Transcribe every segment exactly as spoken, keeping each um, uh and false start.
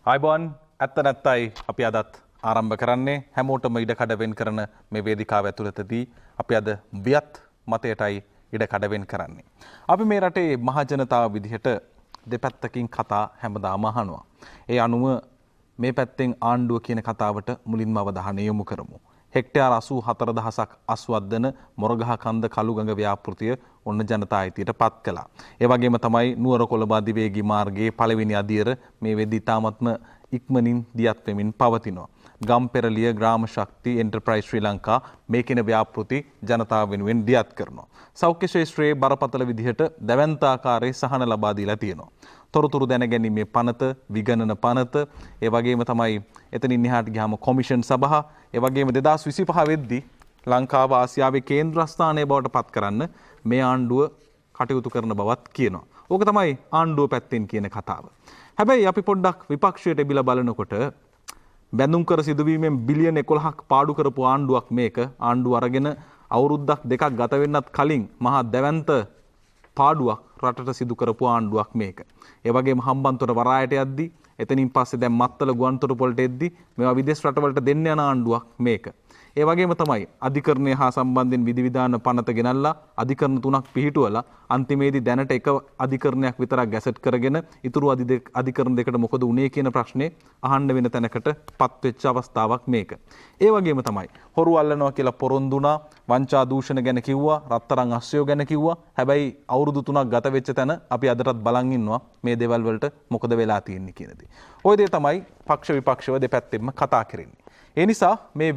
ආයිබෝන් ඇත්ත නැත්තයි අපි අදත් ආරම්භ කරන්නේ හැමෝටම ඉඩ කඩ වෙන් කරන මේ වේදිකාව ඇතුළතදී අපි අද වියත් මතයටයි ඉඩ කඩ වෙන් කරන්නේ. අපි මේ රටේ මහ ජනතාව විදිහට දෙපැත්තකින් කතා හැමදාම අහනවා. ඒ අනුව මේ පැත්තෙන් ආණ්ඩුව කියන කතාවට මුලින්ම අවධානය යොමු කරමු. හෙක්ටයාර අසූ හතර දහසක් අස්වද්දන මොරගහ කන්ද කළුගඟ ව්‍යාපෘතිය ඔන්න ජනතා අයිතියට පත් කළා. ඒ වගේම තමයි නුවර කොළඹ අධිවේගී මාර්ගයේ පළවෙනි අදියර මේ වෙද්දී තාමත්ම ඉක්මනින් දියත් වෙමින් පවතිනවා. ගම්පෙරළිය ග්‍රාම ශක්ති එන්ටර්ප්‍රයිස් ශ්‍රී ලංකා මේ කියන ව්‍යාපෘති ජනතාව වෙනුවෙන් දියත් කරනවා. සෞඛ්‍ය ශාස්ත්‍රයේ බරපතල විදිහට දැවැන්තාකාරයේ සහන ලබා දීලා තියෙනවා. තොරතුරු දැනගැනීමේ පනත, විගණන පනත, ඒ වගේම තමයි එතනින් එහාට ගියාම කොමිෂන් සභාව, ඒ වගේම දෙදාස් විසිපහ වෙද්දී ලංකාව ආසියාවේ කේන්ද්‍රස්ථානයේ බවට පත් කරන්න මේ ආණ්ඩුව කටයුතු කරන බවත් කියනවා. ඕක තමයි ආණ්ඩුව පැත්තෙන් කියන කතාව. හැබැයි අපි පොඩ්ඩක් විපක්ෂයට බිල බලනකොට බැඳුම් කර සිදුවීමෙන් බිලියන එකොළහක් පාඩු කරපු ආණ්ඩුවක් මේක. ආණ්ඩුව අරගෙන අවුරුද්දක් දෙකක් ගත වෙන්නත් කලින් මහා දැවැන්ත පාඩුවක් රටට සිදු කරපු ආණ්ඩුවක් මේක. ඒ වගේම හම්බන්තොට වරායට යද්දී එතනින් පස්සේ දැන් මත්තල ගුවන්තොටුපළට එද්දී මේවා විදේශ රටවලට දෙන්න යන ආණ්ඩුවක් මේක. ඒ වගේම තමයි අධිකරණය හා සම්බන්ධයෙන් විධිවිධාන පනත ගෙනල්ලා අධිකරණ තුනක් පිහිටුවලා අන්තිමේදී දැනට එක අධිකරණයක් විතරක් ගැසට් කරගෙන ඉතුරු අධිකරණ දෙකට මොකද උනේ කියන ප්‍රශ්නේ අහන්න වෙන තැනකට පත් වෙච්ච අවස්ථාවක් මේක. ඒ වගේම තමයි හොරු අල්ලනවා කියලා පොරොන්දුනා, වංචා දූෂණ ගැන කිව්වා, රත්තරන් අස්සයෝ ගැන කිව්වා. හැබැයි අවුරුදු තුනක් ගත වෙච්ච තැන අපි අදටත් බලන් ඉන්නවා මේ දේවල් වලට මොකද වෙලා තියෙන්නේ කියන දේ. ওই දේ තමයි පක්ෂ විපක්ෂව දෙපැත්තෙන්ම කතා කරන්නේ. ඒ නිසා මේ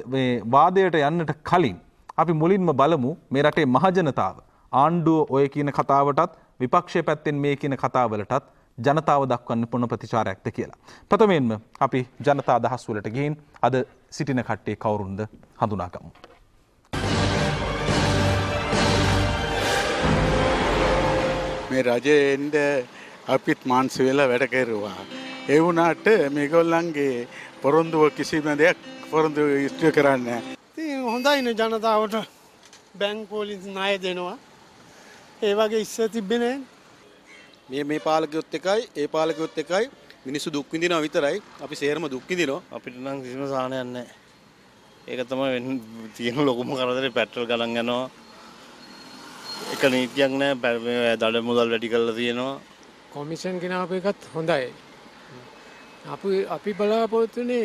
වාදයට යන්නට කලින් අපි මුලින්ම බලමු මේ රටේ මහජනතාව ආණ්ඩුව ඔය කියන කතාවටත් විපක්ෂයේ පැත්තෙන් මේ කියන කතාවලටත් ජනතාව දක්වන්න පුන ප්‍රතිචාරයක්ද කියලා. ප්‍රථමයෙන්ම අපි ජනතා අදහස් වලට ගිහින් අද සිටින කට්ටිය කවුරුන්ද හඳුනාගමු. මේ රජෙන්ද අපිත් මාන්සි වෙලා වැඩ කෙරුවා. ඒ වුණාට මේගොල්ලන්ගේ පොරොන්දුව කිසිම දෙයක් පොරොන්දු ඉෂ්ට කරන්නේ නැහැ. ඉතින් හොඳයිනේ ජනතාවට බැංක් පොලිස් ණය දෙනවා. ඒ වගේ ඉස්සර තිබෙන්නේ නැහැ. මේ මේ පාලකයොත් එකයි ඒ පාලකයොත් එකයි මිනිස්සු දුක් විඳිනවා විතරයි. අපි සේරම දුක් විඳිනවා. අපිට නම් කිසිම සාහනයක් නැහැ. ඒක තමයි තියෙන ලොකුම කරදරේ. පෙට්‍රල් ගණන් යනවා. එක නීතියක් නැහැ. දඩ මුදල් වැඩි කරලා තියෙනවා. කොමිෂන් ගෙනාව එකත් හොඳයි. අපි අපි බලාපොරොත්තුනේ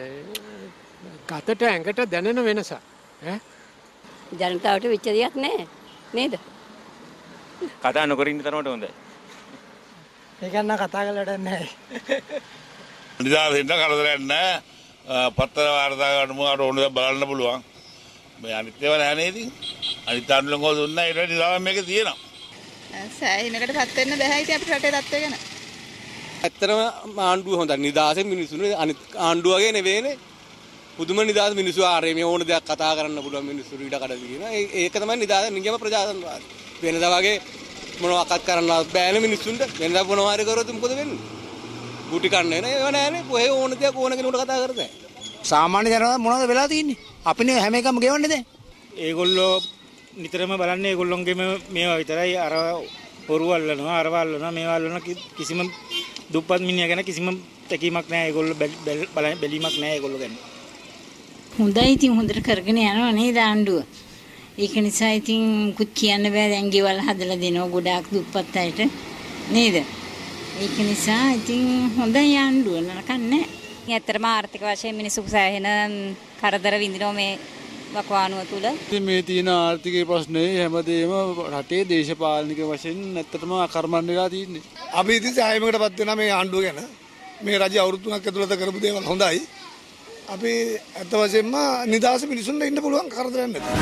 ගතට ඇඟට දැනෙන වෙනස ඈ ජනතාවට වෙච්ච දෙයක් නෑ නේද? කතා නොකර ඉන්න තරමට හොඳයි. ඒක නම් කතා කරලා නැහැ. නිදාස් වෙන්න කරදරයක් නැහැ. පත්තර වාර්තා ගන්න මොකට ඕනද බලන්න පුළුවන්. මේ අනිත් ඒවා නැහැ නේද? අනිත් අනුලංගව දුන්නා ඊට වඩා නිදාස් මේක තියෙනවා. සෑහීනකට පත් වෙන්න බෑ ඉතින් අපේ රටේ තත්ත්වය ගැන. ඇත්තටම ආණ්ඩුව හොඳයි. නිදාසෙන් මිනිස්සුනේ අනිත් ආණ්ඩුව වගේ නෙවෙයිනේ. පුදුම නිදාස මිනිස්සු ආරේ මේ ඕන දෙයක් කතා කරන්න පුළුවන් මිනිස්සු ඊට කඩ දිනවා. ඒක තමයි නිදාස නිගම ප්‍රජාතන්ත්‍රවාදී. වෙනදා වගේ මොනවාක්වත් කරන්නවත් බෑනේ මිනිස්සුන්ට. වෙනදා මොනවා හරි කරොත් මොකද වෙන්නේ? ගුටි කන්න එන ඒව නෑනේ. කොහේ ඕන දෙයක් ඕන කෙනෙකුට කතා කරතේ. සාමාන්‍ය ජනතාව මොනවද වෙලා තින්නේ? අපිනේ හැම එකම ගෙවන්නේ දැන්. ඒගොල්ලෝ නිතරම බලන්නේ ඒගොල්ලොන්ගේම මේවා විතරයි. අර හොරු අල්ලනවා, අරව අල්ලනවා, මේවා අල්ලනවා කිසිම දුප්පත් මිනිහා ගැන කිසිම තැකීමක් නැහැ. ඒගොල්ලෝ බැලීමක් නැහැ ඒගොල්ලෝ ගැන. හොඳයි ඉතින් හොඳට කරගෙන යනවා නේද ආණ්ඩුව. ඒක නිසා ඉතින් මුකුත් කියන්න බෑ. දැන් ගෙවල් හදලා දෙනවා ගොඩාක් දුප්පත් අයට නේද? ඒක නිසා ඉතින් හොඳයි ආණ්ඩුව නරක නැහැ. ඇත්තටම ආර්ථික වශයෙන් මිනිස්සු සෑහෙන කරදර විඳිනවා මේ වකවානුව තුල. ඉතින් මේ තියෙන ආර්ථික ප්‍රශ්නේ හැමදේම රටේ දේශපාලනික වශයෙන් ඇත්තටම අකර්මණ්‍ය වෙලා තියෙන්නේ. අපි ඉතින් සෑහීමකටපත් වෙනා මේ ආණ්ඩුව ගැන. මේ රජය අවුරුදු තුනක් ඇතුළත කරපු දේවල් හොඳයි. අපි ඇත්ත වශයෙන්ම නිදාස මිනිසුන්ට ඉන්න පුළුවන් කරදරයක් නැති.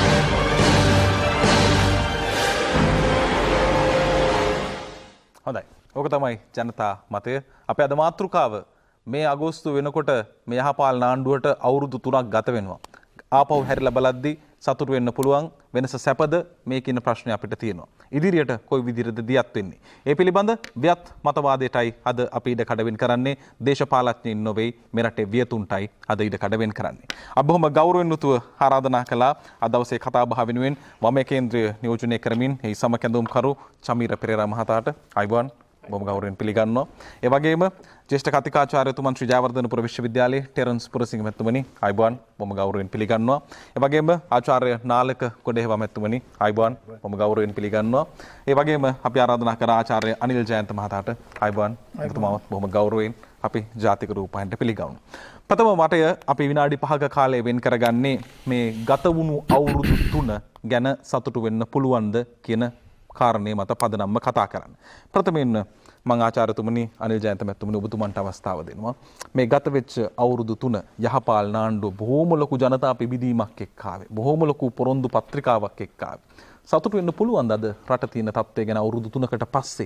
හොඳයි. ඕක තමයි ජනතා මතය. අපේ අද මාතෘකාව මේ අගෝස්තු වෙනකොට මේ යහපාලන ආණ්ඩුවට අවුරුදු තුනක් ගත වෙනවා. ආපහු හැරිලා බලද්දී සතුටු වෙන්න පුළුවන් වෙනස සැපද මේ කියන ප්‍රශ්නේ අපිට තියෙනවා. ඉදිරියට කොයි විදිහටද දියත් වෙන්නේ? ඒ පිළිබඳ ව්‍යත් මතවාදයටයි අද අපි ඉඩ කඩවෙන් කරන්නේ. දේශපාලඥයින් නොවේ මේ රටේ වියතුන්ටයි අද ඉඩ කඩවෙන් කරන්නේ. අපි බොහොම ගෞරවයෙන් යුතුව ආරාධනා කළා අද දවසේ කතා බහ වෙනුවෙන් වමේ කේන්ද්‍රය නියෝජනය කරමින් එහි සමකැඳවුම්කරු චමීර පෙරේරා මහතාට අයිබෝන් බොහොම ගෞරවයෙන් පිළිගන්නවා. ඒ වගේම ජ්‍යෙෂ්ඨ කතිකාචාර්යතුමන් ශ්‍රී ජයවර්ධනපුර විශ්වවිද්‍යාලයේ ටෙරන්ස් පුරසිංහ මැතිතුමනි අයබෝන් බොහොම ගෞරවයෙන් පිළිගන්නවා. ඒ වගේම ආචාර්ය නාලක කොඩේහව මැතිතුමනි අයබෝන් බොහොම ගෞරවයෙන් පිළිගන්නවා. ඒ වගේම අපි ආරාධනා කරා ආචාර්ය අනිල් ජයන්ත මහතාට අයබෝන් එතුමාවත් බොහොම ගෞරවයෙන් අපි ජාතික රූපවාහිනියට පිළිගන්නවා. ප්‍රථම වටය අපි විනාඩි පහක කාලය වෙන් කරගන්නේ මේ ගත වුණු අවුරුදු තුන ගැන සතුටු වෙන්න පුළුවන්ද කියන කාරණේ මත පදනම්ම කතා කරන්න. ප්‍රථමයෙන් මම ආචාර්යතුමනි අනිල් ජයන්ත මැතිතුමනි ඔබතුමන්ට අවස්ථාව දෙනවා. මේ ගත වෙච්ච අවුරුදු තුන යහපාලන ආණ්ඩුව බොහොම ලොකු ජනතා පිබිදීමක් එක්ක ආවේ. බොහොම ලොකු පොරොන්දු පත්‍රිකාවක් එක්ක ආවේ. සතුටු වෙන්න පුළුවන්ද අද රට තියෙන තත්ත්වය ගැන අවුරුදු තුනකට පස්සේ?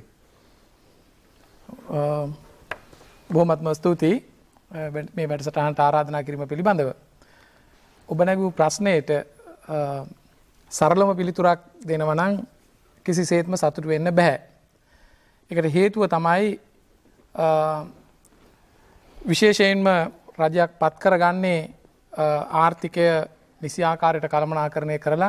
බොහොමත්ම ස්තුතියි මේ වැඩසටහනට ආරාධනා කිරීම පිළිබඳව. ඔබ නැගූ ප්‍රශ්නයට සරලම පිළිතුරක් දෙනවා නම් කිසිසේත්ම සතුටු වෙන්න බෑ. ඒකට හේතුව තමයි විශේෂයෙන්ම රජයක් පත් කරගන්නේ ආර්ථිකය නිසි ආකාරයට කළමනාකරණය කරලා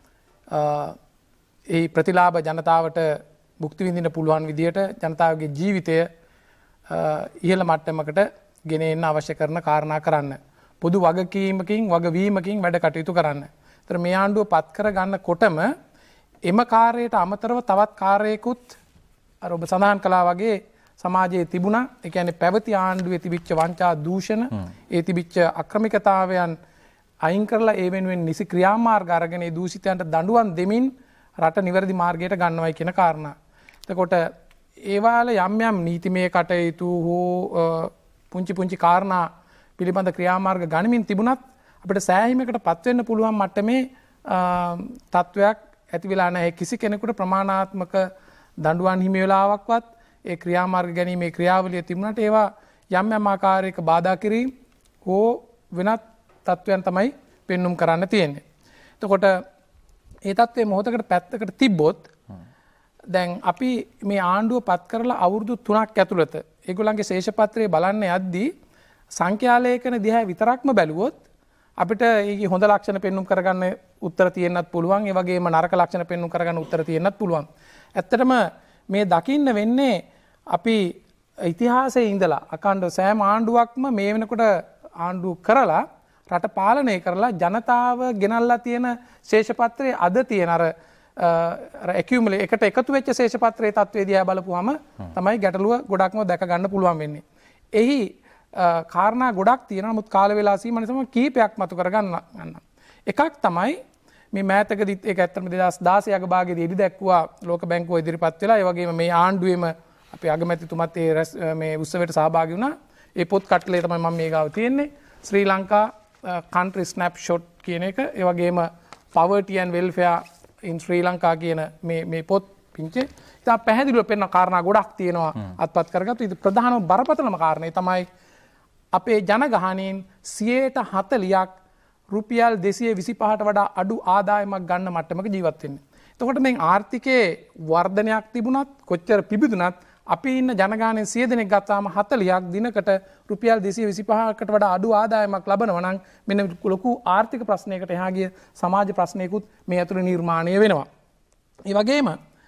ඒ ප්‍රතිලාභ ජනතාවට භුක්ති විඳින්න පුළුවන් විදියට ජනතාවගේ ජීවිතය ඉහළ මට්ටමකට ගෙන එන්න අවශ්‍ය කරන කාරණා කරන්න. පොදු වගකීමකින් වගවීමකින් වැඩ කටයුතු කරන්න. ඒතර මේ ආණ්ඩුව පත් කර ගන්නකොටම එම කාර්යයට අමතරව තවත් කාර්යයකුත් අර ඔබ සඳහන් කළා වගේ සමාජයේ තිබුණා. ඒ කියන්නේ පැවති ආණ්ඩුවේ තිබිච්ච වංචා දූෂණ, ඒ තිබිච්ච අක්‍රමිකතාවයන් අයින් කරලා ඒ වෙනුවෙන් නිසි ක්‍රියාමාර්ග අරගෙන ඒ දූෂිතයන්ට දඬුවම් දෙමින් රට නිවැරදි මාර්ගයට ගන්නවයි කියන කාරණා. එතකොට ඒ වල යම් යම් නීතිමය කටයුතු හෝ පුංචි පුංචි කාරණා පිළිබඳ ක්‍රියාමාර්ග ගනිමින් තිබුණත් අපිට සෑහීමකට පත් වෙන්න පුළුවන් මට්ටමේ තත්වයක් ඇති වෙලා නැහැ. කිසි කෙනෙකුට ප්‍රමාණාත්මක දඬුවම් හිමි වෙලාවක්වත් ඒ ක්‍රියාමාර්ග ගැනීමේ ක්‍රියාවලිය තිබුණාට ඒවා යම් යම් ආකාරයක බාධා කිරීම හෝ වෙනත් තත්වයන් තමයි පෙන්눔 කරන්න තියෙන්නේ. එතකොට ඒ තත්ත්වයේ මොහොතකට පැත්තකට තිබ්බොත් දැන් අපි මේ ආණ්ඩුව පත් කරලා අවුරුදු තුනක් ඇතුළත ඒගොල්ලන්ගේ ශේෂපත්‍රය බලන්න යද්දී සංඛ්‍යාලේඛන දිහා විතරක්ම බැලුවොත් අපිට ඒකේ හොඳ ලක්ෂණ පෙන්눔 කරගන්න උත්තර තියෙන්නත් පුළුවන්. ඒ වගේම නරක ලක්ෂණ පෙන්눔 කරගන්න උත්තර තියෙන්නත් පුළුවන්. ඇත්තටම මේ දකින්න වෙන්නේ අපි ඉතිහාසයේ ඉඳලා අකණ්ඩව සෑම ආණ්ඩුවක්ම මේ වෙනකොට ආණ්ඩු කරලා රට පාලනය කරලා ජනතාව ගෙනල්ලා තියෙන ශේෂපත්‍රයේ අද තියෙන අර අර ඇකියුමුලේ එකට එකතු වෙච්ච ශේෂපත්‍රයේ තත්ත්වය දිහා බලපුවාම තමයි ගැටලුව ගොඩක්ම දැක ගන්න පුළුවන් වෙන්නේ. එහි කාරණා ගොඩක් තියෙනවා. නමුත් කාල වේලා සීමා නිසා කීපයක් මතු කරගන්න ගන්න. එකක් තමයි මේ මෑතකදීත් ඒක ඇත්තටම දෙදාස් දාසය අග භාගයේදී එළි දැක්වුවා ලෝක බැංකුව ඉදිරිපත් වෙලා. ඒ වගේම මේ ආණ්ඩුවේම අපේ අගමැතිතුමත් ඒ මේ උත්සවයට සහභාගී වුණා. ඒ පොත් කට්ටලේ තමයි මම මේ ගාව තියෙන්නේ. ශ්‍රී ලංකා country snapshot කියන එක. ඒ වගේම poverty and welfare in ශ්‍රී ලංකා කියන මේ මේ පොත් පිංචේ ඉතින් පැහැදිලිව පෙන්න කාරණා ගොඩක් තියෙනවා අත්පත් කරගත්තු. ඉතින් ප්‍රධානම බරපතලම කාරණේ තමයි අපේ ජනගහනයෙන් සියයට හතළියක් රුපියල් දෙසිය විසිපහට වඩා අඩු ආදායමක් ගන්න මට්ටමක ජීවත් වෙන්නේ. එතකොට මේ ආර්ථිකයේ වර්ධනයක් තිබුණත් කොච්චර පිබිදුනත් අපි ඉන්න ජනගහනයෙන් සිය දෙනෙක් ගත්තාම හතළියක් දිනකට රුපියල් දෙසිය විසිපහකට වඩා අඩු ආදායමක් ලබනවා නම් මෙන්න ලොකු ආර්ථික ප්‍රශ්නයකට එහා ගිය සමාජ ප්‍රශ්නයකුත් මේ ඇතුළේ නිර්මාණය වෙනවා. ඒ වගේම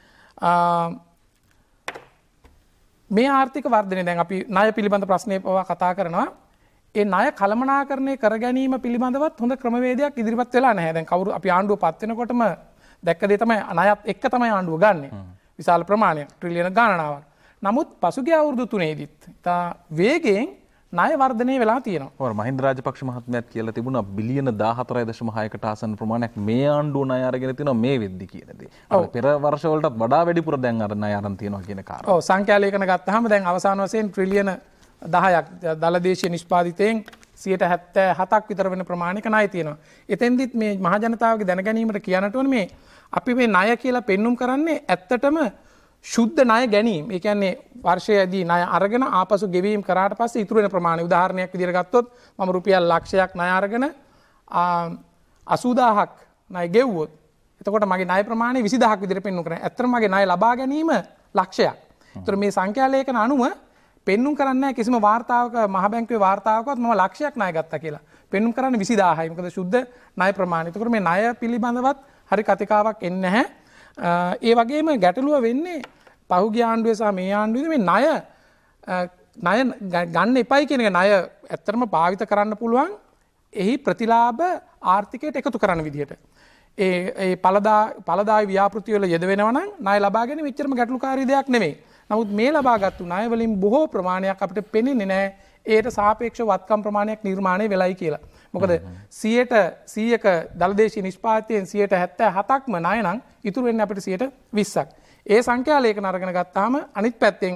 මේ ආර්ථික වර්ධනය දැන් අපි ණය පිළිබඳ ප්‍රශ්නය පවා කතා කරනවා. ඒ ණය කළමනාකරණය කර ගැනීම පිළිබඳවත් හොඳ ක්‍රමවේදයක් ඉදිරිපත් වෙලා නැහැ. දැන් කවුරු අපි ආණ්ඩුව පත් වෙනකොටම දැක්ක දේ තමයි ණයත් එක්ක තමයි ආණ්ඩුව ගන්නෙ. විශාල ප්‍රමාණයක් ට්‍රිලියන ගණනාවක්. නමුත් පසුගිය අවුරුදු තුනේදීත් තා වේගයෙන් ණය වර්ධනය වෙලා තියෙනවා. ඔව් මහින්ද රාජපක්ෂ මහත්මයාත් කියලා තිබුණා බිලියන දාහතරයි දශම හයකට ආසන්න ප්‍රමාණයක් මේ ආණ්ඩුව ණය අරගෙන තිනවා මේ වෙද්දි කියන දේ. අර පෙර වර්ෂ වලටත් වඩා වැඩිපුර දැන් අර ණය අරන් තියනවා කියන කාරණා. ඔව් සංඛ්‍යාලේඛන ගත්තාම දැන් අවසාන වශයෙන් ට්‍රිලියන දහයක් දලදේශීය නිෂ්පාදිතයෙන් සියයට හැත්තෑ හතක් විතර වෙන ප්‍රමාණයක ණය තියෙනවා. එතෙන්දිත් මේ මහ ජනතාවගේ දැනගැනීමට කියන්නට ඕනේ මේ අපි මේ ණය කියලා පෙන්눔 කරන්නේ ඇත්තටම ශුද්ධ ණය ගැනීම. ඒ කියන්නේ වර්ෂයේදී ණය අරගෙන ආපසු ගෙවීම කරාට පස්සේ ඉතුරු වෙන ප්‍රමාණය උදාහරණයක් විදිහට ගත්තොත් මම රුපියල් ලක්ෂයක් ණය අරගෙන අසූදාහක් ණය ගෙවුවොත් එතකොට මගේ ණය ප්‍රමාණය විසිදහක් විදිහට පෙන්눔 කරනවා. ඇත්තටම මගේ ණය ලබා ගැනීම ලක්ෂයක්. ඒතර මේ සංඛ්‍යාලේඛන අනුව පෙන්눔 කරන්නේ නැහැ කිසිම වාර්තාවක මහ බැංකුවේ වාර්තාවකවත් මම ලක්ෂයක් ණය ගත්තා කියලා. පෙන්눔 කරන්නේ විසිදාහයි. මොකද ශුද්ධ ණය ප්‍රමාණය. ඒතකොට මේ ණය පිළිබඳවත් හරි කතිකාවක් එන්නේ නැහැ. ඒ වගේම ගැටලුව වෙන්නේ පහුගිය ආණ්ඩුවේ සහ මේ ආණ්ඩුවේ මේ ණය ණය ගන්න එපයි කියන එක ණය ඇත්තටම භාවිත කරන්න පුළුවන් එහි ප්‍රතිලාභ ආර්ථිකයට එකතු කරන විදිහට. ඒ ඒ පළදා පළදායි ව්‍යාපෘති වල යෙද වෙනවා නම් ණය ලබා ගැනීම එච්චරම ගැටලුකාරී දෙයක් නෙමෙයි. නමුත් මේ ලබාගත්තු ණය වලින් බොහෝ ප්‍රමාණයක් අපිට පෙනෙන්නේ නැහැ ඒට සාපේක්ෂව වත්කම් ප්‍රමාණයක් නිර්මාණය වෙලයි කියලා. මොකද සියයට සීයක දළදේශීය නිෂ්පාදනයෙන් සියයට හැත්තෑ හතක්ම ණය නම් ඉතුරු වෙන්නේ අපිට සියයට විස්සක්. ඒ සංඛ්‍යා ලේඛන අරගෙන ගත්තාම අනිත් පැත්තෙන්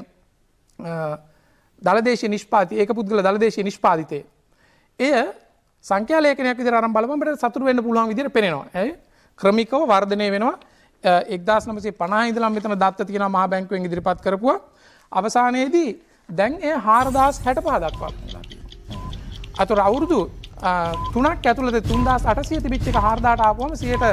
දළදේශීය නිෂ්පාදිතය ඒක පුද්ගල දළදේශීය නිෂ්පාදිතය. එය සංඛ්‍යා ලේඛනයක් විදිහට අරන් බලපුවම අපිට සතුටු වෙන්න පුළුවන් විදිහට පේනවා. ඇයි? ක්‍රමිකව වර්ධනය වෙනවා. එක්දාස් නවසිය පනහ ඉඳලා මෙතන දත්ත තියෙනවා මහා බැංකුවෙන් ඉදිරිපත් කරපුවා. අවසානයේදී දැන් එය හාරදාස් හැටපහ දක්වා තියෙනවා. අතර අවුරුදු තුනක් ඇතුළත තුන්දාස් අටසිය තිබිච්ච එක හාරදාට ආපුවම සියයට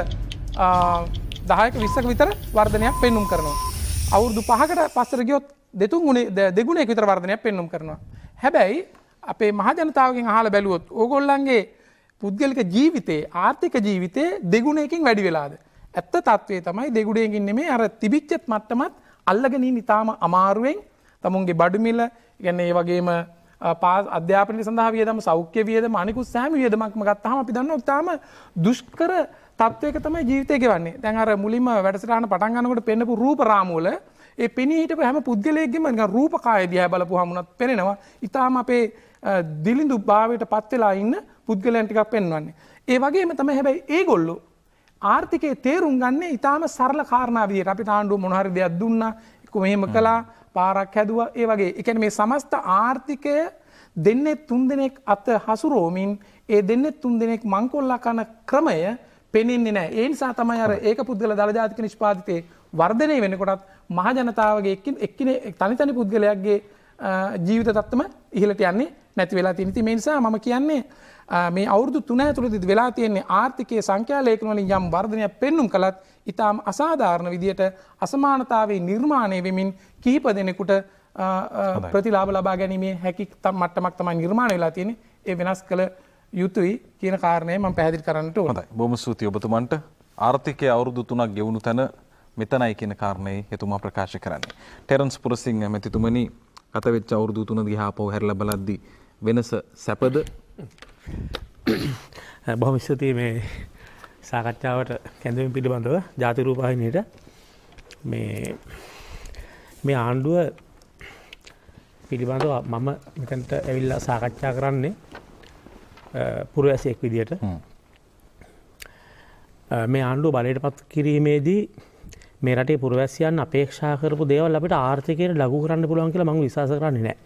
දහයක විස්සක විතර වර්ධනයක් පෙන්නුම් කරනවා. අවුරුදු පහකට පස්සට ගියොත් දෙතුන් ගුණේ දෙගුණයක විතර වර්ධනයක් පෙන්නුම් කරනවා. හැබැයි අපේ මහ ජනතාවගෙන් අහලා බැලුවොත් ඕගොල්ලන්ගේ පුද්ගලික ජීවිතයේ ආර්ථික ජීවිතයේ දෙගුණයකින් වැඩි වෙලාද? ඇත්ත තත්ත්වය තමයි දෙගුණයකින් නෙමෙයි අර තිබිච්ච මට්ටමත් අල්ලගෙන ඉන්න ඉතාම අමාරුවෙන් තමුන්ගේ බඩු මිල කියන්නේ ඒ වගේම අධ්‍යාපනය සඳහා වියදම සෞඛ්‍ය වියදම අනිකුත් සෑම වියදමක්ම ගත්තාම අපි දන්නවා ඉතාම දුෂ්කර තත්ත්වයක තමයි ජීවිතය ගෙවන්නේ. දැන් අර මුලින්ම වැඩසටහන පටන් ගන්නකොට පෙන්නපු රූප රාමු වල ඒ පෙනී හිටපු හැම පුද්ගලයෙක්ගෙම නිකන් රූප කාය දිහා බලපුවාම උනත් පෙනෙනවා. ඉතාලම අපේ දිලිඳු භාවයට පත් වෙලා ඉන්න පුද්ගලයන් ටිකක් පෙන්වන්නේ. ඒ වගේම තමයි හැබැයි ඒගොල්ලෝ ආර්ථිකයේ තේරුම් ගන්නේ ඉතාලම සරල කාරණා විදියට. අපිට ආණ්ඩුව මොන හරි දෙයක් දුන්නා, එක්ක මෙහෙම කළා, පාරක් හැදුවා, ඒ වගේ. ඒ කියන්නේ මේ සමස්ත ආර්ථිකය දෙන්නේ තුන් දෙනෙක් අත හසුරෝමින් ඒ දෙන්නේ තුන් දෙනෙක් මංකොල්ලා කරන ක්‍රමය පෙනෙන්නේ නැහැ. ඒ නිසා තමයි අර ඒක පුද්ගල දළ ජාතික නිෂ්පාදිතේ වර්ධනය වෙනකොටත් මහ ජනතාවගේ එක්කිනේ තනි තනි පුද්ගලයාගේ ජීවිත තත්ත්වම ඉහළට යන්නේ නැති වෙලා තියෙන. ඉතින් මේ නිසා මම කියන්නේ මේ අවුරුදු තුන ඇතුළතදී වෙලා තියෙන ආර්ථිකයේ සංඛ්‍යා ලේඛන වලින් යම් වර්ධනයක් පෙන්눔 කළත් ඊටාම අසාධාරණ විදියට අසමානතාවයේ නිර්මාණය වෙමින් කිහිප දෙනෙකුට ප්‍රතිලාභ ලබා ගැනීමේ හැකි මට්ටමක් තමයි නිර්මාණය වෙලා තියෙන්නේ. ඒ වෙනස් කළ යුතුයි කියන කාරණය මම පැහැදිලි කරන්නට ඕන. හොඳයි. බොහොම ස්තුතියි ඔබතුමන්ට. ආර්ථිකයේ අවුරුදු තුනක් ගෙවුණු තැන මෙතනයි කියන කාරණේ එතුමා ප්‍රකාශ කරන්නේ. ටෙරන්ස් පුරසිංහ මැතිතුමනි ගත වෙච්ච අවුරුදු තුන දිහා පොව හැරලා බලද්දී වෙනස සැපද? බොහොම ස්තුතියි මේ සාකච්ඡාවට කැඳවීම පිළිබඳව ජාති රූපවාහිනියට. මේ මේ ආණ්ඩුව පිළිබඳව මම මෙතනට ඇවිල්ලා සාකච්ඡා කරන්නේ පුරවැසියෙක් විදියට. මේ ආණ්ඩුව බලයට පත් කිරීමේදී මේ රටේ පුරවැසියන් අපේක්ෂා කරපු දේවල් අපිට ආර්ථිකයට ලඝු කරන්න පුළුවන් කියලා මම විශ්වාස කරන්නේ නැහැ.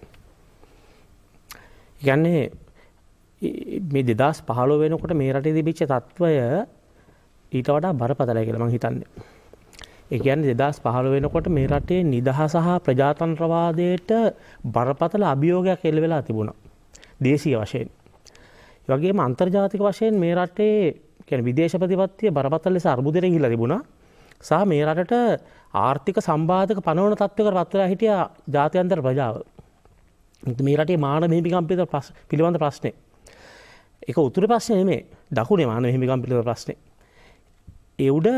කියන්නේ මේ දෙදාස් පහළොව වෙනකොට මේ රටේ තිබිච්ච තත්ත්වය ඊට වඩා බරපතලයි කියලා මම හිතන්නේ. ඒ කියන්නේ දෙදාස් පහළොව වෙනකොට මේ රටේ නිදහස සහ ප්‍රජාතන්ත්‍රවාදයට බරපතල අභියෝගයක් එල්ල වෙලා තිබුණා. දේශීය වශයෙන්. ඒ වගේම අන්තර්ජාතික වශයෙන් මේ රටේ කියන්නේ විදේශ ප්‍රතිපත්තිය බරපතල ලෙස අර්බුදයට ගිහිලා තිබුණා. සහ මේ රටට ආර්ථික සම්බාධක පනවන තත්ත්වයකට පත් වෙලා හිටියා ජාත්‍යන්තර ප්‍රජාව. මේ රටේ මානව හිමිකම් පිළිබඳ ප්‍රශ්නේ. ඒක උතුරු ප්‍රශ්නේ නෙමෙයි. දකුණේ මානව හිමිකම් පිළිබඳ ප්‍රශ්නේ. ඒ උඩ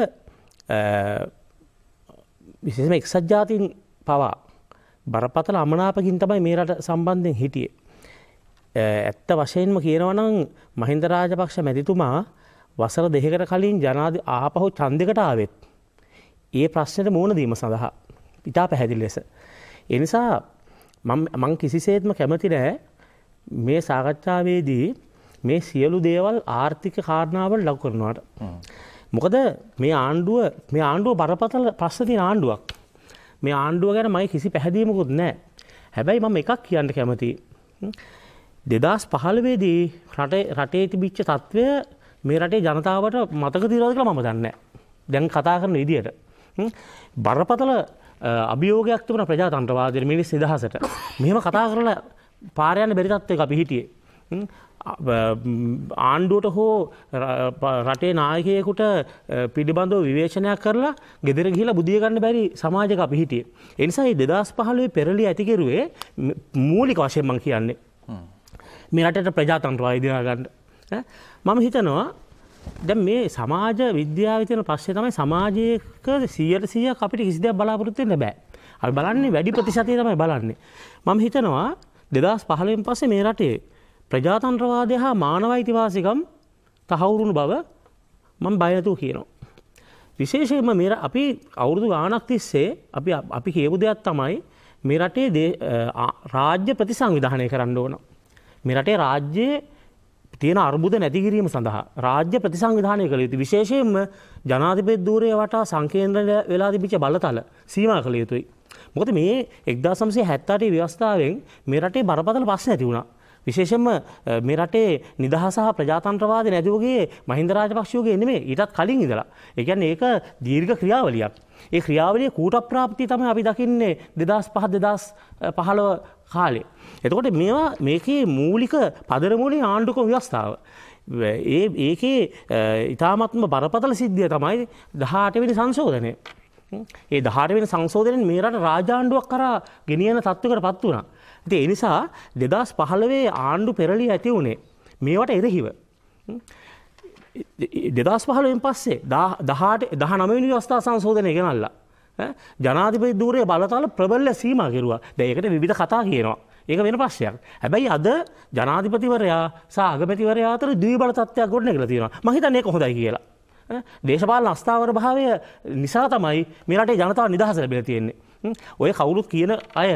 විශේෂයෙන්ම එක්සත් ජාතීන් පවා බරපතල අමනාපකින් තමයි මේ රට සම්බන්ධයෙන් හිටියේ. ඇත්ත වශයෙන්ම කියනවා නම් මහින්ද රාජපක්ෂ මැතිතුමා වසර දෙකකට කලින් ජනාධි ආපහු ඡන්දයකට ආවෙත් ඒ ප්‍රශ්නෙට මුහුණ දීම සඳහා ඉතා පැහැදිලි ලෙස. ඒ නිසා මම මං කිසිසේත්ම කැමති නැහැ මේ සාකච්ඡාවේදී මේ සියලු දේවල් ආර්ථික කාරණාවල් ලඝු කරනවාට. මොකද මේ ආණ්ඩුව මේ ආණ්ඩුව බරපතල ප්‍රශ්න තියෙන ආණ්ඩුවක්. මේ ආණ්ඩුව ගැන මම කිසි පැහැදීමකුත් නැහැ. හැබැයි මම එකක් කියන්න කැමතියි. දෙදාස් පහළොව දී රටේ රටේ තිබිච්ච තත්ත්වය මේ රටේ ජනතාවට මතක තියනවාද කියලා මම දන්නේ නැහැ. දැන් කතා කරන විදියට බරපතල අභියෝගයක් තිබුණා ප්‍රජාතන්ත්‍රවාදයේ මිනිස් නිදහසට. මෙහෙම කතා කරලා පාර යන්න බැරි තත්ත්වයක අපි හිටියේ. ආණ්ඩුවට හෝ රටේ නායකයෙකුට පිළිබඳව විවේචනයක් කරලා ගෙදර ගිහිලා බුදිය ගන්න බැරි සමාජයක අපි හිටියේ. ඒ නිසා මේ දෙදාස් පහළොව පෙරළිය ඇති කෙරුවේ මූලික වශයෙන් මම කියන්නේ මේ රටේට ප්‍රජාතන්ත්‍රවාදය දිනා ගන්න. මම හිතනවා දැන් මේ සමාජ විද්‍යාවේ තියෙන ප්‍රශ්නේ තමයි සමාජයක සියයට සියයක් අපිට කිසි දෙයක් බලාපොරොත්තු වෙන්න බෑ. අපි බලන්නේ වැඩි ප්‍රතිශතය තමයි බලන්නේ. මම හිතනවා දෙදහස් පහළොවෙන් පස්සේ මේ රටේ ප්‍රජාතන්ත්‍රවාදය හා මානව අයිතිවාසිකම් තහවුරුණු බව මම බය නැතුව කියනවා. විශේෂයෙන්ම මේ අපි අවුරුදු ගාණක් තිස්සේ අපි අපි කියපු දෙයක් තමයි මේ රටේ රාජ්‍ය ප්‍රතිසංවිධානය කරන්න ඕන. මේ රටේ රාජ්‍යයේ තියෙන අර්බුද නැති කිරීම සඳහා රාජ්‍ය ප්‍රතිසංවිධානය කළ යුතුයි. විශේෂයෙන්ම ජනාධිපති ධූරය වටා සංකේන්ද්‍ර වෙලා තිබිච්ච බලතල සීමා කළ යුතුයි. මොකද මේ එක්දාස් නවසිය හැත්තෑ අටේ ව්‍යවස්ථාවෙන් මේ රටේ බරපතල ප්‍රශ්න ඇති වුණා. විශේෂයෙන්ම මේ රටේ නිදහස සහ ප්‍රජාතන්ත්‍රවාදය නැතිවගේ මහින්ද රාජපක්ෂගේ නෙමෙයි ඊටත් කලින් ඉඳලා. ඒ කියන්නේ ඒක දීර්ඝ ක්‍රියාවලියක්. ඒ ක්‍රියාවලියේ කූට ප්‍රාප්තිය තමයි අපි දකින්නේ දෙදහස් පහ දෙදහස් පහළොව කාලේ. එතකොට මේවා මේකේ මූලික පදනමූලයේ ආණ්ඩුක්‍රම ව්‍යවස්ථාව. ඒ ඒකේ ඊ타මත්ම බරපතල සිද්ධිය තමයි දහඅට වෙනි සංශෝධනය. ඒ දහඅට වෙනි සංශෝධනයෙන් මේ රට රාජාණ්ඩුවක් කරා ගෙනියන තත්ත්වයකටපත් වුණා. ඉතින් ඒ නිසා දෙදහස් පහළොවේ ආණ්ඩු පෙරළිය ඇති වුණේ මේවට එරෙහිව. දෙදහස් පහළොවෙන් පස්සේ දහඅට දහනවය වෙනි ව්‍යවස්ථා සංශෝධනය ගෙනල්ලා ජනාධිපති ධූරයේ බලතල ප්‍රබල්‍ය සීමා කෙරුවා. දැන් ඒකට විවිධ කතා කියනවා. ඒක වෙන ප්‍රශ්නයක්. හැබැයි අද ජනාධිපතිවරයා සහ අගමැතිවරයා අතර ද්විබල තත්ත්වයක් ගොඩනැගලා තියෙනවා. මම හිතන්නේ ඒක හොඳයි කියලා. දේශපාලන අස්ථාවර භාවය නිසා තමයි මේ රටේ ජනතාව නිදහස ලැබිලා තියෙන්නේ. ඔය කවුරුත් කියන අය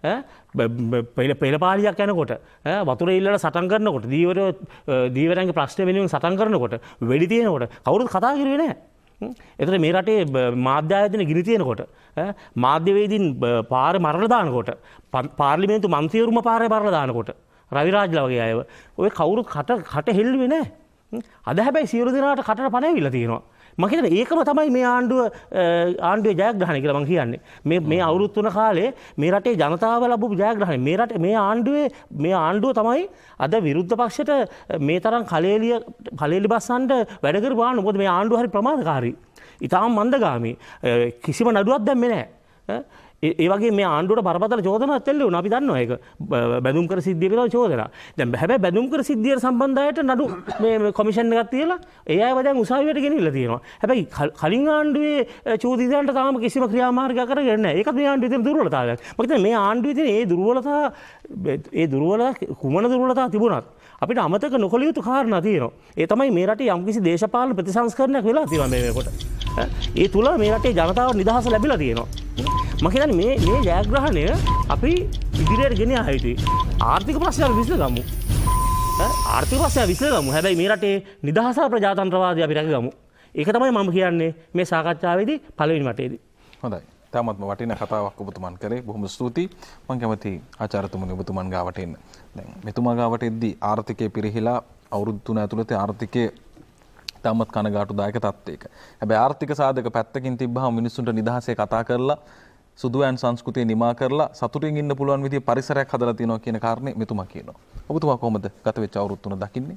පෙළපාලියක් යනකොට වතුර ඉල්ලලා සටන් කරනකොට දීවරයෝ දීවරයන්ගේ ප්‍රශ්න වෙනුවෙන් සටන් කරනකොට වෙඩි තියෙනකොට කවුරුත් කතා කරුවේ නැහැ. එතකොට මේ රටේ මාධ්‍ය ආයතන ගිනි තියෙනකොට මාධ්‍යවේදීන් පාරේ මරලා දානකොට පාර්ලිමේන්තු මන්ත්‍රීවරුම පාරේ මරලා දානකොට රවිරාජ්ලා වගේ අයව ඔය කවුරුත් කට කට හෙල්ලුවේ නැහැ. අද හැබැයි සියලු දෙනාට කටට පණ ඇවිල්ලා තියෙනවා. මම හිතන්නේ ඒකම තමයි මේ ආණ්ඩුව ආණ්ඩුවේ ජයග්‍රහණය කියලා මම කියන්නේ. මේ මේ අවුරුදු තුන කාලේ මේ රටේ ජනතාව ලැබපු ජයග්‍රහණය. මේ රටේ මේ ආණ්ඩුවේ මේ ආණ්ඩුව තමයි අද විරුද්ධ පක්ෂයට මේ තරම් කලෙලිය කලෙලි බස්සන්න වැඩ කරපු ආණ්ඩුව. මොකද මේ ආණ්ඩුව හරි ප්‍රමාදකාරී. ඊටාම මන්දගාමී. කිසිම නඩුවක් දැම්මේ නැහැ. ඒ වගේ මේ ආණ්ඩුවට බරපතල චෝදනාවක් එල්ල වුණා. අපි දන්නවා ඒක. බැඳුම් කර සිද්ධිය කියලා චෝදනා. දැන් හැබැයි බැඳුම් කර සිද්ධියට සම්බන්ධ අයට නඩු මේ කොමිෂන් එකක් තියලා ඒ අයව දැන් උසාවියට ගෙනිහිල්ලා තියෙනවා. හැබැයි කලින් ආණ්ඩුවේ චෝදිතයන්ට තාම කිසිම ක්‍රියාමාර්ගයක් කරගෙන නැහැ. ඒකත් මේ ආණ්ඩුවේ තියෙන දුර්වලතාවයක්. මම හිතන්නේ මේ ආණ්ඩුවේ තියෙන ඒ දුර්වලතා ඒ දුර්වලතා කුමන දුර්වලතා තිබුණත් අපිට අමතක නොකළ යුතු කාරණා තියෙනවා. ඒ තමයි මේ රටේ යම්කිසි දේශපාලන ප්‍රතිසංස්කරණයක් වෙලා තියෙනවා මේ වෙනකොට. ඒ තුල මේ රටේ ජනතාව නිදහස ලැබිලා තියෙනවා. මම කියන්නේ මේ මේ ජයග්‍රහණය අපි ඉදිරියට ගෙන යා යුතුයි. ආර්ථික ප්‍රශ්න විසඳගමු. ආර්ථික ප්‍රශ්න විසඳගමු. හැබැයි මේ රටේ නිදහස ප්‍රජාතන්ත්‍රවාදය අපි රැකගමු. ඒක තමයි මම කියන්නේ මේ සාකච්ඡාවේදී පළවෙනි වටේදී. හොඳයි. තාමත්ම වටිනා කතාවක් ඔබතුමන් කරේ. බොහොම ස්තුතියි. මම කැමතියි ආචාර්යතුමනි ඔබතුමන් ගාවට එන්න. දැන් මෙතුමා ගාවට එද්දී ආර්ථිකය පිරිහිලා අවුරුදු තුන ඇතුළත ආර්ථිකයේ තාමත් කනගාටුදායක තත්ත්වයක. හැබැයි ආර්ථික සාධක පැත්තකින් තිබ්බහම මිනිස්සුන්ට නිදහසේ කතා කරලා සුදුවෑන් සංස්කෘතිය නිමා කරලා සතුටින් ඉන්න පුළුවන් විදිහේ පරිසරයක් හදලා තියෙනවා කියන කාරණේ මෙතුමා කියනවා. ඔබතුමා කොහොමද ගත වෙච්ච අවුරුදු තුන දකින්නේ?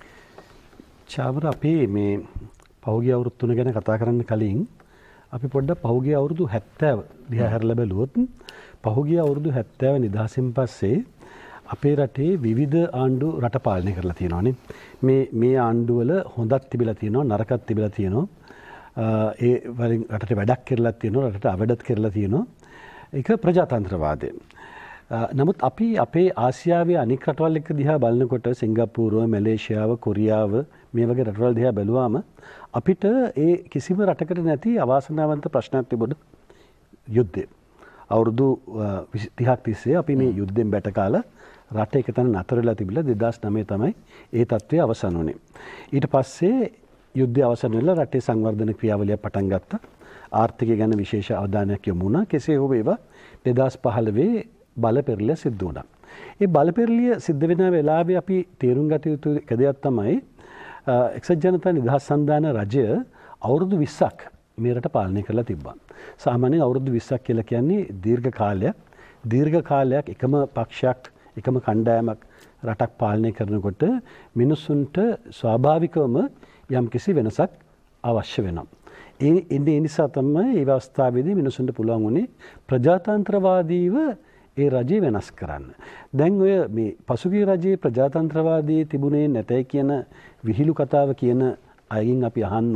චාමර අපි මේ පහුගිය අවුරුදු තුන ගැන කතා කරන්න කලින් අපි පොඩ්ඩක් පහුගිය අවුරුදු හැත්තෑ දිහා හැරලා බැලුවොත් පහුගිය අවුරුදු හැත්තෑ නිදහසින් පස්සේ අපේ රටේ විවිධ ආණ්ඩු රට පාලනය කරලා තියෙනවානේ. මේ මේ ආණ්ඩුවල හොඳක් තිබිලා තියෙනවා නරකක් තිබිලා තියෙනවා. ඒ වලින් රටට වැඩක් කරලා තියෙනවා රටට අවඩත් කරලා තියෙනවා. ඒක ප්‍රජාතන්ත්‍රවාදය. නමුත් අපි අපේ ආසියාවේ අනික් රටවල් එක්ක දිහා බලනකොට සිංගප්පූරුව, මැලේසියාව, කොරියාව මේ වගේ රටවල් දිහා බැලුවාම අපිට ඒ කිසිම රටකට නැති අවාසනාවන්ත ප්‍රශ්නයක් තිබුණා යුද්ධය. අවුරුදු තිහක් තිස්සේ අපි මේ යුද්ධෙන් බැට කාලා රට එක තැන නතර වෙලා තිබිලා දෙදාස් නවය තමයි ඒ තත්ත්වය අවසන් වුණේ. ඊට පස්සේ යුද්ධය අවසන් වෙලා රටේ සංවර්ධන ක්‍රියාවලිය පටන් ගත්තා. ආර්ථිකය ගැන විශේෂ අවධානයක් යොමු වුණා. කෙසේ හෝ වේවා දෙදාස් පහළොවේ බල පෙරළිය සිද්ධ වුණා. ඒ බල පෙරළිය සිද්ධ වෙන වෙලාවේ අපි තේරුම් ගත යුතු එක දෙයක් තමයි එක්සත් ජනතා නිදහස් සන්ධාන රජය අවුරුදු විස්සක් මේ රට පාලනය කරලා තිබ්බා. සාමාන්‍යයෙන් අවුරුදු විස්සක් කියලා කියන්නේ දීර්ඝ කාලයක්. දීර්ඝ කාලයක් එකම පක්ෂයක් එකම කණ්ඩායමක් රටක් පාලනය කරනකොට මිනිසුන්ට ස්වාභාවිකවම යම්කිසි වෙනසක් අවශ්‍ය වෙනවා. ඒ ඉන්නේ නිසා තමයි මේ අවස්ථාවේදී මිනිසුන්ට පුළුවන් වුණේ ප්‍රජාතන්ත්‍රවාදීව ඒ රජය වෙනස් කරන්න. දැන් ඔය මේ පසුගිය රජයේ ප්‍රජාතන්ත්‍රවාදී තිබුණේ නැතයි කියන විහිළු කතාව කියන අයගෙන් අපි අහන්න ඕනේ.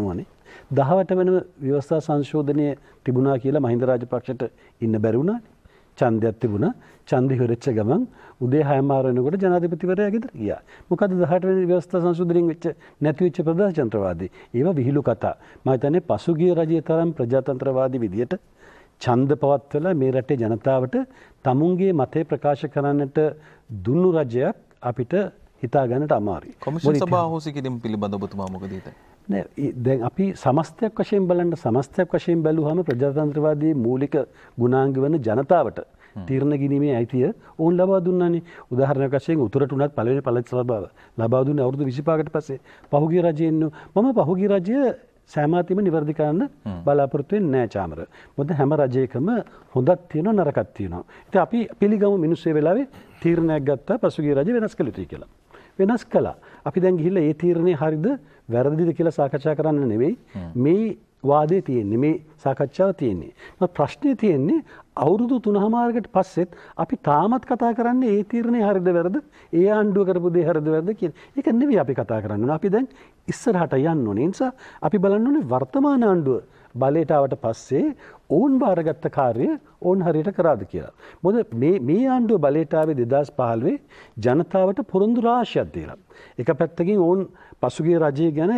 දහවට වෙන ව්‍යවස්ථා සංශෝධනය තිබුණා කියලා මහින්ද රාජපක්ෂට ඉන්න බැරි වුණා. ඡන්දයක් තිබුණා. ඡන්දෙ හොරෙච්ච ගමන් උදේ හයමාර වෙනකොට ජනාධිපතිවරයා ගෙදර ගියා. මොකද දහයට වෙනි ව්‍යවස්ථා සංශෝධනයෙන් වෙච්ච නැති වෙච්ච ප්‍රජාතන්ත්‍රවාදී. ඒවා විහිළු කතා. මම හිතන්නේ පසුගිය රජයේ තරම් ප්‍රජාතන්ත්‍රවාදී විදියට ඡන්ද පවත්වලා මේ රටේ ජනතාවට තමුන්ගේ මතය ප්‍රකාශ කරන්නට දුන්නු රජයක් අපිට හිතා ගන්නට අමාරුයි. කොමිෂන් සභාව අහෝසි කිරීම පිළිබඳව ඔබතුමා මොකද හිතන්නේ? නෑ දැන් අපි සමස්තයක් වශයෙන් බලන්න සමස්තයක් වශයෙන් බැලුවහම ප්‍රජාතන්ත්‍රවාදී මූලික ගුණාංග වන ජනතාවට තීරණ ගැනීමේ අයිතිය ඕන් ලබා දුන්නානේ. උදාහරණයක් වශයෙන් උතුරට උනත් පළවෙනි පළාත් සභාව ලබා දුන්නේ අවුරුදු විසිපහකට පස්සේ. පහුගිය රජයේ මම පහුගිය රජය සෑමාතිම නිවැරදි කරන්න බලාපොරොත්තු වෙන්නේ නැහැ චාමර. මොකද හැම රජයකම හොඳක් තියෙනවා නරකක් තියෙනවා. ඉතින් අපි පිළිගමු මිනිස්සු ඒ වෙලාවේ තීරණයක් ගත්තා පසුගිය රජය වෙනස් කළ යුතුයි කියලා. වෙනස් කළා. අපි දැන් ගිහිල්ලා ඒ තීරණේ හරිද වැරදිද කියලා සාකච්ඡා කරන්න නෙවෙයි මේ වාදේ තියෙන්නේ මේ සාකච්ඡාව තියෙන්නේ. මම ප්‍රශ්නේ තියෙන්නේ අවුරුදු තුනමාරකට පස්සෙත් අපි තාමත් කතා කරන්නේ ඒ තීරණේ හරිද වැරද ඒ ආණ්ඩුව කරපු දේ හරිද වැරද කියන එක නෙවෙයි අපි කතා කරන්නේ. අපි දැන් ඉස්සරහට යන්න ඕනේ. ඒ නිසා අපි බලන්න ඕනේ වර්තමාන ආණ්ඩුව බලයට ආවට පස්සේ ඕන් බාරගත්ත කාර්යය ඕන් හරියට කරාද කියලා. මොකද මේ මේ ආණ්ඩුව බලයට ආවේ දෙදාස් පහළොව ජනතාවට පොරොන්දු රාශියක් දීලා. එක පැත්තකින් ඕන් පසුගිය රජය ගැන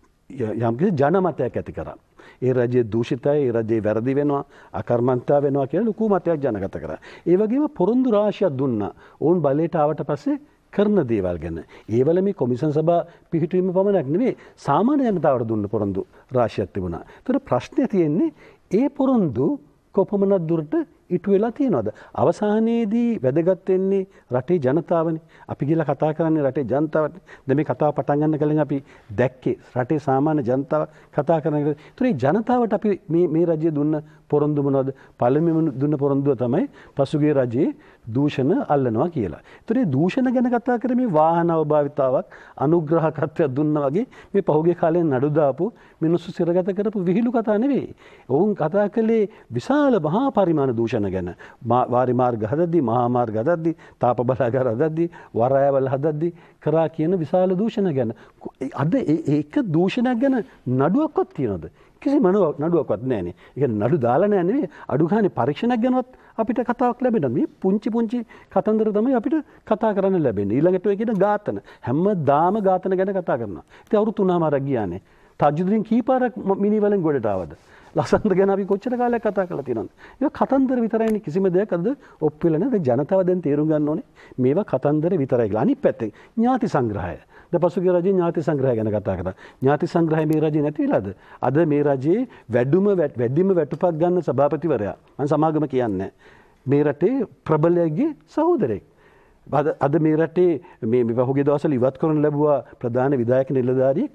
යම්කිසි ජනමතයක් ඇති කරා. ඒ රජයේ දූෂිතයි, ඒ රජයේ වැරදි වෙනවා, අකර්මන්තා වෙනවා කියලා ලොකු මතයක් ජනගත කරා. ඒ වගේම පොරොන්දු රාශියක් දුන්නා. ඕන් බලයට ආවට පස්සේ කරන දේවල් ගැන. ඒවල මේ කොමිෂන් සභා පිහිටුවීම පමණක් නෙවෙයි සාමාන්‍ය ජනතාවට දුන්න පොරොන්දු රාශියක් තිබුණා. ඒතර ප්‍රශ්නේ තියෙන්නේ ඒ පොරොන්දු කොපමණක් දුරට ඉටු වෙලා තියෙනවද? අවසානයේදී වැදගත් වෙන්නේ රටේ ජනතාවනේ. අපි කියලා කතා කරන්නේ රටේ ජනතාවට. දැන් මේ කතාව පටන් ගන්න කලින් අපි දැක්කේ රටේ සාමාන්‍ය ජනතාව කතා කරන එක. ඒතර මේ ජනතාවට අපි මේ මේ රජය දුන්න පොරොන්දු මොනවද? පළමුවෙන් දුන්න පොරොන්දුව තමයි පසුගිය රජයේ දූෂණ අල්ලනවා කියලා. ඒතර මේ දූෂණ ගැන කතා කරන්නේ වාහන අවභාවිතාවක් අනුග්‍රහකත්වයක් දුන්නා වගේ මේ පහුගිය කාලේ නඩු දාපු මිනිස්සු සිරගත කරපු විහිළු කතා නෙවෙයි. ඔවුන් කතා කළේ විශාල මහා පරිමාණ දූෂණ ගැන. වාරි මාර්ග හදද්දී, මහා මාර්ග හදද්දී, තාප බලාගාර හදද්දී, වරායවල හදද්දී කරා කියන විශාල දූෂණ ගැන. අද ඒක දූෂණයක් ගැන නඩුවක්වත් තියනවද? කිසිම නඩුවක්වත් නැහැනේ. ඒක නඩු දාලා නැහැ නෙවෙයි. අඩු ගානේ පරීක්ෂණයක් ගැනවත් අපිට කතාවක් ලැබෙනවා. මේ පුංචි පුංචි කතන්දර තමයි අපිට කතා කරන්න ලැබෙන්නේ. ඊළඟට ඔය කියන ඝාතන. හැමදාම ඝාතන ගැන කතා කරනවා. ඉතින් අවුරුදු තුනමාරක් ගියානේ. තජුද්දීන් කීපාරක් මිනිවලෙන් ගොඩට ආවද? ලසන්ත ගැන අපි කොච්චර කාලයක් කතා කරලා තියෙනවද? ඒක කතන්දර විතරයිනේ කිසිම දෙයක් අද ඔප්පු වෙලා නැහැ. ජනතාව දැන් තේරුම් ගන්න ඕනේ මේවා කතන්දර විතරයි කියලා. අනිත් පැත්තෙන් ඥාති සංග්‍රහය. ද පසුගිය රජයේ ඥාති සංග්‍රහය ගැන කතා කරා. ඥාති සංග්‍රහය මේ රජේ නැති වෙලාද? අද මේ රජයේ වැඩිම වැඩිම වැටුපක් ගන්න සභාපතිවරයා මම සමාගම කියන්නේ මේ රටේ ප්‍රබලයෙක්ගේ සහෝදරයෙක්. අද අද මේ රටේ මේ පහුගිය දවස්වල ඉවත් කරන ලැබුවා ප්‍රධාන විධායක නිලධාරියෙක්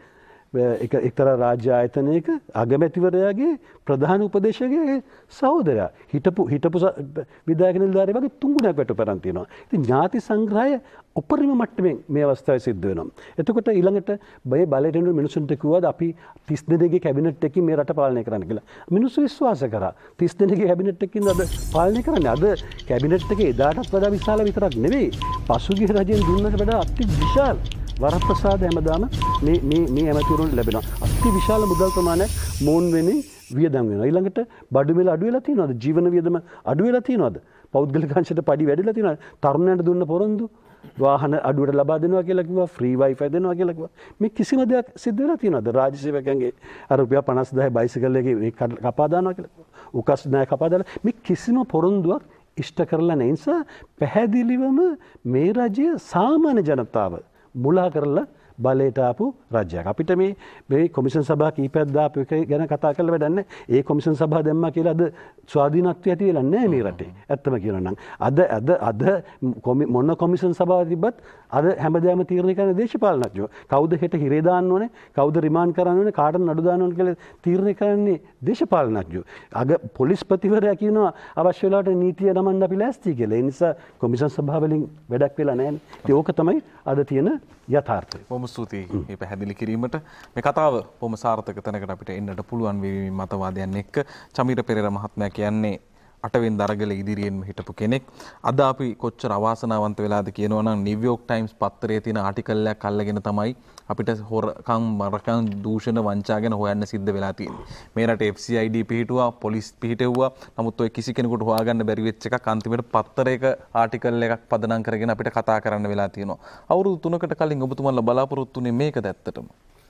එක එක්තරා රාජ්‍ය ආයතනයක අගමැතිවරයාගේ ප්‍රධාන උපදේශකගේ සහෝදරයා හිටපු හිටපු විධායක නිලධාරියෙක් වගේ තුන් ගුණයක් වැටුපරන් තියෙනවා. ඉතින් ඥාති සංග්‍රහය උපරිම මට්ටමින් මේ අවස්ථාවේ සිද්ධ වෙනවා. එතකොට ඊළඟට මේ බලයට එන මිනිසුන්ට කිව්වද අපි තිස් දෙනෙක්ගේ කැබිනට් එකකින් මේ රට පාලනය කරන්න කියලා. මිනිස්සු විශ්වාස කරා. තිස් දෙනෙක්ගේ කැබිනට් එකකින් අද පාලනය කරන්නේ. අද කැබිනට් එකේ එදාටත් වඩා විශාල විතරක් නෙවෙයි. පසුගිය රජයෙන් දුන්නට වඩා අති විශාල වරප්‍රසාද හැමදාම මේ මේ මේ ඇමතිවරුන්ට ලැබෙනවා. අති විශාල මුදල් ප්‍රමාණයක් මෝන් වෙන්නේ වියදම් වෙනවා. ඊළඟට බඩු මිල අඩු වෙලා තියෙනවද? ජීවන වියදම අඩු වෙලා තියෙනවද? පෞද්ගලික අංශයට පඩි වැඩිලා තියෙනවද? තරුණයන්ට දුන්න පොරොන්දු වාහන අඩුවට ලබා දෙනවා කියලා කිව්වා, ෆ්‍රී වයිෆයි දෙනවා කියලා කිව්වා. මේ කිසිම දෙයක් සිද්ධ වෙලා තියෙනවද? රාජ්‍ය සේවකයන්ගේ අර රුපියල් පනස් දහය බයිසිකල් එකේ මේ කපා දානවා කියලා කිව්වා. උකස් ණය කපා දාලා මේ කිසිම පොරොන්දුවක් ඉෂ්ට කරලා නැහැ. නිසා පැහැදිලිවම මේ රජය සාමාන්‍ය ජනතාව මුලා කරලා බලයට ආපු රජයක්. අපිට මේ මේ කොමිෂන් සභා කීපයක් දාපු එක ගැන කතා කරලා වැඩක් නැහැ. ඒ කොමිෂන් සභා දැම්මා කියලා අද ස්වාධීනත්වය ඇති වෙලා නැහැ මේ රටේ. ඇත්තම කියනවා නම් අද අද අද මොන කොමිෂන් සභාව තිබ්බත් අද හැමදාම තීරණය කරන දේශපාලනඥයෝ. කවුද හෙට හිරේ දාන්න ඕනේ? කවුද රිමාන්ඩ් කරන්න ඕනේ? කාටද නඩු දාන්න ඕනේ කියලා තීරණය කරන්නේ දේශපාලනඥයෝ. අග පොලිස් ප්‍රතිවරයා කියනවා අවශ්‍ය වෙලාවට නීතිය නමන්න අපි ලෑස්ති කියලා. ඒ නිසා කොමිෂන් සභාව වලින් වැඩක් වෙලා නැහැ. ඉතින් ඕක තමයි අද තියෙන යථාර්ථය. බොහොම ස්තුතියි මේ පැහැදිලි කිරීමට. මේ කතාව බොහොම සාර්ථක තැනකට අපිට එන්නට පුළුවන් වේවි මතවාදයන් එක්ක. චමීර පෙරේරා මහත්මයා කියන්නේ අටවෙනි දරගල ඉදිරියෙන්ම හිටපු කෙනෙක්. අද අපි කොච්චර අවාසනාවන්ත වෙලාද කියනවා නම් නිව්යෝක් ටයිම්ස් පත්තරයේ තියෙන ආටිකල් එකක් අල්ලගෙන තමයි අපිට හොරකම් මරකම් දූෂණ වංචා ගැන හොයන්න සිද්ධ වෙලා තියෙන්නේ. මේ රටේ එෆ් සී අයි ඩී පිහිටුවා, පොලිස් පිහිටෙව්වා. නමුත් ඔය කිසි කෙනෙකුට හොයාගන්න බැරි වෙච්ච එකක් අන්තිමට පත්තරයක ආටිකල් එකක් පදනම් කරගෙන අපිට කතා කරන්න වෙලා තියෙනවා. අවුරුදු තුනකට කලින් ඔබතුමාලා බලාපොරොත්තු වෙන්නේ මේකද ඇත්තටම?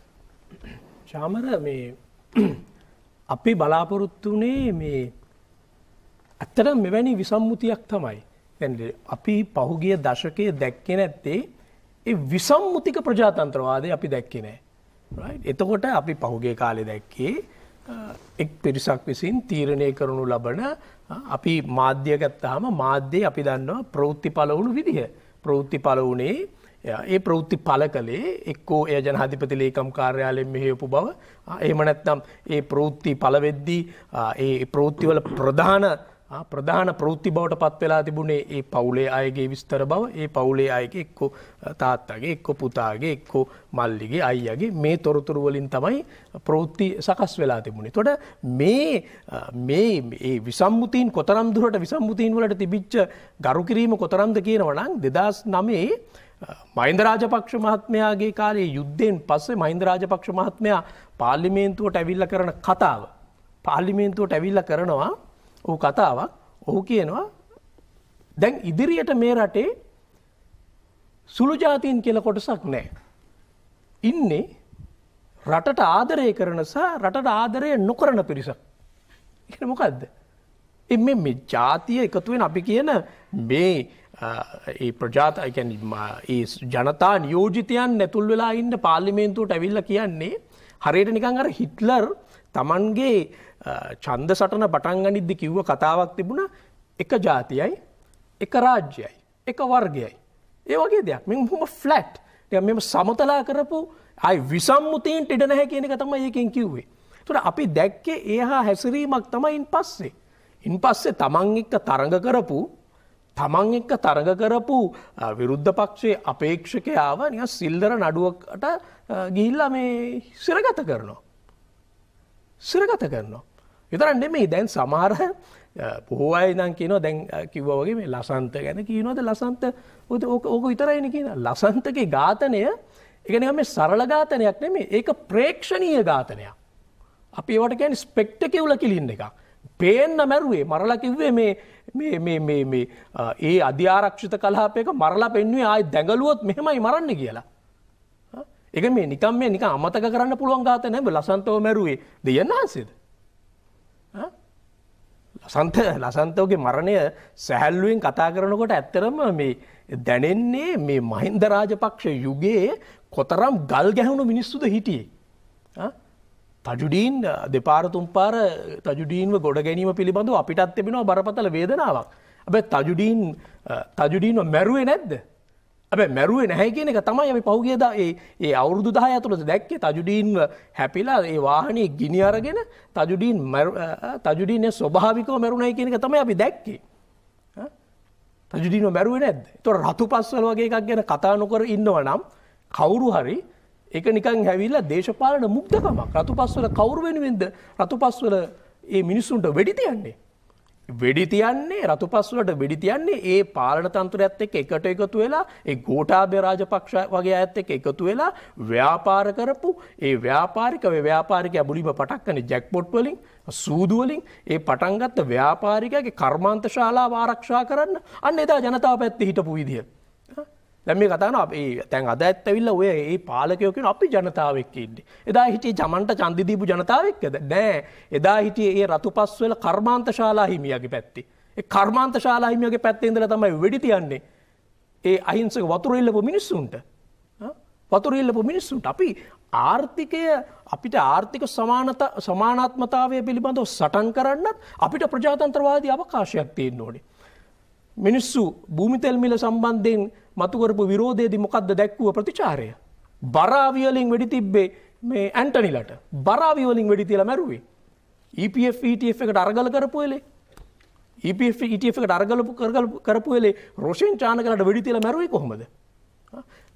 ශාමර මේ අපි බලාපොරොත්තු වුණේ මේ ඇත්තටම මෙවැනි විසම්මුතියක් තමයි. දැන් අපි පහුගිය දශකයේ දැක්කේ නැත්තේ ඒ විසම්මුතික ප්‍රජාතන්ත්‍රවාදය අපි දැක්කේ නැහැ. right? එතකොට අපි පහුගිය කාලේ දැක්කේ එක් පිරිසක් විසින් තීරණය කරනු ලබන අපි මාධ්‍ය ගත්තාම මාධ්‍යයේ අපි දන්නවා ප්‍රවෘත්තිඵල වුණු විදිහ. ප්‍රවෘත්තිඵල වුණේ ඒ ප්‍රවෘත්ති පළ කළේ එක්කෝ එය ජනාධිපති ලේකම් කාර්යාලයෙන් මෙහෙයපු බව. එහෙම නැත්නම් ඒ ප්‍රවෘත්ති පළ වෙද්දී ඒ ප්‍රවෘත්තිවල ප්‍රධාන ප්‍රධාන ප්‍රවෘත්ති බවට පත් වෙලා තිබුණේ ඒ පවුලේ අයගේ විස්තර බව. ඒ පවුලේ අයගේ එක්කෝ තාත්තගේ එක්කෝ පුතාගේ එක්කෝ මල්ලිගේ අයියාගේ මේ තොරතුරු වලින් තමයි ප්‍රවෘත්ති සකස් වෙලා තිබුණේ. එතකොට මේ මේ මේ විසම්මුතීන් කොතරම් දුරට විසම්මුතීන් වලට තිබිච්ච ගරු කිරීම කොතරම්ද කියනවා නම් දෙදාස් නවයේ මහින්ද රාජපක්ෂ මහත්මයාගේ කාලේ යුද්ධයෙන් පස්සේ මහින්ද රාජපක්ෂ මහත්මයා පාර්ලිමේන්තුවට ඇවිල්ලා කරන කතාව පාර්ලිමේන්තුවට ඇවිල්ලා කරනවා ඔහු කතාවක්. ඔහු කියනවා දැන් ඉදිරියට මේ රටේ සුළු ජාතීන් කියලා කොටසක් නැහැ. ඉන්නේ රටට ආදරය කරන සහ රටට ආදරය නොකරන පිරිසක්. ඒක මොකද්ද? මේ මේ ජාතිය එකතු වෙන අපි කියන මේ ඒ ප්‍රජාත ඒ ජනතා නියෝජිතයන් නැතුල් වෙලා ඉන්න පාර්ලිමේන්තුවට ඇවිල්ලා කියන්නේ හරියට නිකන් අර හිට්ලර් Tamanගේ ඡන්ද සටන පටන් ගනිද්දි කිව්ව කතාවක් තිබුණා එක ජාතියයි එක රාජ්‍යයයි එක වර්ගයයි. ඒ වගේ දෙයක්. මේ මොහොම ෆ්ලැට්. දැන් මේව සමතලා කරපු ආයි විසම්මුතීන් ඉඩ නැහැ කියන එක තමයි එකෙන් කිව්වේ. ඒතර අපි දැක්කේ එහා හැසිරීමක් තමයි ඉන් පස්සේ. ඉන් පස්සේ Taman එක්ක තරඟ කරපු තමන් එක්ක තරඟ කරපු විරුද්ධ පක්ෂයේ අපේක්ෂකයාව නිකන් සිල්ලර නඩුවකට ගිහිල්ලා මේ සිරගත කරනවා. සිරගත කරනවා. විතරක් නෙමෙයි දැන් සමහර බොහෝ අය නම් කියනවා දැන් කිව්වා වගේ මේ ලසන්ත ගැන කියනවාද ලසන්ත ඕක ඕක විතරයිනේ කියන. ලසන්තගේ ඝාතනය ඒක නිකන් මේ සරල ඝාතනයක් නෙමෙයි. ඒක ප්‍රේක්ෂණීය ඝාතනයක්. අපි ඒවට කියන්නේ ස්පෙක්ටකියුලර් කිලින් එකක්. පේන්න මැරුවේ මරලා කිව්වේ මේ මේ මේ මේ මේ ඒ අධ්‍යාරක්ෂිත කලාපයක මරලා පෙන්නුවේ ආයි දැඟලුවොත් මෙහෙමයි මරන්නේ කියලා. ඒක මේ නිකන් මේ නිකන් අමතක කරන්න පුළුවන් ගාත නෑ. ලසන්තව මැරුවේ දෙයන්හන්සේද? ලසන්ත ලසන්තවගේ මරණය සැහැල්ලුවෙන් කතා කරනකොට ඇත්තරම මේ දැනෙන්නේ මේ මහින්ද රාජපක්ෂ යුගයේ කොතරම් ගල් ගැහුණු මිනිස්සුද හිටියේ. තජුඩීන් දෙපාර තුන්පාර තජුඩීන්ව ගොඩ ගැනීම පිළිබඳව අපිටත් තිබෙනවා බරපතල වේදනාවක්. හැබැයි තජුඩීන් තජුඩීන්ව මැරුවේ නැද්ද? හැබැයි මැරුවේ නැහැ කියන එක තමයි අපි පහුගිය දා ඒ ඒ අවුරුදු දහය ඇතුළත දැක්කේ. තජුඩීන්ව හැපිලා ඒ වාහනේ ගිනි අරගෙන තජුඩීන් තජුඩීන් ස්වභාවිකව මැරුණයි කියන එක තමයි අපි දැක්කේ. තජුඩීන්ව මැරුවේ නැද්ද? ඒතොර රතුපස්වල වගේ එකක් ගැන කතා නොකර ඉන්නවා නම් කවුරු හරි ඒක නිකන් හැවිලා දේශපාලන මුග්ධකමක්. රතුපස්වල කවුරු වෙනුවෙන්ද රතුපස්වල ඒ මිනිස්සුන්ට වෙඩි තියන්නේ? වෙඩි තියන්නේ රතුපස්වලට වෙඩි තියන්නේ ඒ පාලන තන්ත්‍රයත් එක්ක එකට එකතු වෙලා ඒ ගෝඨාභය රාජපක්ෂ වගේ අයත් එක්ක එකතු වෙලා ව්‍යාපාර කරපු ඒ ව්‍යාපාරික වේ ව්‍යාපාරිකයා මුලින්ම පටන් ගන්නේ ජැක්පොට් වලින් සූදු වලින් ඒ පටන් ගත්ත ව්‍යාපාරිකයාගේ කර්මාන්ත ශාලාව ආරක්ෂා කරන්න අන්න එදා ජනතාව පැත්තේ හිටපු විදිය. දැන් මේ කතාව නෝ අපි දැන් අද ඇත්ත ඇවිල්ලා ඔය ඒ පාලකයෝ කියන අපි ජනතාව එක්ක ඉන්නේ. එදා හිටියේ ජමන්ට ඡන්දි දීපු ජනතාව එක්කද? නෑ. එදා හිටියේ ඒ රතුපස්වල කර්මාන්ත ශාලා හිමියාගේ පැත්තේ. ඒ කර්මාන්ත ශාලා හිමියාගේ පැත්තේ ඉඳලා තමයි වෙඩි තියන්නේ. ඒ අහිංසක වතුර ඉල්ලපු මිනිස්සුන්ට. වතුර ඉල්ලපු මිනිස්සුන්ට අපි ආර්ථිකය අපිට ආර්ථික සමානතා සමානාත්මතාවය පිළිබඳව සටන් කරන්නත් අපිට ප්‍රජාතන්ත්‍රවාදී අවකාශයක් තියෙන්න ඕනේ. මිනිස්සු භූමි තෙල් මිල සම්බන්ධයෙන් මතු කරපු විරෝධයේදී මොකද්ද දැක්වුව ප්‍රතිචාරය? බරාවි වලින් වෙඩි තිබ්බේ මේ ඇන්ටනිලට. බරාවි වලින් වෙඩි තියලා මැරුවේ. E P F E T F එකට අරගල කරපු වෙලේ. E P F E T F එකට අරගල කරපු වෙලේ රොෂෙන් චානකලට වෙඩි තියලා මැරුවේ කොහොමද?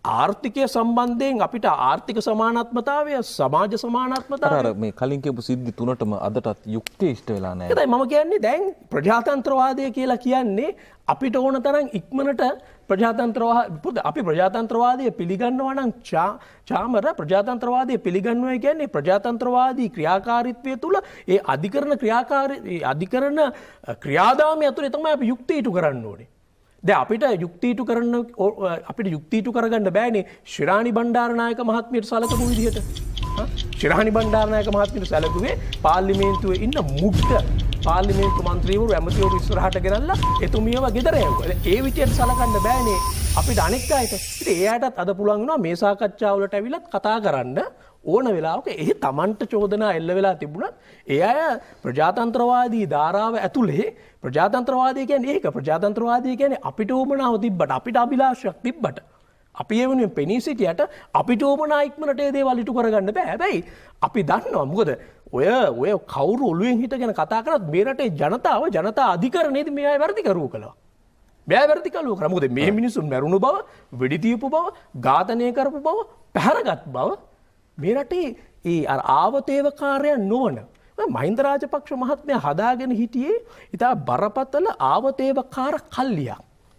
ආර්ථිකය සම්බන්ධයෙන් අපිට ආර්ථික සමානාත්මතාවය සමාජ සමානාත්මතාවය අර මේ කලින් කියපු සිද්ධි තුනටම අදටත් යුක්තිය ඉෂ්ට වෙලා නැහැ. ඒකයි මම කියන්නේ දැන් ප්‍රජාතන්ත්‍රවාදය කියලා කියන්නේ අපිට ඕන තරම් ඉක්මනට ප්‍රජාතන්ත්‍රවාද අපි ප්‍රජාතන්ත්‍රවාදය පිළිගන්නවා නම් චාමර ප්‍රජාතන්ත්‍රවාදය පිළිගන්නවා කියන්නේ ප්‍රජාතන්ත්‍රවාදී ක්‍රියාකාරීත්වය තුළ ඒ අධිකරණ ක්‍රියාකාරී අධිකරණ ක්‍රියාදාමය ඇතුලේ තමයි අපි යුක්තිය ඉටු කරන්න ඕනේ. දැන් අපිට යුක්තියිටු කරන්න අපිට යුක්තියිටු කරගන්න බෑනේ ශිරාණි බණ්ඩාරනායක මහත්මියට සලකපු විදිහට. ශිරාණි බණ්ඩාරනායක මහත්මියට සලකුවේ පාර්ලිමේන්තුවේ ඉන්න මුග්ධ පාර්ලිමේන්තු මන්ත්‍රීවරු ඇමතිවරු ඉස්සරහට ගෙනල්ලා එතුමියව ගෙදර යවුවා. ඒ විදිහට සලකන්න බෑනේ අපිට අනෙක් අයට. ඉතින් එයාටත් අද පුළුවන් වුණා මේ සාකච්ඡාවලට ඇවිලත් කතා කරන්න ඕන වෙලාවක ඒ තමන්ට චෝදනා එල්ල වෙලා තිබුණත් ඒ අය ප්‍රජාතන්ත්‍රවාදී ධාරාව ඇතුලේ ප්‍රජාතන්ත්‍රවාදී කියන්නේ ඒක ප්‍රජාතන්ත්‍රවාදී කියන්නේ අපිට ඕමනාව තිබ්බට අපිට අභිලාෂයක් තිබ්බට අපි ඒ වෙනුවෙන් පෙනී සිටියට අපිට ඕමනා ඉක්මනට ඒ දේවල් ඉටු කරගන්න බෑ. හැබැයි අපි දන්නවා මොකද ඔය ඔය කවුරු ඔළුවෙන් හිටගෙන කතා කරත් මේ රටේ ජනතාව ජනතා අධිකරණයේදී මේ අය වැරදි කරුව කළා. මේ වැරදි කරුව කරා. මොකද මේ මිනිස්සුන් මැරුණු බව, වෙඩි තියපු බව, ඝාතනය කරපු බව, පැහැරගත් බව මේ රටේ ඒ අර ආවතේවකාරයන් නොවන මහින්ද රාජපක්ෂ මහත්මයා හදාගෙන හිටියේ ඉතා බරපතල ආවතේවකාර කල්ලියක්.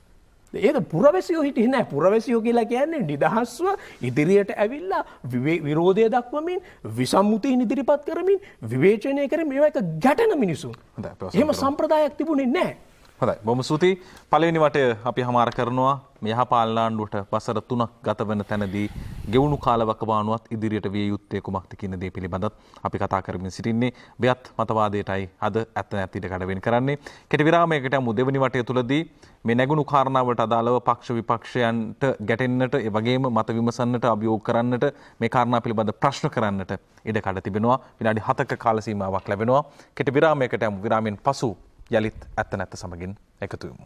ඒක පුරවැසියෝ හිටියේ නැහැ. පුරවැසියෝ කියලා කියන්නේ නිදහස්ව ඉදිරියට ඇවිල්ලා විරෝධය දක්වමින් විසම්මුතියින් ඉදිරිපත් කරමින් විවේචනය කරමින් මේවා එක ගැටෙන මිනිසුන්. එහෙම සම්ප්‍රදායක් තිබුණේ නැහැ. හොඳයි බොහොම ස්තුතියි. පළවෙනි වටය අපි හමාර කරනවා මේ යහපාලන ආණ්ඩුවට වසර තුනක් ගත වෙන තැනදී ගෙවුණු කාලවකවානුවත් ඉදිරියට විය යුත්තේ කුමක්ද කියන දේ පිළිබඳව අපි කතා කරමින් සිටින්නේ. ව්‍යත් මතවාදයටයි අද ඇත්ත නැති ඉඩ කඩ වෙන් කරන්නේ. කෙටි විරාමයකට යමු. දෙවෙනි වටය තුලදී මේ නැගුණු කාරණාවලට අදාළව පක්ෂ විපක්ෂයන්ට ගැටෙන්නට ඒ වගේම මත විමසන්නට අභියෝග කරන්නට මේ කාරණා පිළිබඳ ප්‍රශ්න කරන්නට ඉඩ කඩ තිබෙනවා. විනාඩි හතක කාල සීමාවක් ලැබෙනවා. කෙටි විරාමයකට යමු. විරාමයෙන් පසු යලිත් ඇත්ත නැත්ත සමගින් එකතු වෙමු.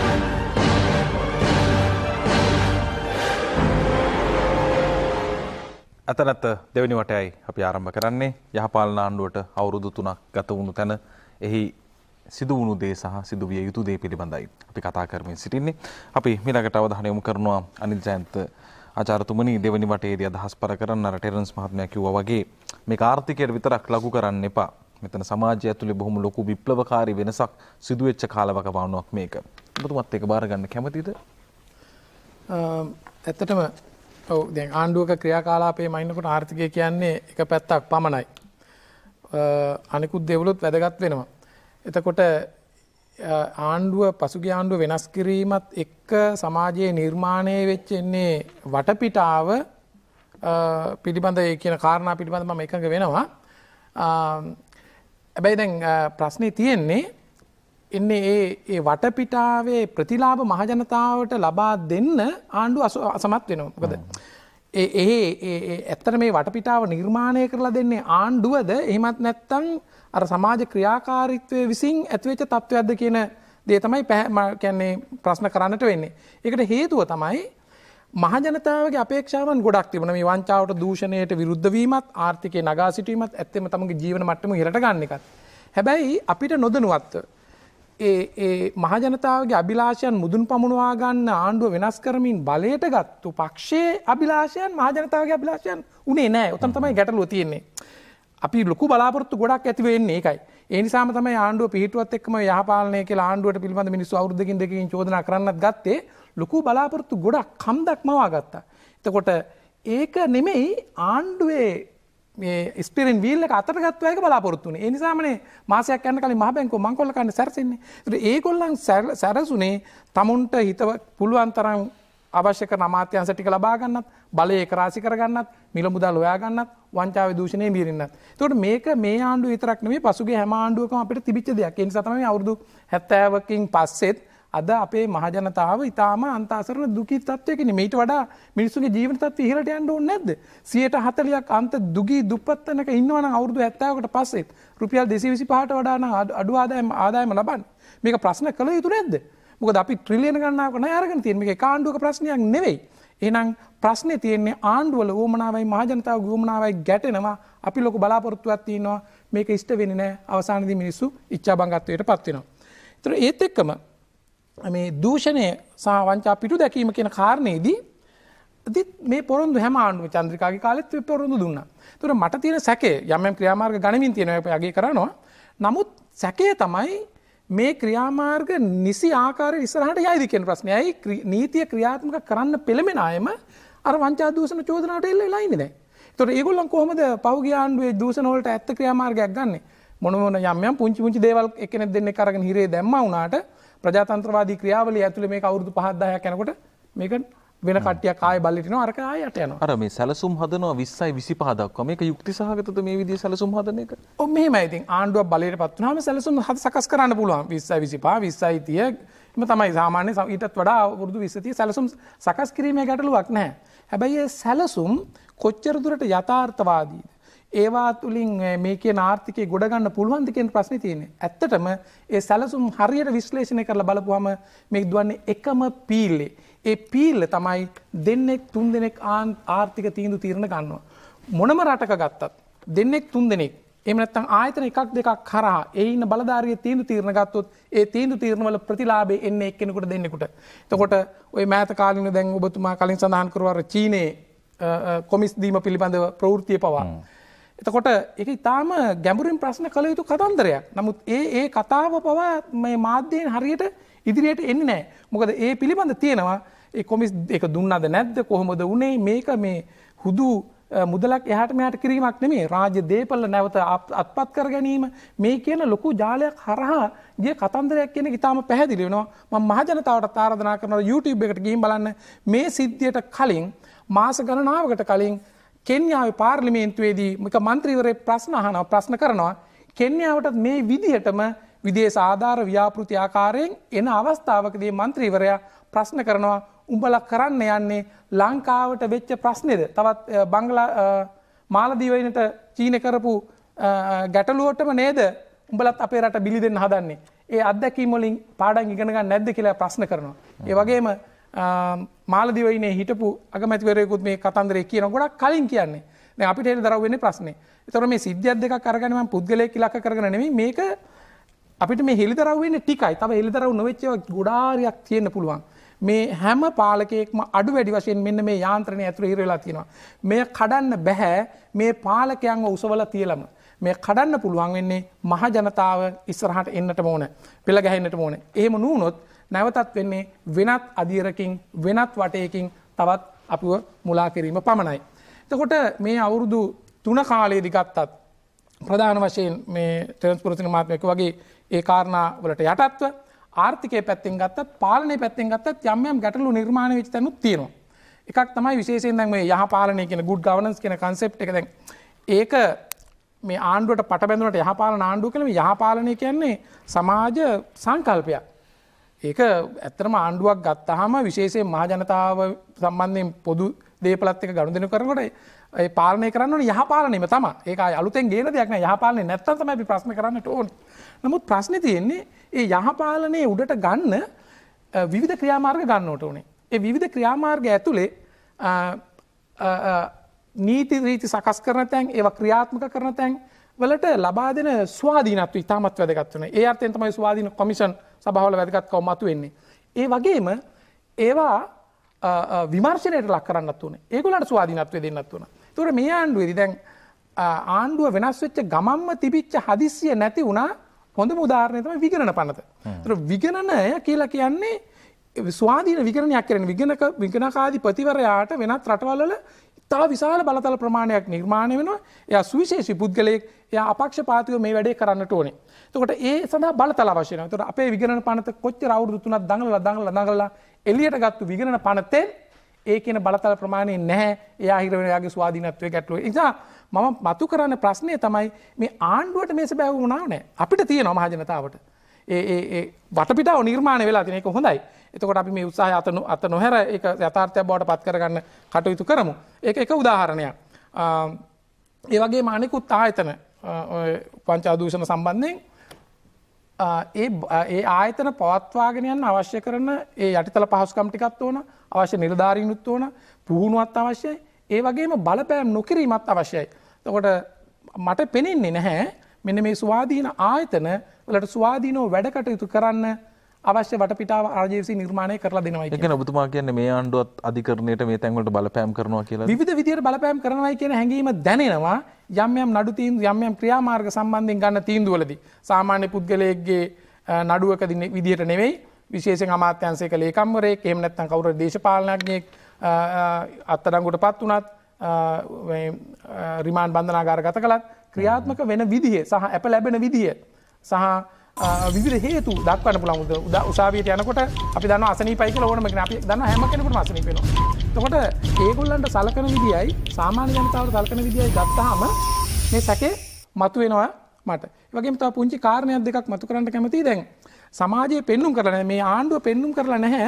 ඇත්ත නැත්ත දෙවෙනි වටයයි අපි ආරම්භ කරන්නේ. යහපාලන ආණ්ඩුවට අවුරුදු තුනක් ගත වුණු තැන එහි සිදු වුණු දේ සහ සිදු විය යුතු දේ පිළිබඳයි අපි කතා කරමින් සිටින්නේ. අපි ඊළඟට අවධානය යොමු කරනවා අනිල් ජයන්ත ආචාර්යතුමනි දෙවෙනි වටයේදී අදහස් පර කරන්න අර ටෙරන්ස් මහත්මයා කිව්වා වගේ මේක ආර්ථිකයට විතරක් ලඝු කරන්න එපා. මෙතන සමාජය ඇතුලේ බොහොම ලොකු විප්ලවකාරී වෙනසක් සිදු වෙච්ච කාලවකවානුවක් මේක. ඔබතුමත් ඒක බාර ගන්න කැමතිද? ඇත්තටම ඔව් දැන් ආණ්ඩුවක ක්‍රියාකලාපයේ මයින්නකොට ආර්ථිකය කියන්නේ එක පැත්තක් පමණයි. අනිකුත් දේවලුත් වැදගත් වෙනවා. එතකොට ආණ්ඩුව පසුගිය ආණ්ඩුව වෙනස් කිරීමත් එක්ක සමාජයේ නිර්මාණය වෙච්ච ඉන්නේ වටපිටාව පිළිබඳ ඒ කියන කාරණා පිළිබඳ මම එකඟ වෙනවා. හැබැයි දැන් ප්‍රශ්නේ තියෙන්නේ ඉන්නේ ඒ ඒ වටපිටාවේ ප්‍රතිලාභ මහජනතාවට ලබා දෙන්න ආණ්ඩුව අසමත් වෙනවා. මොකද ඒ ඒ ඒ ඇත්තට මේ වටපිටාව නිර්මාණය කරලා දෙන්නේ ආණ්ඩුවද එහෙමත් නැත්නම් අර සමාජ ක්‍රියාකාරීත්වයේ විසින් ඇතිවෙච්ච තත්ත්වයක්ද කියන දේ තමයි කියන්නේ ප්‍රශ්න කරන්නට වෙන්නේ. ඒකට හේතුව තමයි මහජනතාවගේ අපේක්ෂාවන් ගොඩක් තිබුණා. මේ වංචාවට දූෂණයට විරුද්ධ වීමත් ආර්ථිකය නගා සිටීමත් ඇත්තම තමගේ ජීවන මට්ටම ඉහළට ගන්න එකත්. හැබැයි අපිට නොදැනුවත්ව ඒ ඒ මහජනතාවගේ අභිලාෂයන් මුදුන් පමුණවා ගන්න ආණ්ඩුව වෙනස් කරමින් බලයට ගත්තු පක්ෂයේ අභිලාෂයන් මහජනතාවගේ අභිලාෂයන් උනේ නැහැ. උතන තමයි ගැටලුව තියෙන්නේ. අපි ලොකු බලාපොරොත්තු ගොඩක් ඇති වෙන්නේ ඒකයි. ඒ නිසාම තමයි ආණ්ඩුව පිහිටුවත් එක්කම යහපාලනය කියලා ආණ්ඩුවට පිළිබඳ මිනිස්සු අවුරුද්දකින් දෙකකින් චෝදනා කරන්නත් ගත්තේ ලොකු බලාපොරොත්තු ගොඩක් කම්දක් මවා ගත්තා. එතකොට ඒක නෙමෙයි ආණ්ඩුවේ මේ ස්ටියරින් වීල් එක අතට ගත්ත එක බලාපොරොත්තු වෙන්නේ. ඒ නිසාමනේ මාසයක් යන කලින් මහ බැංකුව මංකොල්ල කන්නේ සැරසෙන්නේ. ඒත් ඒගොල්ලන් සැරසුනේ තමුන්ට හිතව පුළුවන් තරම් අවශ්‍ය කරන අමාත්‍යාංශ ටික ලබා ගන්නත්, බලය ඒකරාශි කර ගන්නත්, මිල මුදල් හොයා ගන්නත්, වංචාවේ දූෂණය මීරින්නත්. ඒකට මේක මේ ආණ්ඩුව විතරක් නෙමෙයි පසුගිය හැම ආණ්ඩුවකම අපිට තිබිච්ච දෙයක්. ඒ නිසා තමයි අවුරුදු හැත්තෑවකින් පස්සෙත් අද අපේ මහජනතාව ඉතාම අන්තාසරණ දුකී තත්ත්වයක ඉන්නේ. මේට වඩා මිනිස්සුගේ ජීවන තත්ත්වය ඉහළට යන්න ඕනේ නැද්ද? සියයට හතළියක් අන්ත දුගී දුප්පත් තැනක ඉන්නවා නම් අවුරුදු හැත්තෑවකට පස්සෙත් රුපියල් දෙසිය විසිපහට වඩා නම් අඩු ආදායම ආදායම ලබන්නේ. මේක ප්‍රශ්න කළ යුතු නැද්ද? මොකද අපි ට්‍රිලියන ගණනාවක ණය අරගෙන තියෙන මේක එක ආණ්ඩුවක ප්‍රශ්නයක් නෙවෙයි. එහෙනම් ප්‍රශ්නේ තියෙන්නේ ආණ්ඩුවල උවමනාවයි මහජනතාවගේ උවමනාවයි ගැටෙනවා. අපි ලොකු බලාපොරොත්තුවක් තියෙනවා මේක ඉෂ්ට වෙන්නේ නැහැ. අවසානයේදී මිනිස්සු ඉච්ඡාබංගත්වයට පත් වෙනවා. ඒතර ඒත් එක්කම මේ දූෂණය සහ වංචා පිටු දැකීම කියන කාරණේදී මේ පොරොන්දු හැම ආණ්ඩුව චන්ද්‍රිකාගේ කාලෙත් පොරොන්දු දුන්නා. ඒතර මට තියෙන සැකේ යම් යම් ක්‍රියාමාර්ග ගණමින් තියෙනවා යගේ කරනවා. නමුත් සැකේ තමයි මේ ක්‍රියාමාර්ග නිසි ආකාරයෙන් ඉස්සරහට යයිද කියන ප්‍රශ්නේ. ඇයි නීතිය ක්‍රියාත්මක කරන්න පෙළඹෙන අයම අර වංචා දූෂණ චෝදනාවට එල්ල වෙලා ඉන්නේ දැන්. ඒතර ඒගොල්ලන් කොහොමද පහුගිය ආණ්ඩුවේ දූෂණ වලට ඇත්ත ක්‍රියාමාර්ගයක් ගන්නෙ? මොන මොන යම් යම් පුංචි පුංචි දේවල් එක්කෙනෙක් දෙන්නෙක් අරගෙන හිරේ දැම්මා වුණාට ප්‍රජාතන්ත්‍රවාදී ක්‍රියාවලිය ඇතුලේ මේක අවුරුදු පහක් දහයක් යනකොට මේක වෙන කට්ටියක් ආයෙ බල්ලට එනවා අරක ආයෙ යට යනවා. අර මේ සැලසුම් හදනවා විස්සයි විසිපහ දක්වා. මේක යුක්ති සහගතද මේ විදිහේ සැලසුම් හදන එක? ඔව් මෙහෙමයි. ඉතින් ආණ්ඩුවක් බලයට පත් වුණාම සැලසුම් සකස් කරන්න පුළුවන්. විස්සයි විසිපහ විස්සයි තිහ එම තමයි සාමාන්‍ය ඊටත් වඩා අවුරුදු විස්ස තිහ සැලසුම් සකස් කිරීමේ ගැටලුවක් නැහැ. හැබැයි ඒ සැලසුම් කොච්චර දුරට යථාර්ථවාදීද? ඒවා තුලින් මේ කියන ආර්ථිකය ගොඩ ගන්න පුළුවන්ද කියන ප්‍රශ්නේ තියෙන්නේ. ඇත්තටම ඒ සැලසුම් හරියට විශ්ලේෂණය කරලා බලපුවම මේක දුවන්නේ එකම පීල්ලේ. ඒ පීල්ල තමයි දෙන්නෙක් තුන් දෙනෙක් ආර්ථික තීන්දුව తీරන ගන්නවා. මොනම රටක ගත්තත් දෙන්නෙක් තුන් දෙනෙක් එහෙම නැත්නම් ආයතන එකක් දෙකක් කරා ඒ ඉන්න බලධාරිය තීන්දුව తీරන ගත්තොත් ඒ තීන්දුව తీරන වල ප්‍රතිලාභය එන්නේ එක්කෙනෙකුට දෙන්නෙකුට. එතකොට ওই මෑත කාලින දැන් ඔබතුමා කලින් සඳහන් කරුවා චීනයේ කොමිස් දීම පිළිබඳව ප්‍රවෘත්තිය පවා. එතකොට ඒක ඉතාම ගැඹුරින් ප්‍රශ්න කළ යුතු කතන්දරයක්. නමුත් ඒ ඒ කතාව පවා මේ මාධ්‍යයෙන් හරියට ඉදිරියට එන්නේ නැහැ. මොකද ඒ පිළිබඳ තියෙනවා ඒ කොමිස් ඒක දුන්නද නැද්ද කොහොමද උනේ මේක මේ හුදු මුදලක් එහාට මෙහාට කිරීමක් නෙමෙයි. රාජ්‍ය දේපල නැවත අත්පත් කර ගැනීම මේ කියන ලොකු ජාලයක් හරහා ගිය කතන්දරයක් කියන එක ඉතාම පැහැදිලි වෙනවා. මම මහ ජනතාවට ආරාධනා කරනවා YouTube එකට ගිහින් බලන්න මේ සිද්ධියට කලින් මාස ගණනාවකට කලින් කෙන්යාවේ පාර්ලිමේන්තුවේදී මේක മന്ത്രിවරේ ප්‍රශ්න අහනවා ප්‍රශ්න කරනවා කෙන්යාවට මේ විදිහටම විදේශ ආධාර ව්‍යාපෘති ආකාරයෙන් එන අවස්ථාවකදී മന്ത്രിවරයා ප්‍රශ්න කරනවා උඹලා කරන්න යන්නේ ලංකාවට වෙච්ච ප්‍රශ්නේද තවත් බංගලා මාලදීවයිනට චීන කරපු ගැටලුවටම නේද උඹලත් අපේ රට බිලි දෙන්න හදන්නේ ඒ අත්දැකීම් වලින් පාඩම් ඉගෙන ගන්න නැද්ද කියලා ප්‍රශ්න කරනවා ඒ වගේම මාලදීවයිනේ හිටපු අගමැතිවරයෙකුත් මේ කතන්දරේ කියන ගොඩක් කලින් කියන්නේ දැන් අපිට ඒක දරව් වෙන්නේ ප්‍රශ්නේ. ඒතකොට මේ සිද්ධියක් දෙකක් අරගෙන මම පුද්ගලයෙක් ඉලක්ක කරගෙන නෙමෙයි මේක අපිට මේ හෙලිදරව් වෙන්නේ ටිකයි. තව හෙලිදරව් නොවෙච්ච ඒවා ගොඩාරියක් තියෙන්න පුළුවන්. මේ හැම පාලකයෙක්ම අඩු වැඩි වශයෙන් මෙන්න මේ යාන්ත්‍රණය ඇතුළේ හිර වෙලා තියෙනවා. මේ කඩන්න බෑ මේ පාලකයන්ව උසවලා තියලම. මේ කඩන්න පුළුවන් වෙන්නේ මහ ජනතාව ඉස්සරහට එන්නටම ඕන. පෙළ ගැහෙන්නටම ඕන. එහෙම නුනොත් නැවතත් වෙන්නේ වෙනත් අධීරකින් වෙනත් වටයකින් තවත් අපිව මුලා කිරීම පමණයි. එතකොට මේ අවුරුදු තුන කාලයේදී ගත්තත් ප්‍රධාන වශයෙන් මේ ටර්න්ස් පුරතින මාත්මක වගේ ඒ කාරණා වලට යටත්ව ආර්ථිකයේ පැත්තෙන් ගත්තත් පාලනයේ පැත්තෙන් ගත්තත් යම් යම් ගැටලු නිර්මාණය වෙච්ච තැනුත් තියෙනවා. එකක් තමයි විශේෂයෙන් දැන් මේ යහ පාලනය කියන good governance කියන concept එක දැන් ඒක මේ ආණ්ඩුවට පට බැඳුනට යහ පාලන ආණ්ඩුව කියලා මේ යහ පාලනය කියන්නේ සමාජ සංකල්පයක්. ඒක ඇත්තටම ආණ්ඩුවක් ගත්තාම විශේෂයෙන් මහ ජනතාව සම්බන්ධයෙන් පොදු දේපලත් එක්ක ගනුදෙනු කරනකොට ඒ පාලනය කරන්න ඕනේ යහ පාලනයම තමයි. ඒක ආය අලුතෙන් ගේන දෙයක් නෑ. යහ පාලනය නැත්තම් තමයි අපි ප්‍රශ්න කරන්නට ඕනේ. නමුත් ප්‍රශ්නේ තියෙන්නේ ඒ යහ පාලනයේ උඩට ගන්න විවිධ ක්‍රියාමාර්ග ගන්නවට ඕනේ. ඒ විවිධ ක්‍රියාමාර්ග ඇතුලේ නීති රීති සකස් කරන තැන් ඒවා ක්‍රියාත්මක කරන තැන් වලට ලබා දෙන ස්වාධීනත්වය ඉතාමත් වැදගත් වෙනවා. ඒ අර්ථයෙන් තමයි ස්වාධීන කොමිෂන් සභාවල වැදගත්කම මතුවෙන්නේ. ඒ වගේම ඒවා විමර්ශනයට ලක් කරන්නත් ඕනේ. ඒගොල්ලන්ට ස්වාධීනත්වය දෙන්නත් ඕන. ඒතකොට මේ ආණ්ඩුවේදී දැන් ආණ්ඩුව වෙනස් වෙච්ච ගමම්ම තිබිච්ච හදිස්සිය නැති වුණා. හොඳම උදාහරණය තමයි විගණන පනත. ඒතකොට විගණනය කියලා කියන්නේ ස්වාධීන විගණනයක් කරන විගණක විගණකාධිපතිවරයාට වෙනත් රටවල් වල ඉතා විශාල බලතල ප්‍රමාණයක් නිර්මාණය වෙනවා. එයා සුවිශේෂී පුද්ගලයෙක්. එයා අපක්ෂපාතීව මේ වැඩේ කරන්නට ඕනේ. එතකොට ඒ සඳහා බලතල අවශ්‍ය වෙනවා. එතකොට අපේ විගණන පනත කොච්චර අවුරුදු තුනක් දඟලලා දඟලලා දඟලලා එළියට ගත්තු විගණන පනතෙන් ඒ කියන බලතල ප්‍රමාණය නැහැ. එයා හිර වෙන එයාගේ ස්වාධීනත්වයේ ගැටලුව. ඒ නිසා මම මතු කරන ප්‍රශ්නේ තමයි මේ ආණ්ඩුවට මේස බැහැ වුණාව නැහැ. අපිට තියෙනවා මහ ජනතාවට. ඒ ඒ ඒ වටපිටාව නිර්මාණය වෙලා තියෙන එක හොඳයි. එතකොට අපි මේ උත්සාහය අත අත නොහැර ඒක යථාර්ථයක් බවට පත් කරගන්න කටයුතු කරමු. ඒක එක උදාහරණයක්. ඒ වගේම අනිකුත් ආයතන පංචා දූෂණ සම්බන්ධයෙන් ඒ ඒ ආයතන පවත්වාගෙන යන්න අවශ්‍ය කරන ඒ යටිතල පහසුකම් ටිකක් ඕන, අවශ්‍ය නිලධාරීනුත් ඕන, පුහුණුවක් අවශ්‍යයි. ඒ වගේම බලපෑම් නොකිරීමත් අවශ්‍යයි. එතකොට මට පෙනෙන්නේ නැහැ මෙන්න මේ ස්වාධීන ආයතන වලට ස්වාධීනව වැඩ කටයුතු කරන්න අවශ්‍ය වටපිටාව ආර් ජේ සී නිර්මාණය කරලා දෙනවා කියන්නේ. ඒ කියන්නේ ඔබතුමා කියන්නේ මේ ආණ්ඩුවත් අධිකරණයට මේ තැන් වලට බලපෑම් කරනවා කියලා. විවිධ විදියට බලපෑම් කරනවායි කියන හැඟීම දැනෙනවා යම් යම් නඩු තීන්දුව යම් යම් ක්‍රියාමාර්ග සම්බන්ධයෙන් ගන්න තීන්දුවවලදී. සාමාන්‍ය පුද්ගලයෙක්ගේ නඩුවකදී විදියට නෙවෙයි විශේෂයෙන් අමාත්‍යාංශයක ලේකම්වරයෙක් එහෙම නැත්නම් කවුරු දේශපාලනඥයෙක් අත්අඩංගුවටපත් වුණත් රිමාන්ඩ් බන්ධනාගාර ගත කළත් ක්‍රියාත්මක වෙන විදිය සහ අප ලැබෙන විදිය සහ විවිධ හේතු දක්වන්න පුළුවන්. උසාවියට යනකොට අපි දන්නවා අසනීපයි කියලා ඕනම කෙනෙක් අපි දන්නවා හැම කෙනෙකුටම අසනීප වෙනවා. එතකොට ඒගොල්ලන්ට සලකන විදියයි සාමාන්‍ය ජනතාවට සලකන විදියයි ගත්තාම මේ සැකේ මතුවෙනවා මට. ඒ වගේම තව පුංචි කාරණයක් දෙකක් මතු කරන්න කැමතියි. දැන් සමාජයේ පෙන්눔 කරලා නැහැ මේ ආණ්ඩුව පෙන්눔 කරලා නැහැ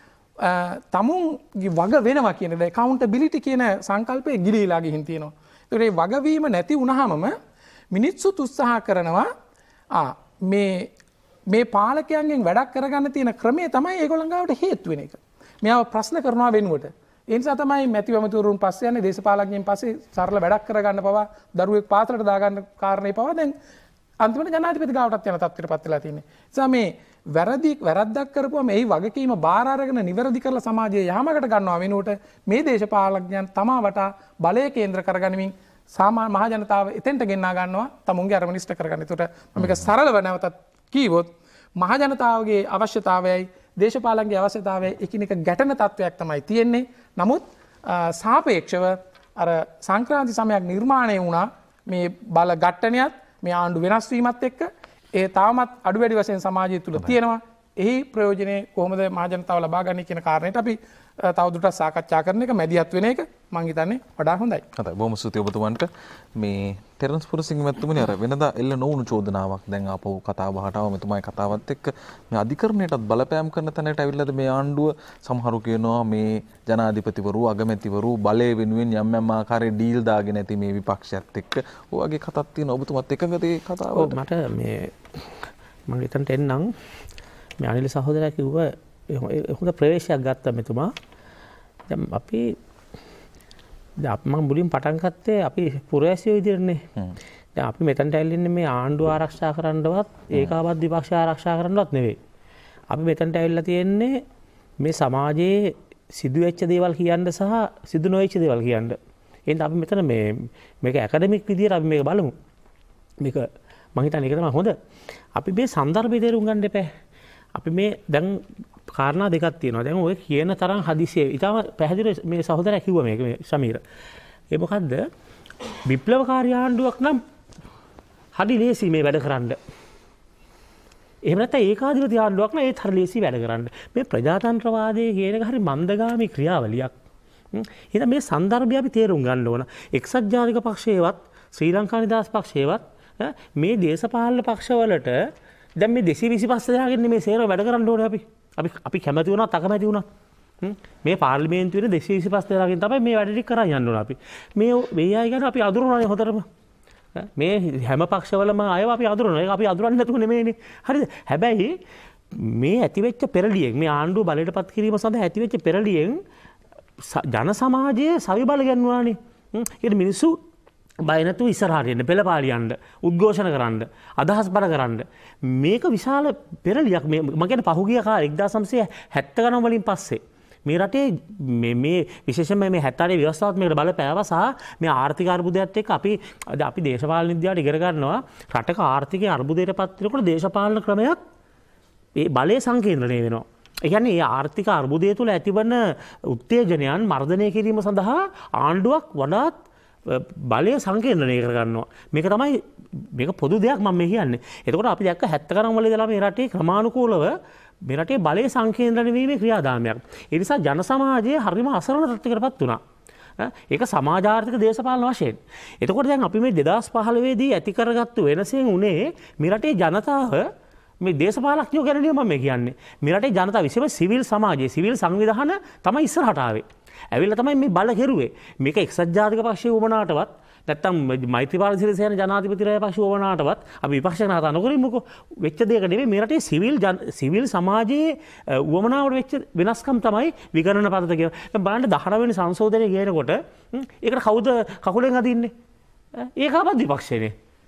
තමුන්ගේ වග වෙනවා කියන දේ accountability කියන සංකල්පය ගිලිලා ගිහින් තියෙනවා. ඒතකොට මේ වගවීම නැති වුනහමම මිනිස්සුත් උත්සාහ කරනවා ආ මේ මේ පාලකයන්ගෙන් වැඩක් කරගන්න තියෙන ක්‍රමය තමයි ඒගොල්ලන් ගාවට හේතු වෙන එක. මෙයාව ප්‍රශ්න කරනවා වෙනුවට. ඒ නිසා තමයි මැතිවමතුරුන් පස්සේ යන්නේ දේශපාලඥයන් පස්සේ සරල වැඩක් කරගන්න පවා දරුවෙක් පාත්‍රයට දාගන්න කාරණේ පවා දැන් අන්තිමට ජනාධිපති ගාවටත් යන තත්ත්වයටපත් වෙලා තියෙන්නේ. ඒ නිසා මේ වැරදි වැරද්දක් කරපුවම එහි වගකීම බාර අරගෙන නිවැරදි කරලා සමාජයේ යහමකට ගන්නවා වෙනුවට මේ දේශපාලඥයන් තමා වටා බලය කේන්ද්‍ර කරගනිමින් සාමාන්‍ය මහ ජනතාව එතෙන්ට ගෙන්නා ගන්නවා තමුන්ගේ අරමුණ ඉෂ්ට කරගන්න. ඒකට මම මේක සරලව නැවතත් කීවොත් මහ ජනතාවගේ අවශ්‍යතාවයයි දේශපාලනගේ අවශ්‍යතාවයයි එකිනෙක ගැටෙන තත්වයක් තමයි තියෙන්නේ. නමුත් සාපේක්ෂව අර සංක්‍රාන්ති සමයක් නිර්මාණය වුණා මේ බල ගැටණියත් මේ ආණ්ඩු වෙනස් වීමත් එක්ක ඒ තාමත් අඩු වැඩි වශයෙන් සමාජය තුල තියෙනවා. එහි ප්‍රයෝජනේ කොහොමද මහ ජනතාව ලබා ගන්නේ කියන කාරණේට අපි තවදුරටත් සාකච්ඡා කරන එක මැදිහත් වෙන එක මම හිතන්නේ වඩා හොඳයි. හොඳයි. බොහොම ස්තුතියි ඔබතුමන්ට. මේ ටෙරන්ස් පුරසිංහ මැතිතුමනි අර වෙනදා එල්ල නොවුණු චෝදනාවක් දැන් ආපහු කතාව බහට ආව මෙතුමායි කතාවත් එක්ක මේ අධිකරණයටත් බලපෑම් කරන තැනට ඇවිල්ලාද මේ ආණ්ඩුව සමහරු කියනවා මේ ජනාධිපතිවරු අගමැතිවරු බලය වෙනුවෙන් යම් යම් ආකාරයේ ඩීල් දාගෙන ඇති මේ විපක්ෂයත් එක්ක. ඔය වගේ කතාවක් තියෙනවා ඔබතුමත් එකඟද ඒ කතාවට? මට මේ මම හිතන්ට එන්නම් මේ අනිල සහෝදරයා කිව්ව හොඳ ප්‍රවේශයක් ගත්තා මෙතුමා. දැන් අපි දැන් අපි මම මුලින් පටන් ගත්තේ අපි පුරවැසියෝ විදිහටනේ. දැන් අපි මෙතනට ඇවිල්ලා මේ ආණ්ඩුව ආරක්ෂා කරන්නවත් ඒකාබද්ධ විපක්ෂ ආරක්ෂා කරන්නවත් නෙවෙයි. අපි මෙතනට ඇවිල්ලා තියෙන්නේ මේ සමාජයේ සිදුවෙච්ච දේවල් කියන්න සහ සිදු නොවෙච්ච දේවල් කියන්න. එහෙනම් අපි මෙතන මේ මේක ඇකඩමික් විදියට අපි මේක බලමු. මේක මම හිතන්නේ ඒක තමයි හොඳ. අපි මේ සන්දර්භය තේරුම් ගන්න එපා. අපි මේ දැන් කාරණා දෙකක් තියෙනවා. දැන් ඔය කියන තරම් හදිසියෙ ඊටම පැහැදිලි මේ සහෝදරයා කිව්වා මේක මේ ශමීර. ඒ මොකද්ද? විප්ලවකාරී ආණ්ඩුවක් නම් හරි ලේසි මේ වැඩ කරන්න. එහෙම නැත්නම් ඒකාධිපති ආණ්ඩුවක් නම් ඒත් හරි ලේසි වැඩ කරන්න. මේ ප්‍රජාතන්ත්‍රවාදයේ කියන එක හරි මන්දගාමී ක්‍රියාවලියක්. එහෙනම් මේ සන්දර්භය අපි තේරුම් ගන්න ඕන. එක්සත් ජාතික පක්ෂයේවත් ශ්‍රී ලංකා නිදහස් පක්ෂයේවත් මේ දේශපාලන පක්ෂවලට දැන් මේ දෙසිය විසිපහ දෙනාගෙන් මේ සේරම වැඩ කරන්න ඕනේ අපි. අපි අපි කැමති වුණත් අකමැති වුණත් මේ පාර්ලිමේන්තුවේ දෙසිය විසිපහ දෙනාගෙන් තමයි මේ වැඩ ටික කරන් යන්න ඕනේ අපි. මේ මේ අය ගැන අපි අඳුරනවානේ හොතරම. මේ හැම පක්ෂවලම අයව අපි අඳුරනවා. ඒක අපි අඳුරන්නේ නැතුව නෙමෙයිනේ. හරිද? හැබැයි මේ ඇතිවෙච්ච පෙරළියෙන් මේ ආණ්ඩුව බලයටපත් කිරීම සඳහා ඇතිවෙච්ච පෙරළියෙන් ජන සමාජයේ සවි බල ගන්නුවානේ. ඒක මිනිස්සු බය නැතුව ඉස්සරහට එන්න පෙළපාලියන්න උද්ඝෝෂණ කරන්න අදහස් බල කරන්න මේක විශාල පෙරලියක්. මේ මම කියන්නේ පහුගිය කාලේ එක්දාස් නවසිය හැත්තෑ ගණන් වලින් පස්සේ මේ රටේ මේ මේ විශේෂයෙන්ම මේ හැත්තෑ අටේ ව්‍යවස්ථාත්මක බලපෑම සහ මේ ආර්ථික අර්බුදයත් එක්ක අපි අද අපි දේශපාලන විද්‍යාවට ඉගෙන ගන්නවා රටක ආර්ථිකයේ අර්බුදයටපත් වෙනකොට දේශපාලන ක්‍රමයක් ඒ බලයේ සංකේන්ද්‍රණය වෙනවා. ඒ කියන්නේ මේ ආර්ථික අර්බුදය තුළ ඇතිවන උත්තේජනයන් මර්ධනය කිරීම සඳහා ආණ්ඩුවක් වඩාත් බලය සංකේන්ද්‍රණය කරගන්නවා. මේක තමයි මේක පොදු දෙයක් මම මේ කියන්නේ. එතකොට අපි දැක්ක හැත්තෑ ගණන් වල ඉඳලා මේ රටේ ක්‍රමානුකූලව මේ රටේ බලය සංකේන්ද්‍රණය වීමේ ක්‍රියාදාමයක්. ඒ නිසා ජන සමාජයේ හරිම අසරණ තත්ත්වයකටපත් වුණා. ඒක සමාජාර්ථික දේශපාලන වශයෙන්. එතකොට දැන් අපි මේ දෙදාස් පහළොව දී ඇති කරගත්තු වෙනසෙන් උනේ මේ රටේ ජනතාව මේ දේශපාලඥයෝ ගැන නෙමෙයි මම කියන්නේ. මේ රටේ ජනතාව විශේෂම සිවිල් සමාජයේ සිවිල් සංවිධාන තමයි ඉස්සරහට ආවේ. ඇවිල්ලා තමයි මේ බල කෙරුවේ. මේක එක්සත් ජාතික පක්ෂයේ වමනාටවත් නැත්තම් මෛත්‍රීපාල සිරිසේන ජනාධිපතිරය පක්ෂයේ වමනාටවත් අපි විපක්ෂ කතා නොකරමුකෝ. වෙච්ච දෙයක නෙමෙයි මේ රටේ සිවිල් සිවිල් සමාජයේ වමනාවට වෙච්ච වෙනස්කම් තමයි විගණන පද්ධතිය කියන. දැන් බලන්න දහනව වෙනි සංශෝධනය ගේනකොට ඒකට කවුද කකුලෙන් අදින්නේ? ඒකාබද්ධ විපක්ෂයනේ.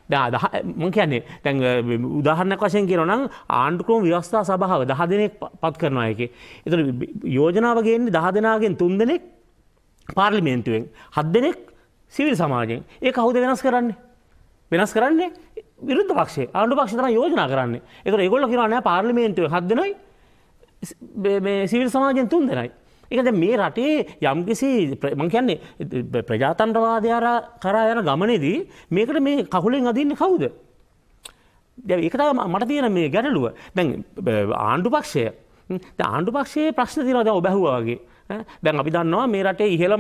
මං කියන්නේ දැන් උදාහරණයක් වශයෙන් කියනවා නම් ආණ්ඩුක්‍රම ව්‍යවස්ථා සභාව දහ දෙනෙක් පත් කරනවා එකේ. ඒතර යෝජනාව ගේන්නේ දහ දෙනාගෙන් තුන් දෙනෙක් පාර්ලිමේන්තුවෙන් හත් දෙනෙක් සිවිල් සමාජයෙන්. ඒක කවුද වෙනස් කරන්නේ? වෙනස් කරන්නේ විරුද්ධ පක්ෂය. ආණ්ඩු පක්ෂය තමයි යෝජනා කරන්නේ. ඒතර ඒගොල්ලෝ කියනවා නෑ පාර්ලිමේන්තුවෙන් හත් දෙනයි මේ සිවිල් සමාජයෙන් තුන් දෙනයි. ඒක දැන් මේ රටේ යම්කිසි මං කියන්නේ ප්‍රජාතන්ත්‍රවාදය කරා යන ගමනේදී මේකට මේ කකුලෙන් අදින්නේ කවුද? දැන් ඒක තමයි මට තියෙන මේ ගැටලුව. දැන් ආණ්ඩු පක්ෂය දැන් ආණ්ඩු පක්ෂයේ ප්‍රශ්න තියෙනවා දැන් ඔබ ඇහුවා වගේ. දැන් අපි දන්නවා මේ රටේ ඉහළම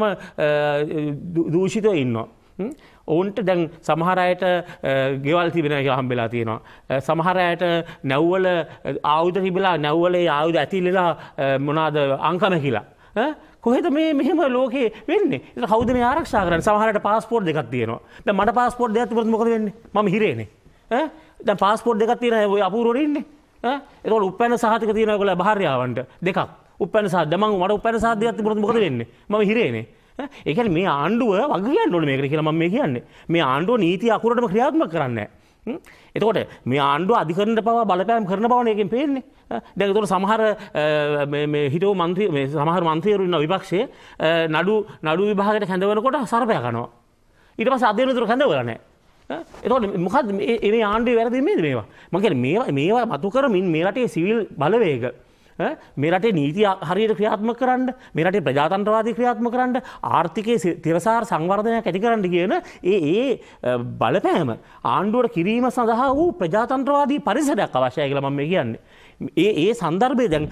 දූෂිතව ඉන්නවා. ඔවුන්ට දැන් සමහර අයට ගෙවල් තිබෙනවා කියලා හම්බෙලා තියෙනවා. සමහර අයට නැව්වල ආයුධ තිබිලා නැව්වල ඒ ආයුධ ඇතිලලා මොනවාද අංකම කියලා. කොහෙද මේ මෙහෙම ලෝකේ වෙන්නේ? ඒක කවුද මේ ආරක්ෂා කරන්නේ? සමහරට පාස්පෝර්ට් දෙකක් තියෙනවා. දැන් මට පාස්පෝර්ට් දෙකක් තිබුණොත් මොකද වෙන්නේ? මම හිරේනේ. ඈ දැන් පාස්පෝර්ට් දෙකක් තියෙන ඔය අපූර්වවල ඉන්නේ. ඈ ඒතකොට උපැන්න සහතික තියෙන ඔයගොල්ලෝ භාර්යාවන්ට දෙකක්. උපැන්න සහ දැන් මම මට උපැන්න සහ දෙකක් තිබුණොත් මොකද වෙන්නේ? මම හිරේනේ. ඒ කියන්නේ මේ ආණ්ඩුව වග කියන්න ඕනේ මේකට කියලා මම මේ කියන්නේ. මේ ආණ්ඩුව නීතිය අකුරටම ක්‍රියාත්මක කරන්නේ නැහැ. එතකොට මේ ආණ්ඩුව අධිකරණයට පවා බලපෑම් කරන බවනේ එකෙන් පේන්නේ. දැන් ඒතකොට සමහර මේ මේ හිටව മന്ത്രി මේ සමහර മന്ത്രിවරු ඉන්න විපක්ෂයේ නඩු නඩු විභාගයට කැඳවනකොට සරපයා කරනවා. ඊට පස්සේ අධ්‍යයනතුරු කැඳවලා නැහැ. එතකොට මොකද්ද මේ මේ ආණ්ඩුවේ වැරදි මේද මේවා? මම කියන්නේ මේවා මේවා මතු කරමින් මේ රටේ සිවිල් බලවේග මේ රටේ නීති හරියට ක්‍රියාත්මක කරන්න, මේ රටේ ප්‍රජාතන්ත්‍රවාදී ක්‍රියාත්මක කරන්න, ආර්ථිකයේ තිරසාර සංවර්ධනයක් ඇති කරන්න කියන ඒ ඒ බලපෑම ආණ්ඩුවට කිරීම සඳහා වූ ප්‍රජාතන්ත්‍රවාදී පරිසරයක් අවශ්‍යයි කියලා මම කියන්නේ. ඒ ඒ සංදර්භයේ දැන්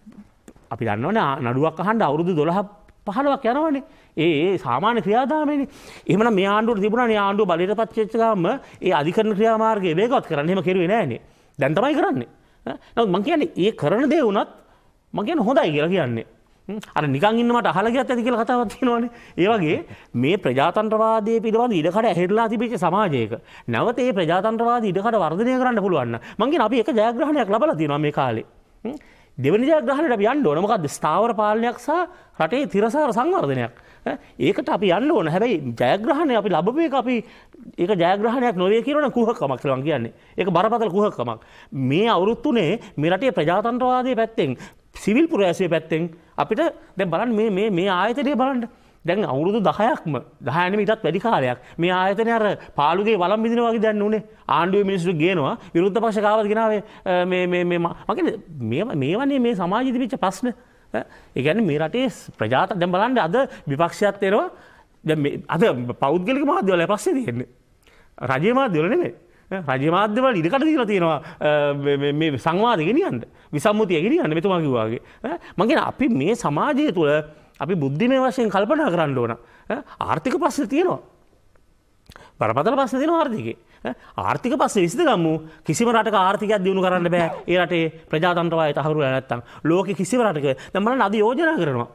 අපි දන්නවනේ නඩුවක් අහන්න අවුරුදු දොළහ පහළොවක් යනවනේ. ඒ ඒ සාමාන්‍ය ක්‍රියාදාමයනේ. එහෙමනම් මේ ආණ්ඩුවට තිබුණානේ ආණ්ඩුව බලයටපත් වෙච්ච ගාම ඒ අධිකරණ ක්‍රියාමාර්ගය වේගවත් කරන්න. එහෙම කෙරුවේ නෑනේ. දැන් තමයි කරන්නේ. නමුත් මං කියන්නේ ඒ කරන දේ වුණත් මං කියන්නේ හොඳයි කියලා කියන්නේ. අර නිකන් ඉන්න මට අහලා ගියත් ඇති කියලා කතාවක් තියෙනවානේ. ඒ වගේ මේ ප්‍රජාතන්ත්‍රවාදයේ පිළිබඳ ඉඩකඩ ඇහිරලා තිබිච්ච සමාජයක නැවත මේ ප්‍රජාතන්ත්‍රවාදී ඉඩකඩ වර්ධනය කරන්න පුළුවන් නම් මං කියන්නේ අපි එක ජයග්‍රහණයක් ලබලා තියෙනවා මේ කාලේ. දෙවෙනි ජයග්‍රහණයට අපි යන්න ඕන. මොකද්ද? ස්ථාවර පාලනයක් සහ රටේ තිරසාර සංවර්ධනයක්. ඒකට අපි යන්න ඕන. හැබැයි ජයග්‍රහණය අපි ලැබපු එක අපි ඒක ජයග්‍රහණයක් නොවේ කියනවනම් කුහකකමක් කියලා මං කියන්නේ. ඒක බරපතල කුහකකමක්. මේ අවුරුදු තුනේ මේ රටේ ප්‍රජාතන්ත්‍රවාදයේ පැත්තෙන් සිවිල් පුරවැසියෝ පැත්තෙන් අපිට දැන් බලන්න මේ මේ මේ ආයතනය බලන්න. දැන් අවුරුදු දහයක්ම දහය නෙමෙයි ඊටත් වැඩි කාලයක් මේ ආයතනය අර පාළුගේ වළම් බිඳිනවා වගේ දැන් උනේ. ආණ්ඩුවේ මිනිස්සු ගේනවා විරුද්ධ පක්ෂ කාවද ගෙනාවේ මේ මේ මේ මම කියන්නේ මේවා මේවනේ මේ සමාජයේ තිබිච්ච ප්‍රශ්න. ඒ කියන්නේ මේ රටේ ප්‍රජාත දැන් බලන්න අද විපක්ෂයත් එනවා. දැන් මේ අද පෞද්ගලික මාධ්‍යවල ප්‍රශ්නේ තියෙන්නේ. රජයේ මාධ්‍යවල නෙමෙයි. රජයේ මාධ්‍යවල ඉඩකඩ දීලා තියෙනවා මේ මේ සංවාද ගෙනියන්න. විසම්මුතිය ගෙනියන්න මෙතුමා කිව්වා වගේ. මම කියන්නේ අපි මේ සමාජය තුළ අපි බුද්ධිමය වශයෙන් කල්පනා කරන්න ඕන. ආර්ථික ප්‍රශ්න තියෙනවා. බරපතල ප්‍රශ්න තියෙනවා ආර්ථිකේ. ආර්ථික ප්‍රශ්න විසඳගමු. කිසිම රටක ආර්ථිකයක් දියුණු කරන්න බෑ. ඒ රටේ ප්‍රජාතන්ත්‍රවාදය තහවුරු වෙලා නැත්තම්. ලෝකෙ කිසිම රටක දැන් බලන්න අද යෝජනා කරනවා.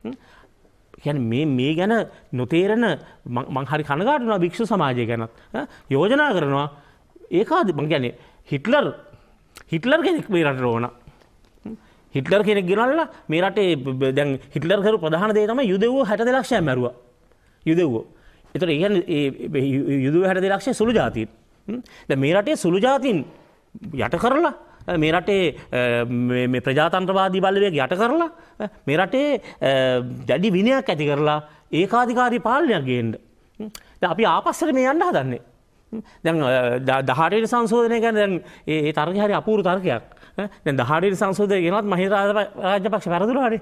කියන්නේ මේ මේ ගැන නොතේරෙන මං හරි කනගාටු වෙනවා භික්ෂු සමාජය ගැන. යෝජනා කරනවා ඒකාද මං කියන්නේ හිට්ලර් හිට්ලර් කෙනෙක් මේ රටට ඕන. හිට්ලර් කෙනෙක් ගෙනල්ලා මේ රටේ දැන් හිට්ලර් කරු ප්‍රධාන දේ තමයි යුදෙව්වෝ හැට දෙක ලක්ෂයක් මැරුවා. යුදෙව්වෝ. ඒතර ඒ කියන්නේ ඒ යුදෙව්වෝ හැට දෙක ලක්ෂය සුළු ජාතීන්. දැන් මේ රටේ සුළු ජාතීන් යට කරලා මේ රටේ මේ ප්‍රජාතන්ත්‍රවාදී බලවේග යට කරලා මේ රටේ දැඩි විනයක් ඇති කරලා ඒකාධිකාරී පාලනයක් ගේන්න. දැන් අපි ආපස්සට මේ යන්න හදන්නේ. දැන් දහ අට වෙනි සංශෝධනය ගැන දැන් ඒ තර්කය හරි අපූර්ව තර්කයක්. දැන් දහ අට වෙනි සංශෝධනය ගෙනවත් මහින්ද රාජපක්ෂ වැරදුනානේ.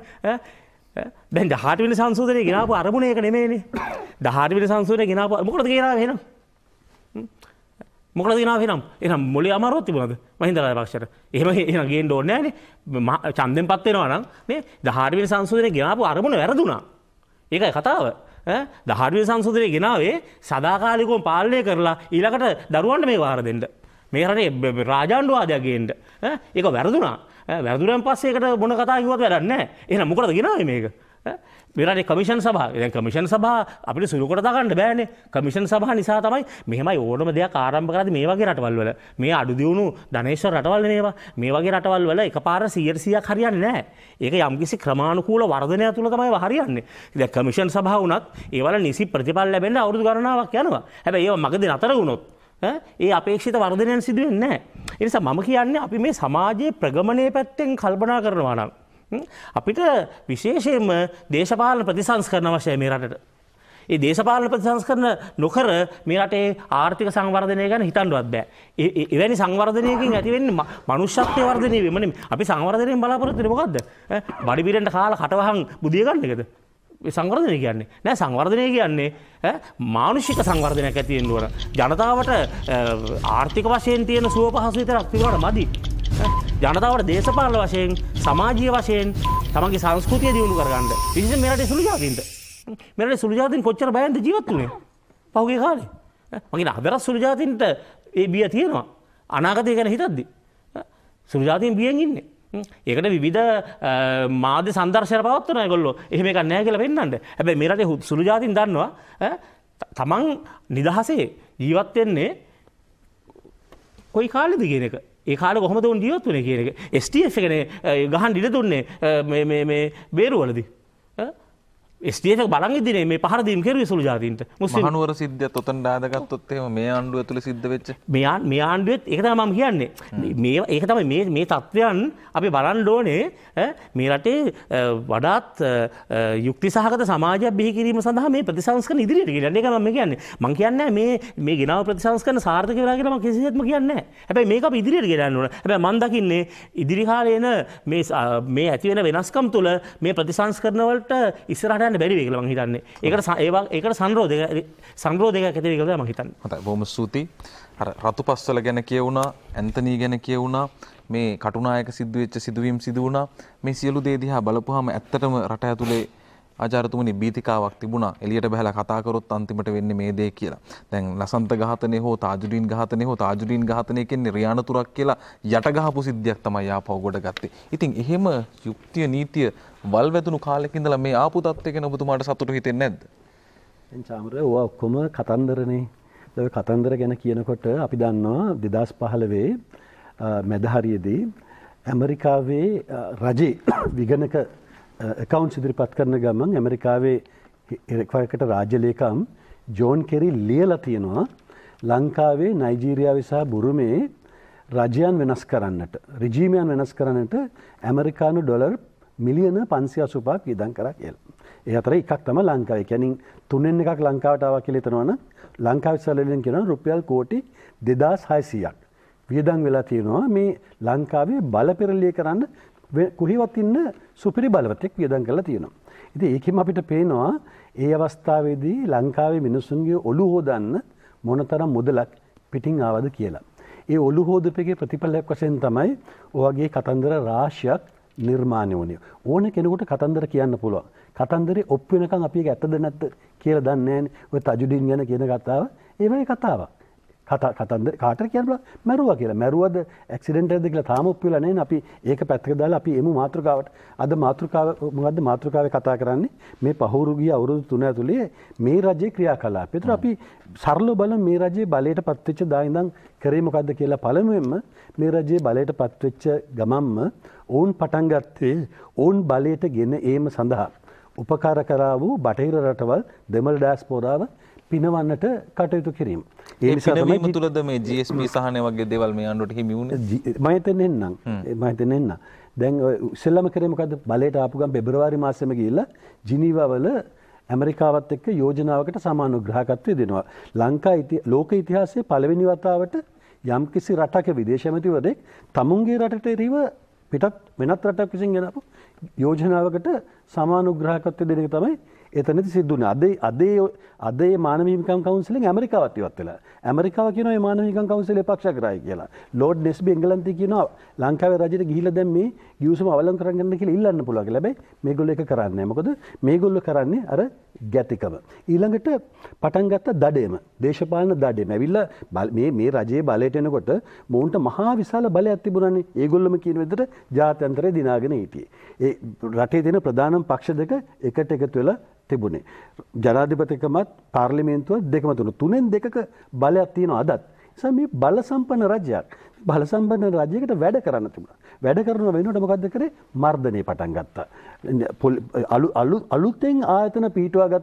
දැන් දහ අට වෙනි සංශෝධනය ගෙනාවු අරමුණ ඒක නෙමෙයිනේ. දහ අට වෙනි සංශෝධනය ගෙනාවු මොකටද ගෙනාවේ එහෙනම්? මොකටද ගෙනාවේ එහෙනම්? එහෙනම් මොලේ අමාරුවක් තිබුණාද මහින්ද රාජපක්ෂට? එහෙම එහෙනම් ගේන්න ඕනේ නෑනේ. ඡන්දෙන් පත් වෙනවා නම් මේ දහ අට වෙනි සංශෝධනය ගෙනාවු අරමුණ වැරදුනා. ඒකයි කතාව. දහ අට වෙනි සංශෝධනය ගෙනාවේ සදාකාලිකව පාලනය කරලා ඊළඟට දරුවන්ට මේ වාර දෙන්න. මේ රටේ රාජාණ්ඩුවාදයක් ගේන්න. ඒක වැරදුනා. වැරදුනන් පස්සේ ඒකට මොන කතා කිව්වත් වැඩක් නැහැ. එහෙනම් මොකටද ගෙනාවේ මේක? මේ රටේ කමිෂන් සභාව. දැන් කමිෂන් සභාව අපිට සුළු කොට දාගන්න බෑනේ. කමිෂන් සභාව නිසා තමයි මෙහෙමයි ඕනම දෙයක් ආරම්භ කරද්දී මේ වගේ රටවල් වල මේ අඩු දියුණු ධනේශ්වර රටවල් මේවා. මේ වගේ රටවල් වල එකපාර සීයට සීයක් හරියන්නේ නැහැ. ඒක යම්කිසි ක්‍රමානුකූල වර්ධනය තුල තමයි හරියන්නේ. දැන් කමිෂන් සභාව වුණත් ඒවල නිසි ප්‍රතිඵල ලැබෙන්න අවුරුදු ගණනාවක් යනවා. හැබැයි ඒව මගදී නතර වුණොත් ඒ අපේක්ෂිත වර්ධනයන් සිදු වෙන්නේ නැහැ. ඒ නිසා මම කියන්නේ අපි මේ සමාජයේ ප්‍රගමනයේ පැත්තෙන් කල්පනා කරනවා නම් අපිට විශේෂයෙන්ම දේශපාලන ප්‍රතිසංස්කරණ අවශ්‍යයි මේ රටට. ඒ දේශපාලන ප්‍රතිසංස්කරණ නොකර මේ රටේ ආර්ථික සංවර්ධනය ගැන හිතන්නවත් බෑ. එවැනි සංවර්ධනයකින් ඇති වෙන්නේ මනුෂ්‍යත්වයේ වර්ධනය වීම නෙමෙයි. අපි සංවර්ධනයෙන් බලාපොරොත්තු වෙන්නේ මොකද්ද? බඩි බිරෙන්ට කාලා කටවහන් බුදිය ගන්න එකද? ඒ සංවර්ධනය කියන්නේ නෑ. සංවර්ධනය කියන්නේ මානුෂික සංවර්ධනයක් ඇති වෙන්න ඕන. ජනතාවට ආර්ථික වශයෙන් තියෙන සුව පහසු විතරක් තිබුණාට මදි. ජනතාවට දේශපාලන වශයෙන් සමාජීය වශයෙන් තමන්ගේ සංස්කෘතිය දියුණු කරගන්න. විශේෂයෙන් මේ රටේ සුළු ජාතීන්ට. මේ රටේ සුළු ජාතීන් කොච්චර බයෙන්ද ජීවත් වුනේ? පහුගිය කාලේ. මගේ අදරස් සුළු ජාතීන්ට ඒ බිය තියෙනවා. අනාගතය ගැන හිතද්දි. සුළු ජාතීන් බියෙන් ඉන්නේ. ඒකට විවිධ මාධ්‍ය සංදර්ශන පවත්වනවා ඒගොල්ලෝ. එහෙම එකක් නැහැ කියලා පෙන්නන්න. හැබැයි මේ රටේ සුළු ජාතීන් දන්නවා තමන් නිදහසේ ජීවත් වෙන්නේ කොයි කාලෙද කියන එක. ඒ කාලේ කොහොමද උන් ජීවත් වුනේ කියන එක. එස් ටී එෆ් එකනේ ගහන් ඉඩ දුන්නේ මේ මේ මේ බේරුවලදී. එස් ටී එෆ් එක බලන් ඉදිනේ මේ පහර දීම් කෙරුවේ සුළු ජාතීන්ට. මුස්ලිම් මහනුවර සිද්ධියත් ඔතන දාදගත්තොත් එහෙම මේ ආණ්ඩුව ඇතුලේ සිද්ධ වෙච්ච මේ මේ ආණ්ඩුවෙත් ඒක තමයි මම කියන්නේ. මේ ඒක තමයි මේ මේ තත්ත්වයන් අපි බලන්න ඕනේ මේ රටේ වඩාත් යුක්ති සහගත සමාජයක් බිහි කිරීම සඳහා මේ ප්‍රතිසංස්කරණ ඉදිරියට ගෙනියන්න. ඒක මම කියන්නේ. මම කියන්නේ මේ මේ ගෙනාව ප්‍රතිසංස්කරණ සාර්ථක වෙලා කියලා මම කිසිසේත්ම කියන්නේ නැහැ. හැබැයි මේක අපි ඉදිරියට ගෙනයන්න ඕන. හැබැයි මම දකින්නේ ඉදිරි කාලේ එන මේ මේ ඇති වෙන වෙනස්කම් තුළ මේ ප්‍රතිසංස්කරණ වලට ඉස්සරහට යන්න බැරි වෙයි කියලා මම හිතන්නේ. ඒකට ඒවා ඒකට සංරෝධයක් සංරෝධයක් ඇති වෙයි කියලා මම හිතන්නේ. හොඳයි. බොහොම ස්තුතියි. අර රතුපස්වල ගැන කියවුණා, ඇන්තනී ගැන කියවුණා, මේ කටුනායක සිද්ධ වෙච්ච සිදුවීම් සිදු වුණා. මේ සියලු දේ දිහා බලපුවාම ඇත්තටම රට ඇතුලේ ආචාර්යතුමනි බීතිකාවක් තිබුණා. එළියට බහලා කතා කරොත් අන්තිමට වෙන්නේ මේ දේ කියලා. දැන් ලසන්ත ඝාතනය හෝ තාජුඩීන් ඝාතනය හෝ තාජුඩීන් ඝාතනය කියන්නේ රියානතුරක් කියලා යට ගහපු සිද්ධියක් තමයි ආපහු ගොඩ ගත්තේ. ඉතින් එහෙම යුක්තිය නීතිය වල් වැදුණු කාලෙක ඉඳලා මේ ආපු තත්ත්වය ගැන ඔබතුමාට සතුටු හිතෙන්නේ නැද්ද? දැන් චාමර ඔය ඔක්කොම කතන්දරනේ. ඒ කතන්දර ගැන කියනකොට අපි දන්නවා දෙදාස් පහළොව මැද හරියේදී ඇමරිකාවේ රජේ විගණක account ඉදිරිපත් කරන ගමන් ඇමරිකාවේ එක්වරකට රාජ්‍ය ලේකම් ජෝන් කෙරි ලියලා තියෙනවා ලංකාවේ නයිජීරියාවේ සහ බුරුමේ රජයන් වෙනස් කරන්නට රිජීමයන් වෙනස් කරන්නට ඇමරිකානු ඩොලර් මිලියන පන්සිය අසූ පහක් වියදම් කරා කියලා. ඒ අතර එකක් තමයි ලංකාවේ. කියන්නේ තුනෙන් එකක් ලංකාවට ආවා කියලා හිතනවනම් ලංකාවේ සැලෙලින් කියනවා රුපියල් කෝටි දෙදාස් හයසීයක් වියදම් වෙලා තියෙනවා මේ ලංකාවේ බලපෙරළිය කරන්න කුහිවත් ඉන්න සුපිරි බලවතෙක් වියදම් කරලා තියෙනවා. ඉතින් ඒකෙම අපිට පේනවා ඒ අවස්ථාවේදී ලංකාවේ මිනිසුන්ගේ ඔළුව හොදන්න මොනතරම් මුදලක් පිටින් ආවද කියලා. ඒ ඔළුව හොදපෙකේ ප්‍රතිඵලයක් වශයෙන් තමයි ඔයගේ කතන්දර රාශියක් නිර්මාණය වුණේ. ඕන කෙනෙකුට කතන්දර කියන්න පුළුවන්. කතන්දරේ ඔප්පු වෙනකන් අපි ඒක ඇත්තද නැත්ද කියලා දන්නේ නැහැ. ඔය තජුඩින් ගැන කියන කතාව ඒ වගේ කතාවක්. කතා කතන්දර කාටද කියන්න බෑ මැරුවා කියලා. මැරුවද ඇක්සිඩන්ට් එකද කියලා තාම ඔප්පු වෙලා නැහැ. අපි ඒක පැත්තක දාලා අපි එමු මාතෘකාවට. අද මාතෘකාව මොකද්ද මාතෘකාවේ කතා කරන්නේ? මේ පහවුරු ගිය අවුරුදු තුන ඇතුලේ මේ රජයේ ක්‍රියාකලාපය. ඒතර අපි සරලව බලමු මේ රජයේ බලයට පත්වෙච්ච දා ඉඳන් කරේ මොකද්ද කියලා. පළමුවෙන්ම මේ රජයේ බලයට පත්වෙච්ච ගමම්ම ඔවුන් පටන් ගත්තේ ඔවුන් බලයට ගෙන ඒම සඳහා උපකාර කරා වූ බටහිර රටවල් දෙමළ ඩයස්පෝරාව පිනවන්නට කටයුතු කිරීම. ඒ නිසා තමයි තුලද මේ ජී එස් පී සහනය වගේ දේවල් මේ ආණ්ඩුවට හිමි වුණේ. මම හිතන්නේ නං මම හිතන්නේ නං දැන් ඉස්සෙල්ලාම කරේ මොකද්ද බලයට ආපු ගමන් පෙබරවාරි මාසෙම ගිහිල්ලා ජිනීවා වල ඇමරිකාවත් එක්ක යෝජනාවකට සමානුග්‍රහකත්වය දෙනවා. ලංකා ලෝක ඉතිහාසයේ පළවෙනි වතාවට යම්කිසි රටක විදේශ ඇමතිවරයෙක් තමුන්ගේ රටට එරෙහිව පිටත් වෙනත් රටක් විසින් ගෙනපු යෝජනාවකට සමානුග්‍රහකත්වය දෙන එක තමයි එතනදි සිද්ධ වුණේ. අද අද අද මේ මානව හිමිකම් කවුන්සිලෙන් ඇමරිකාවත් ඉවත් වෙලා. ඇමරිකාව කියනවා මේ මානව හිමිකම් කවුන්සිලේ පක්ෂග්‍රාහී කියලා. ලෝඩ් නෙස්බි එංගලන්තේ කියනවා ලංකාවේ රජයට ගිහිල්ලා දැන් මේ ගිවිසුම අවලංගු කරගන්න කියලා ඉල්ලන්න පුළුවන් කියලා. හැබැයි මේගොල්ලෝ ඒක කරන්නේ නැහැ. මොකද මේගොල්ලෝ කරන්නේ අර ගැතිකම. ඊළඟට පටන් ගත්ත දඩේම දේශපාලන දඩේම. ඇවිල්ලා මේ මේ රජයේ බලයට එනකොට මොවුන්ට මහා විශාල බලයක් තිබුණානේ. ඒගොල්ලොම කියන විදිහට ජාත්‍යන්තරය දිනාගෙන හිටියේ. ඒ රටේ තියෙන ප්‍රධානම පක්ෂ දෙක එකට එකතු වෙලා තිබුණේ. ජනාධිපතිකමත් පාර්ලිමේන්තුවත් දෙකම තුන තුනෙන් දෙකක බලයක් තියෙනවා අදත්. නිසා මේ බල සම්පන්න රජයක් බල සම්පන්න රජයකට වැඩ කරන්න තිබුණා. වැඩ කරන වෙනුවට මොකද්ද කරේ? මර්ධනේ පටන් ගත්තා. අලුතෙන් ආයතන පිටුවා ගත්තා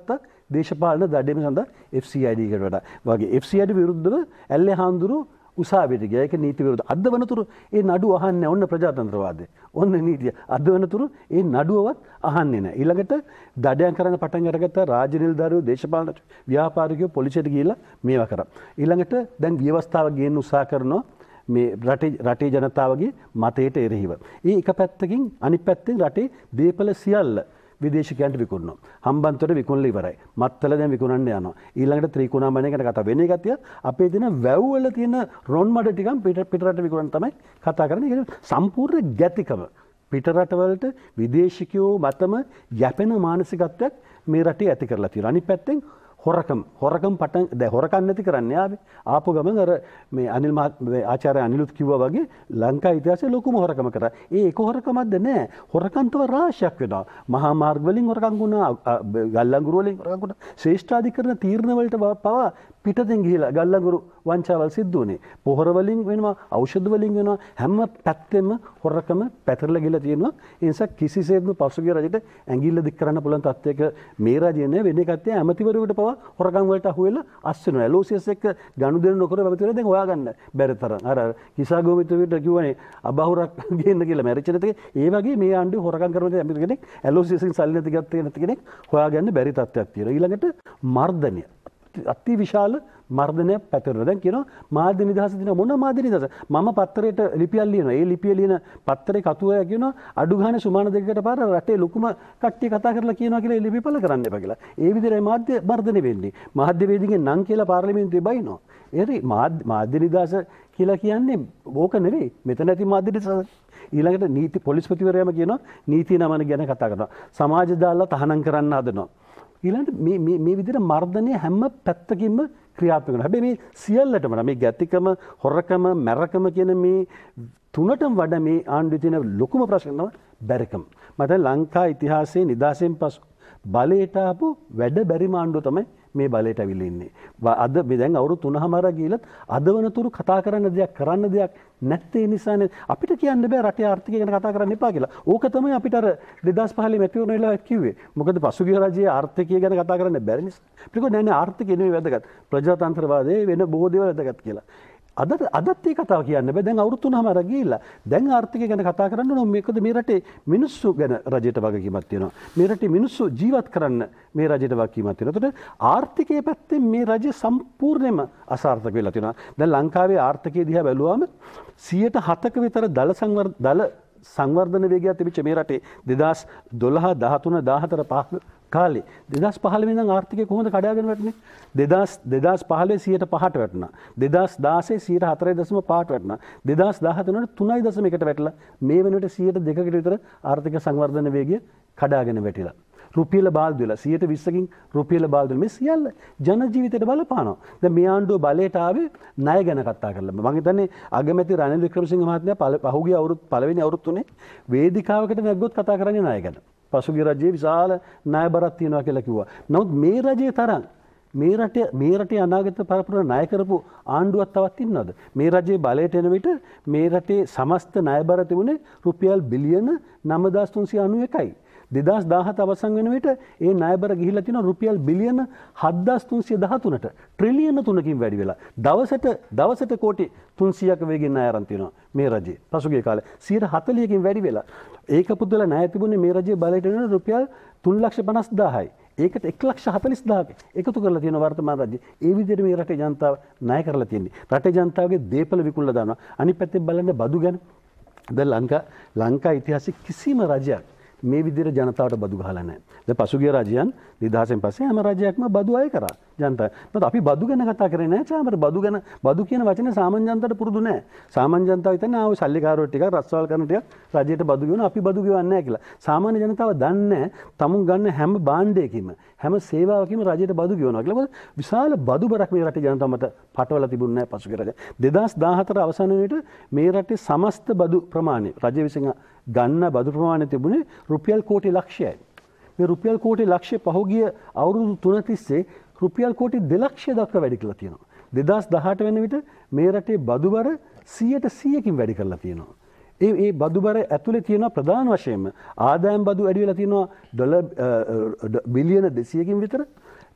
දේශපාලන දඩයම සඳහා එෆ් සී ආයි ඩී එකට වඩා වගේ එෆ් සී ආයි ඩී විරුද්ධව ඇල්ලේ හාමුදුරු උසාවියට ගියා. ඒක නීති විරුද්ධ. අද වනතුරු ඒ නඩුව අහන්නේ ඔන්න ප්‍රජාතන්ත්‍රවාදය. ඔන්න නීතිය. අද වනතුරු ඒ නඩුවවත් අහන්නේ නැහැ. ඊළඟට දඩයන් කරන්න පටන් අරගත්ත රාජ්‍ය නිලධාරීවෝ, දේශපාලන ව්‍යාපාරිකයෝ පොලිසියට ගිහිල්ලා මේවා කරා. ඊළඟට දැන් ව්‍යවස්ථාව ගේන්න උත්සාහ කරනවා මේ රටේ රටේ ජනතාවගේ මතයට එරෙහිව. ඒ එක පැත්තකින් අනිත් පැත්තෙන් රටේ දේපල සියල්ල විදේශිකයන්ට විකුණනවා. හම්බන්තොට විකුණලා ඉවරයි. මත්තල දැන් විකුණන්න යනවා. ඊළඟට ත්‍රිකුණාමණය ගැන කතා වෙන ගතිය අපේ දින වැව්වල තියෙන රොන් මඩ ටිකක් පිට පිටරට විකුණන්න තමයි කතා කරන්නේ. ඒක සම්පූර්ණ ගැතිකම. පිටරටවලට විදේශිකයෝ මතම යැපෙන මානසිකත්වයක් මේ රටේ ඇති කරලා තියෙනවා. අනිත් පැත්තෙන් හොරකම් හොරකම් පටන් දැන් හොරකම් නැති කරන්නේ ආවේ ආපු ගමන් අර මේ අනිල් ආචාර්ය අනිලුත් කිව්වා වගේ ලංකා ඉතිහාසයේ ලොකුම හොරකම කරා. ඒ එක හොරකමක්ද නෑ. හොරකම් තව රාශියක් වෙනවා. මහා මාර්ග වලින් හොරකම් වුණා, ගල්ලංගුරු වලින් හොරකම් වුණා. ශ්‍රේෂ්ඨාධිකරණ තීරණ වලට පවා පිටතෙන් ගිහිලා ගල්ලංගුරු වංචාවල් සිද්ධ වුණේ. පොහොර වලින් වෙනවා, ඖෂධ වලින් වෙනවා. හැම පැත්තෙම හොරකම පැතිරලා ගිහලා තියෙනවා. ඒ නිසා කිසිසේත්ම පසුගිය රජෙට ඇඟිල්ල දික් කරන්න පුළුවන් තත්ත්වයක මේ රජය නෑ. වෙන එකත් ඇමතිවරුන්ට පවා හොරකම් වලට අහු වෙලා අස් වෙනවා. එල් ඕ සී එස් එක්ක ගනුදෙනු නොකර ඇමතිවරු දැන් හොයාගන්න බැරි තරම්. අර කිසා ගෝමිතුවිට කිව්වනේ අබහුරක් ගේන්න කියලා මැරිච්ච නැතේ. ඒ වගේ මේ ආණ්ඩුව හොරකම් කරන ඇමති කෙනෙක් එල් ඕ සී එස් එකෙන් සල්ලි නැති ගත්තේ නැති කෙනෙක් හොයාගන්න බැරි තත්ත්වයක් තියෙනවා. ඊළඟට මර්ධනය අති විශාල මර්ධනයක් පැතිරෙනවා. දැන් කියනවා මාධ්‍ය නිදහස දින මොන මාධ්‍ය නිදහස? මම පත්තරයට ලිපියක් ලියනවා. ඒ ලිපිය ලියන පත්තරේ කතුවරයා කියනවා අඩු ගානේ සුමාන දෙකකට පාර රටේ ලොකුම කට්ටිය කතා කරලා කියනවා කියලා ඒ ලිපි පළ කරන්න එපා කියලා. ඒ විදිහට මාධ්‍ය මර්ධනය වෙන්නේ. මාධ්‍ය වේදිකෙන් නම් කියලා පාර්ලිමේන්තුවේ බයිනවා. ඒරි මාධ්‍ය නිදහස කියලා කියන්නේ ඕක නෙවෙයි. මෙතන ඇති මාධ්‍ය නිදහස. ඊළඟට නීති පොලිස්පතිවරයාම කියනවා නීති නමන ගැන කතා කරනවා. සමාජ දාලා තහනම් කරන්න හදනවා. ඊළඟට මේ මේ මේ විදිහට මර්ධනය හැම පැත්තකින්ම ක්‍රියාත්මක වෙනවා. හැබැයි මේ සියල්ලටම මේ ගැතිකම, හොරකම, මැරකම කියන මේ තුනටම වඩා මේ ආණ්ඩුවේ තියෙන ලොකුම ප්‍රශ්න තමයි බැරිකම. මට ලංකා ඉතිහාසයේ නිදහසෙන් පසු බලයට ආපු වැඩ බැරිම ආණ්ඩුව තමයි මේ බලයට අවිල්ලා ඉන්නේ. අද මේ දැන් අවුරුදු තුනමාරක් ගිහලත් අද වනතුරු කතා කරන්න දෙයක් කරන්න දෙයක් නැත්තේ නිසානේ අපිට කියන්න බෑ රටේ ආර්ථිකය ගැන කතා කරන්න එපා කියලා. ඕක තමයි අපිට අර දෙදාස් පහළේ මැතිවරණ වෙලාවත් කිව්වේ. මොකද පසුගිය රජයේ ආර්ථිකය ගැන කතා කරන්න බැරි නිසා. අපිට නෑ නෑ ආර්ථිකය නෙමෙයි වැදගත්. ප්‍රජාතන්ත්‍රවාදයේ වෙන බොහෝ දේවල් වැදගත් කියලා. අද අදත් මේ කතාව කියන්න බෑ. දැන් අවුරුදු තුනමාරක් ගිහිල්ලා. දැන් ආර්ථිකය ගැන කතා කරන්න ඕන. මේකද මේ රටේ මිනිස්සු ගැන රජයට වගකීමක් තියෙනවා. මේ රටේ මිනිස්සු ජීවත් කරන්න මේ රජයට වගකීමක් තියෙනවා. ඒකට ආර්ථිකයේ පැත්තෙන් මේ රජය සම්පූර්ණයෙන්ම අසාර්ථක වෙලා තියෙනවා. දැන් ලංකාවේ ආර්ථිකය දිහා බැලුවාම සියයට හතක විතර දල සංවර්ධන දල සංවර්ධන වේගයක් තිබිච්ච මේ රටේ දෙදාස් දොළහ දහතුන දහහතර පහ කාලේ දෙදාස් පහළොව ඉඳන් ආර්ථිකය කොහොමද කඩාගෙන වැටුනේ? දෙදාස් දෙදාස් පහළොව සියයට පහට වැටුණා. දෙදාස් දාසය සියයට හතරයි දශම පහට වැටුණා. දෙදාස් දහතුනට තුනයි දශම එකට වැටලා මේ වෙනකොට සියයට දෙකකට විතර ආර්ථික සංවර්ධන වේගය කඩාගෙන වැටිලා. රුපියල බාල්දු වෙලා සියයට විස්සකින් රුපියල බාල්දු මේ සියල්ල ජන ජීවිතයට බලපානවා. දැන් මේ ආණ්ඩුව බලයට ආවේ ණය ගැන කතා කරලා. මම හිතන්නේ අගමැති රනිල් වික්‍රමසිංහ මහත්මයා පහුගිය අවුරුදු පළවෙනි අවුරුදු තුනේ වේදිකාවකට නැග්ගොත් කතා කරන්නේ ණය ගැන. පසුගිය රජයේ විශාල ණය බරක් තියෙනවා කියලා කිව්වා. නමුත් මේ රජයේ තරම් මේ රටේ මේ රටේ අනාගත පරපුර ණය කරපු ආණ්ඩුවක් තවත් ඉන්නවද? මේ රජයේ බලයට එන විට මේ රටේ සමස්ත ණය බර තිබුණේ රුපියල් බිලියන නවදාස් තුන්සිය අනූ එකයි. දෙදාස් දාහත අවසන් වෙන විට ඒ ණය බර ගිහිල්ලා තියෙනවා රුපියල් බිලියන හත්දාස් තුන්සිය දහතුනට ට්‍රිලියන තුනකින් වැඩි වෙලා. දවසට දවසට කෝටි තුන්සියයක වේගෙන් ණය අරන් තියෙනවා මේ රජයේ. පසුගිය කාලේ සියයට හතළිහකින් වැඩි වෙලා. ඒක පුදුල ණය තිබුණේ මේ රජයේ බලයට එන රුපියල් තුන් ලක්ෂ පනස් දාහයි. ඒකට එක් ලක්ෂ හතළිස් දාහක එකතු කරලා තියෙන වර්තමාන රජය. ඒ විදිහට මේ රටේ ජනතාව ණය කරලා තියෙන්නේ. රටේ ජනතාවගේ දේපල විකුණලා දානවා. අනිත් පැත්තෙන් බලන්න බදු ගැන. දැන් ලංකා ලංකා ඉතිහාසයේ කිසිම රජයක් මේ විදිහට ජනතාවට බදු ගහලා නැහැ. දැන් පසුගිය රජයන් නිදහසෙන් පස්සේ හැම රජයක්ම බදු අය කරා ජනතාව. නමුත් අපි බදු ගැන කතා කරේ නැහැ. චාමර බදු ගැන බදු කියන වචනේ සාමාන්‍ය ජනතාවට පුරුදු නැහැ. සාමාන්‍ය ජනතාව හිතන්නේ ආ ඔය සල්ලිකාරයෝ ටිකක් රස්සාවල් කරන ටිකක් රජයට බදු ගෙවන අපි බදු ගෙවන්නේ නැහැ කියලා. සාමාන්‍ය ජනතාව දන්නේ තමුන් ගන්න හැම භාණ්ඩයකින්ම හැම සේවාවකින්ම රජයට බදු ගෙවනවා කියලා. මොකද විශාල බදු බරක් මේ රටේ ජනතාව මත පටවලා තිබුණේ නැහැ පසුගිය රජ. දෙදාස් දාහතර අවසන් වෙන විට මේ රටේ සමස්ත බදු ප්‍රමාණය රජය විසින් ගන්න බදු ප්‍රමාණය තිබුණේ රුපියල් කෝටි ලක්ෂයයි. මේ රුපියල් කෝටි ලක්ෂය පහුගිය අවුරුදු තුන තිස්සේ රුපියල් කෝටි දෙලක්ෂය දක්වා වැඩි කරලා තියෙනවා. දෙදාස් දහඅට වෙන විට මේ රටේ බදු බර සියයට සීයකින් වැඩි කරලා තියෙනවා. ඒ ඒ බදු බර ඇතුලේ තියෙන ප්‍රධාන වශයෙන්ම ආදායම් බදු වැඩි වෙලා තියෙනවා ඩොලර් බිලියන දෙසීයකින් විතර.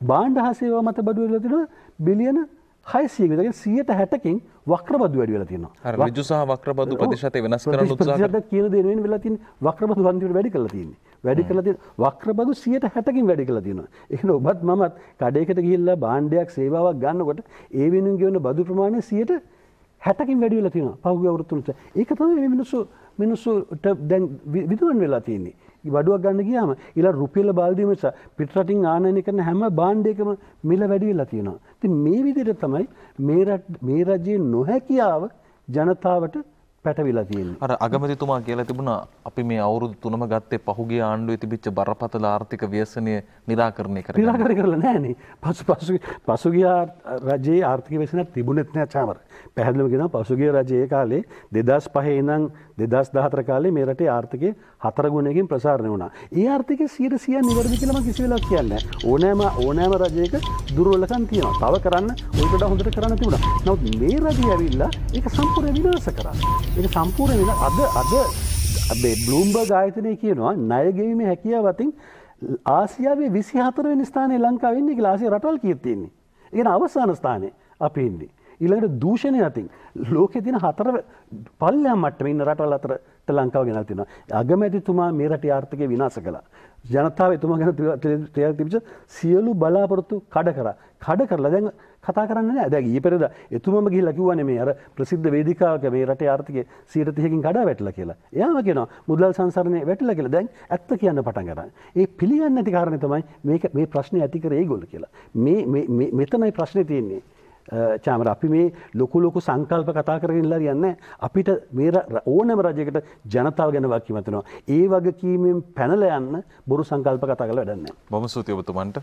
භාණ්ඩ හා සේවා මත බදු වැඩි වෙලා තියෙනවා බිලියන හයසියක. ඒ කියන්නේ සියයට හැටකින් වක්‍ර බදු වැඩි වෙලා තියෙනවා. අර ඍජු සහ වක්‍ර බදු ප්‍රතිශතය වෙනස් කරන්න උත්සාහ කරනවා. ප්‍රතිශත කියන දේ නෙවෙයි වෙලා තියෙන්නේ. වක්‍ර බදු අන්තිමට වැඩි කරලා තියෙන්නේ. වැඩි කරලා තියෙන වක්‍ර බදු සියයට හැටකින් වැඩි කරලා තියෙනවා. ඒ කියන්නේ ඔබත් මමත් කඩේකට ගිහිල්ලා භාණ්ඩයක් සේවාවක් ගන්නකොට ඒ වෙනුවෙන් ගෙවන බදු ප්‍රමාණය සියයට හැටකින් වැඩි වෙලා තියෙනවා. පහුගිය අවුරුදු තුනට. ඒක තමයි මේ මිනිස්සු මිනිස්සුට දැන් විදුවන් වෙලා තියෙන්නේ. වඩුවක් ගන්න ගියාම ඊළඟ රුපියල බාල්දිය මිස පිටරටින් ආනයනය කරන හැම භාණ්ඩයකම මිල වැඩි වෙලා තියෙනවා. ඉතින් මේ විදිහට තමයි මේ රට මේ රජයේ නොහැකියාව ජනතාවට පැටවිලා තියෙන්නේ. අර අගමැතිතුමා කියලා තිබුණා අපි මේ අවුරුදු තුනම ගත්තේ පහුගිය ආණ්ඩුවේ තිබිච්ච බරපතල ආර්ථික ව්‍යසනය निराකරණය කරගන්න. निराකරණය කරලා නැහනේ. පසු පසු පසුගිය රජයේ ආර්ථික ව්‍යසනයක් තිබුණෙත් නෑ චාමර. පැහැදිලිවම කියනවා පසුගිය රජයේ කාලේ දෙදාස් පහේ ඉඳන් දෙදාස් දහතර කාලේ මේ රටේ ආර්ථිකය හතර ගුණයකින් ප්‍රසාරණය වුණා. ඒ ආර්ථිකය සියයට සීයක් නිවැරදි කියලා මම කිසි වෙලාවක් කියන්නේ නෑ. ඕනෑම ඕනෑම රජයක දුර්වලකම් තියෙනවා. තව කරන්න ඔය වඩා හොඳට කරන්න තිබුණා. නමුත් මේ රජය ඇවිල්ලා ඒක සම්පූර්ණ විනාශ කරා. ඒක සම්පූර්ණ වෙන අද අද මේ බ්ලූම්බර්ග් ආයතනය කියනවා ණය ගෙවීමේ හැකියාව අතින් ආසියාවේ විසිහතර වෙනි ස්ථානයේ ලංකාව ඉන්නේ කියලා. ආසියා රටවල් කීයක් තියෙන්නේ? ඒ කියන්නේ අවසාන ස්ථානයේ අපි ඉන්නේ. ඊළඟට දූෂණය අතින් ලෝකේ තියෙන හතර පල්ලෙහා මට්ටමේ ඉන්න රටවල් අතරට ලංකාව ගෙනල්ලා තිනවා. අගමැතිතුමා මේ රටේ ආර්ථිකය විනාශ කළා. ජනතාව එතුමා ගැන තිබිච්ච සියලු බලාපොරොත්තු කඩ කරා. කඩ කරලා දැන් කතා කරන්නේ නැහැ. දැන් ඊයේ පෙරේදා එතුමම ගිහිල්ලා කිව්වනේ මේ අර ප්‍රසිද්ධ වේදිකාවක මේ රටේ ආර්ථිකය සියයට තිහකින් කඩා වැටලා කියලා. එයාම කියනවා මුදල් සංසරණය වැටිලා කියලා. දැන් ඇත්ත කියන්න පටන් ගන්නවා. ඒ පිළිගන්නේ නැති කාරණේ තමයි මේක මේ ප්‍රශ්නේ ඇති කරේ ඒගොල්ලෝ කියලා. මේ මේ මෙතනයි ප්‍රශ්නේ තියෙන්නේ. චාමර අපි මේ ලොකු ලොකු සංකල්ප කතා කරගෙන ඉල්ලා යන්නේ අපිට මේ ඕනෑම රජයකට ජනතාව ගැන වගකීමක් තියෙනවා. ඒ වගකීමෙන් පැනලා යන්න බොරු සංකල්ප කතා කරලා වැඩක් නැහැ. බොහොම ස්තුතියි ඔබතුමන්ට.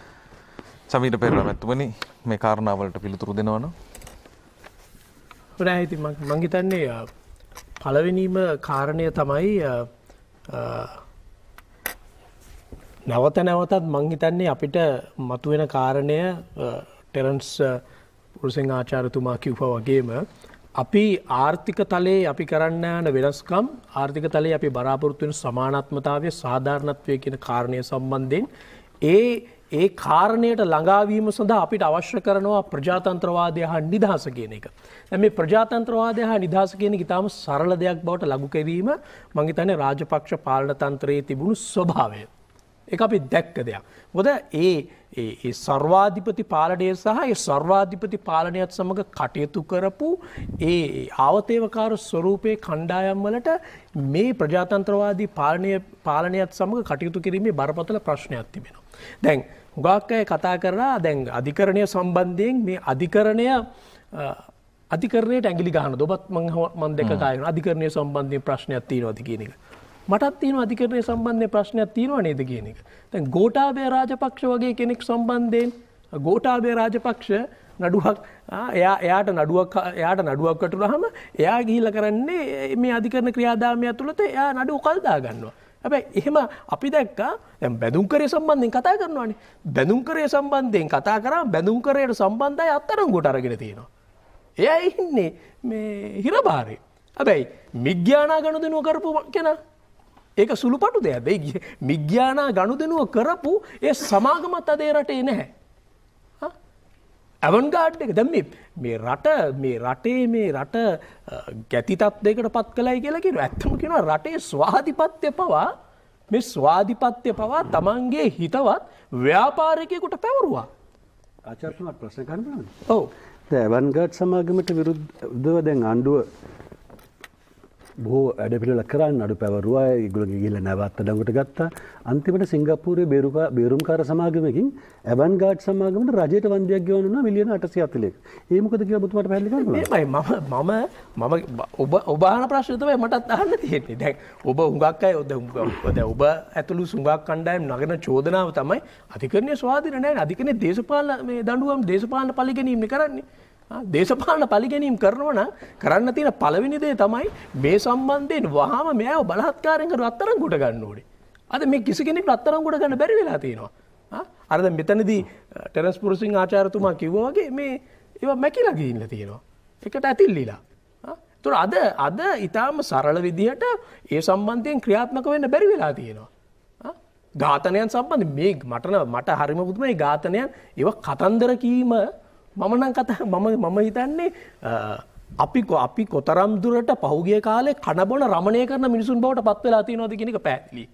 සමීර පෙරේරා මැතිතුමනි මේ කාරණාවලට පිළිතුරු දෙනවනම් හොඳයි. ඉතින් මම හිතන්නේ පළවෙනිම කාරණය තමයි නැවත නැවතත් මම හිතන්නේ අපිට මතුවෙන කාරණය ටෙරන්ස් පුරුසිංහ ආචාර්යතුමා කිව්වා වගේම අපි ආර්ථික තලයේ අපි කරන්න යන වෙනස්කම් ආර්ථික තලයේ අපි බලාපොරොත්තු වෙන සමානාත්මතාවය සාධාරණත්වය කියන කාරණය සම්බන්ධයෙන් ඒ ඒ කාරණයට ළඟාවීම සඳහා අපිට අවශ්‍ය කරනවා ප්‍රජාතන්ත්‍රවාදය හා නිදහස කියන එක. දැන් මේ ප්‍රජාතන්ත්‍රවාදය හා නිදහස කියන එක ඉතාම සරල දෙයක් බවට ලඝු කිරීම මම හිතන්නේ රාජපක්ෂ පාලන තන්ත්‍රයේ තිබුණු ස්වභාවය. ඒක අපි දැක්ක දෙයක්. මොකද ඒ ඒ සර්වාධිපති පාලනය සහ ඒ සර්වාධිපති පාලනයත් සමග කටයුතු කරපු ඒ ආවතේවකාර ස්වරූපයේ කණ්ඩායම් වලට මේ ප්‍රජාතන්ත්‍රවාදී පාලනය පාලනයත් සමග කටයුතු කිරීමේ බරපතල ප්‍රශ්නයක් තිබෙනවා. දැන් හුඟක් අය කතා කරලා දැන් අධිකරණය සම්බන්ධයෙන් මේ අධිකරණය අධිකරණයට ඇඟිලි ගහනවා. ඔබත් මම මම දෙක කායන අධිකරණය සම්බන්ධයෙන් ප්‍රශ්නයක් තියෙනවද කියන එක. මටත් තියෙන අධිකරණය සම්බන්ධයෙන් ප්‍රශ්නයක් තියෙනව නේද කියන එක. දැන් ගෝඨාභය රාජපක්ෂ වගේ කෙනෙක් සම්බන්ධයෙන් ගෝඨාභය රාජපක්ෂ නඩුවක් එයා එයාට නඩුවක් එයාට නඩුවක් කටුනහම එයා ගිහිල්ලා කරන්නේ මේ අධිකරණ ක්‍රියාදාමය ඇතුළත එයා නඩුව කල් දා ගන්නවා. හැබැයි එහෙම අපි දැක්කා දැන් බැඳුම්කරය සම්බන්ධයෙන් කතා කරනවානේ. බැඳුම්කරය සම්බන්ධයෙන් කතා කරා බැඳුම්කරයට සම්බන්ධයි අත්අඩංගුවට අරගෙන තියෙනවා. එයා ඉන්නේ මේ හිරබාරේ. හැබැයි මිග්‍යානා ගනුදෙනුව කරපු කෙනා ඒක සුළුපටු දෙයක්. ඒ මිග්‍යානා ගනුදෙනුව කරපු ඒ සමාගමත් අද රටේ නැහැ. අවන්ගාඩ් එක දැන් මේ මේ රට මේ රටේ මේ රට ගැති තත්ත්වයකට පත් කළයි කියලා කියනවා. ඇත්තම කියනවා රටේ ස්වාධිපත්‍ය පවා මේ ස්වාධිපත්‍ය පවා තමන්ගේ හිතවත් ව්‍යාපාරිකයෙකුට පැවරුවා. ආචාර්යතුමාට ප්‍රශ්න ගන්න බලන්න. ඔව්. දැන් අවන්ගාඩ් සමාගමට විරුද්ධව දැන් ආණ්ඩුව බොහෝ වැඩ පිළිවෙල කරන්න අඩු පැවරුවා. ඒගොල්ලෝ ගිහිල්ලා නැවත අඩංගුවට ගත්තා. අන්තිමට සිංගප්පූරුවේ බේරුකා බේරුම්කාර සමාගමකින් ඇවන්ගාඩ් සමාගමට රජයට වන්දියක් ගෙවන්න උනා මිලියන අටසිය හතළිහක. ඒ මොකද කියලා ඔබතුමාට පැහැදිලි කරන්න පුළුවන්. මේමයි මම මම මම ඔබ ඔබ අහන ප්‍රශ්න තමයි මටත් අහන්න තියෙන්නේ. දැන් ඔබ හුඟක් අය දැන් ඔබ ඇතුළු සුඟක් කණ්ඩායම් නගන චෝදනාව තමයි අධිකරණයේ ස්වාධීන නැහැ. අධිකරණයේ දේශපාලන මේ දඬුවම් දේශපාලන පරිගැනීම් කරන්නේ. දේශපාලන පරිගැනීම් කරනවා නම් කරන්න තියෙන පළවෙනි දේ තමයි මේ සම්බන්ධයෙන් වහාම මෙයාව බලහත්කාරයෙන් කර අත්අඩංගුවට ගන්න ඕනේ. අද මේ කිසි කෙනෙකුට අත්අඩංගුවට ගන්න බැරි වෙලා තියෙනවා. අර දැන් මෙතනදී ටෙරස් පුරුසිංහ ආචාර්යතුමා කිව්වා වගේ මේ ඒවා මැකිලා ගිහිල්ලා තියෙනවා. ඒකට ඇතිල්ලිලා. ඒතර අද අද ඊටාම සරල විදිහට ඒ සම්බන්ධයෙන් ක්‍රියාත්මක වෙන්න බැරි වෙලා තියෙනවා. ඝාතනයන් සම්බන්ධ මේ මට මට හරිම පුදුමයි මේ ඝාතනයන් ඒවා කතන්දර කීම මම නම් කතා මම මම හිතන්නේ අපි අපි කොතරම් දුරට පහුගිය කාලේ කන බොන රමණය කරන මිනිසුන් බවට පත් වෙලා තියෙනවද කියන එක පැහැදිලි.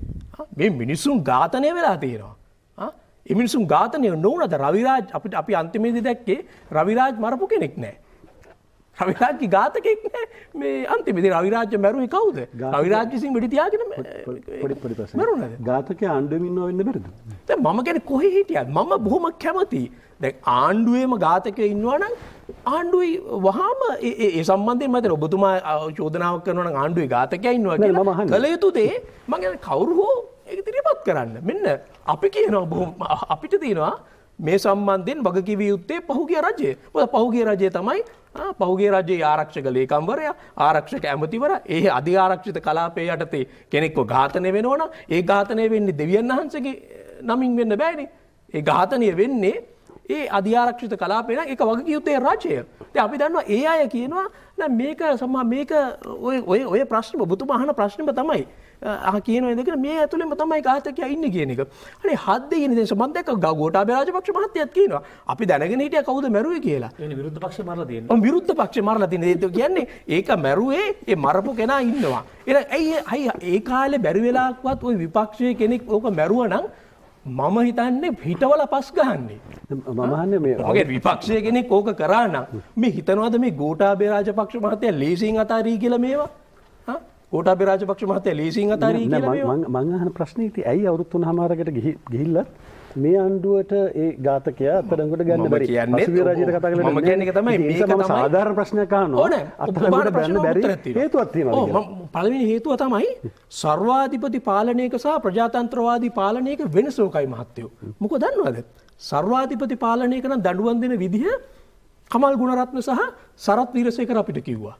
මේ මිනිසුන් ඝාතනය වෙලා තියෙනවා. ඒ මිනිසුන් ඝාතනය නොවුනද රවිරාජ් අපිට අපි අන්තිමේදී දැක්කේ රවිරාජ් මරපු කෙනෙක් නෑ. රවිරාජ්ගේ ඝාතකෙක් නෑ. මේ අන්තිමේදී රවිරාජ් මැරුවේ කවුද? රවිරාජ් විසින් වෙඩි තියාගෙන පොඩි පොඩි ප්‍රශ්න. මරුණාද? ඝාතකයා ආණ්ඩුවෙම ඉන්නව වෙන්න බැරිද? දැන් මම කියන්නේ කොහේ හිටියත් මම බොහොම කැමතියි. දැන් ආණ්ඩුවේම ඝාතකයෝ ඉන්නවා නම් ආණ්ඩුවේ වහාම ඒ සම්බන්ධයෙන් මම හිතන්නේ ඔබතුමා චෝදනාවක් කරනවා නම් ආණ්ඩුවේ ඝාතකයා ඉන්නවා කියලා කළ යුතු දේ මම කියන්නේ කවුරු හෝ ඒක ඉදිරිපත් කරන්න. මෙන්න අපි කියනවා බොහොම අපිට තියෙනවා මේ සම්බන්ධයෙන් වගකිවිය යුත්තේ පහුගිය රජය. මොකද පහුගිය රජය තමයි පහුගිය රජයේ ආරක්ෂක ලේකම්වරයා ආරක්ෂක ඇමතිවරයා ඒ අධි ආරක්ෂිත කලාපයේ යටතේ කෙනෙක්ව ඝාතනය වෙනවා නම් ඒ ඝාතනය වෙන්නේ දෙවියන් වහන්සේගේ නමින් වෙන්න බෑනේ. ඒ ඝාතනය වෙන්නේ ඒ අධ්‍යාරක්ෂිත කලාපේ නම් ඒක වගකිය යුත්තේ රජය. දැන් අපි දන්නවා ඒ අය කියනවා දැන් මේක සමහර මේක ඔය ඔය ඔය ප්‍රශ්න ඔබතුමා අහන ප්‍රශ්නෙම තමයි අහ කියනවා ඉතින් මේ ඇතුළෙම තමයි ඝාතකයා ඉන්නේ කියන එක. අනේ හත් දෙයින් ඉතින් මම දැක්ක ගෝඨාභය රාජපක්ෂ මහත්තයත් කියනවා අපි දැනගෙන හිටියා කවුද මැරුවේ කියලා. එන්නේ විරුද්ධ පක්ෂේ මරලා තියෙනවා. ඔව් විරුද්ධ පක්ෂේ මරලා තියෙනවා. ඒක කියන්නේ ඒක මැරුවේ ඒ මරපු කෙනා ඉන්නවා. එහෙනම් ඇයි ඇයි ඒ කාලේ බැරි වෙලාවකවත් ওই විපක්ෂයේ කෙනෙක් ඕක මැරුවා නම් මම හිතන්නේ හිතවල පස් ගහන්නේ. මම අහන්නේ මේ ඔගේ විපක්ෂයේ කෙනෙක් ඕක කරා නම් මේ හිතනවාද මේ ගෝඨාභය රාජපක්ෂ මහත්තයා ලීසින් අතාරී කියලා මේවා? හා? ගෝඨාභය රාජපක්ෂ මහත්තයා ලීසින් අතාරී කියලා මේවා? මම මම අහන ප්‍රශ්නේ ඉතින් ඇයි අවුරුදු තුනමාරකට ගිහිල්ලා මේ ආණ්ඩුවට ඒ ඝාතකයා අත්අඩංගුවට ගන්න බැරි. පසුගිය රජයට කතා කරලා මම කියන්නේ ඒක තමයි මේක තමයි සාධාරණ ප්‍රශ්නයක් අහනවා. අත්අඩංගුවට ගන්න බැරි හේතුවක් තියෙනවා. ඔව් පළවෙනි හේතුව තමයි සර්වාධිපති පාලනයක සහ ප්‍රජාතන්ත්‍රවාදී පාලනයක වෙනස උකයි මහත්තයෝ. මොකද දන්නවද? සර්වාධිපති පාලනයක නම් දඬුවම් දෙන විදිහ කමල් ගුණරත්න සහ සරත් වීරසේකර අපිට කිව්වා.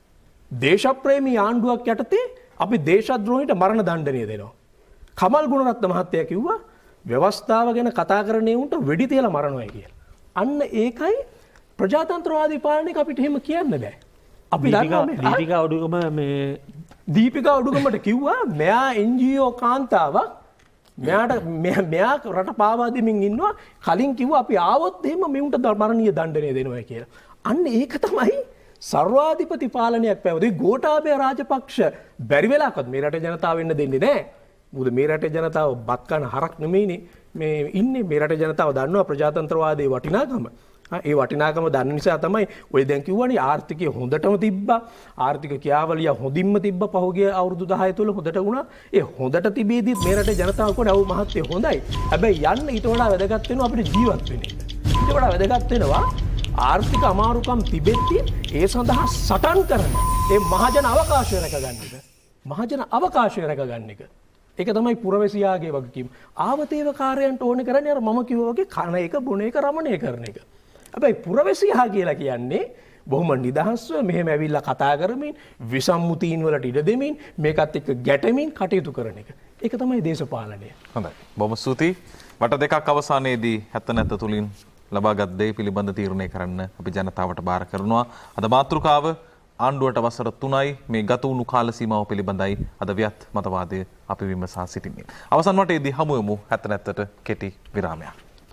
දේශප්‍රේමී ආණ්ඩුවක් යටතේ අපි දේශද්‍රෝහීට මරණ දණ්ඩනය දෙනවා. කමල් ගුණරත්න මහත්තයා කිව්වා ව්‍යවස්ථාව ගැන කතා කරන්නේ උන්ට වෙඩි තියලා මරනවා කියලා. අන්න ඒකයි ප්‍රජාතන්ත්‍රවාදී පාලනයක අපිට එහෙම කියන්න බෑ. අපි දන්නවා මේ දීපිකා ඔඩුගම මේ දීපිකා ඔඩුගමට කිව්වා මෙයා එන් ජී ඕ කාන්තාවක් මෙයාට මෙයා රට පාවා දෙමින් ඉන්නවා කලින් කිව්වා අපි ආවොත් එහෙම මෙවුන්ට මරණීය දණ්ඩනය දෙනවා කියලා. අන්න ඒක තමයි සර්වාධිපති පාලනයක් පැවතුනේ. ගෝඨාභය රාජපක්ෂ බැරි වෙලාවකත් මේ රටේ ජනතාව වෙන්න දෙන්නේ නැහැ. මොකද මේ රටේ ජනතාව බත් කන හරක් නෙමෙයිනේ මේ ඉන්නේ. මේ රටේ ජනතාව දන්නවා ප්‍රජාතන්ත්‍රවාදයේ වටිනාකම. ඒ වටිනාකම දන්න නිසා තමයි ඔය දැන් කිව්වනේ ආර්ථිකය හොඳටම තිබ්බා. ආර්ථික ක්‍රියාවලිය හොඳින්ම තිබ්බා පහුගිය අවුරුදු දහය තුළ හොඳට වුණා. ඒ හොඳට තිබීදිත් මේ රටේ ජනතාව කොහොමද අවු මහත්ය හොඳයි. හැබැයි යන්න ඊට වඩා වැදගත් වෙනවා අපිට ජීවත් වෙන්න. ඊට වඩා වැදගත් වෙනවා ආර්ථික අමාරුකම් තිබෙද්දී ඒ සඳහා සටන් කරන ඒ මහජන අවකාශය රැකගන්න එක. මහජන අවකාශය රැකගන්න එක. ඒක තමයි පුරවැසියාගේ වගකීම. ආවතේව කාර්යයන්ට ඕනේ කරන්නේ අර මම කිව්වා වගේ කන එක බොන එක රමණය කරන එක. හැබැයි පුරවැසියා කියලා කියන්නේ බොහොම නිදහස්ව මෙහෙම ඇවිල්ලා කතා කරමින් විසම්මුතීන් වලට ඉඩ දෙමින් මේකත් එක්ක ගැටෙමින් කටයුතු කරන එක. ඒක තමයි දේශපාලනය. හොඳයි. බොහොම ස්තුතියි. වට දෙකක් අවසානයේදී හැත්ත නැත්ත තුලින් ලබාගත් දේ පිළිබඳ තීරණය කරන්න අපි ජනතාවට බාර කරනවා. අද මාතෘකාව ආණ්ඩුවට වසර තුනයි මේ ගත වුණු කාල සීමාව පිළිබඳයි අද ව්‍යත් මතවාදය අපි විමසා සිටින්නේ. අවසන් වටේදී හමු වෙමු හැත්ත නැත්තට කෙටි විරාමයක්.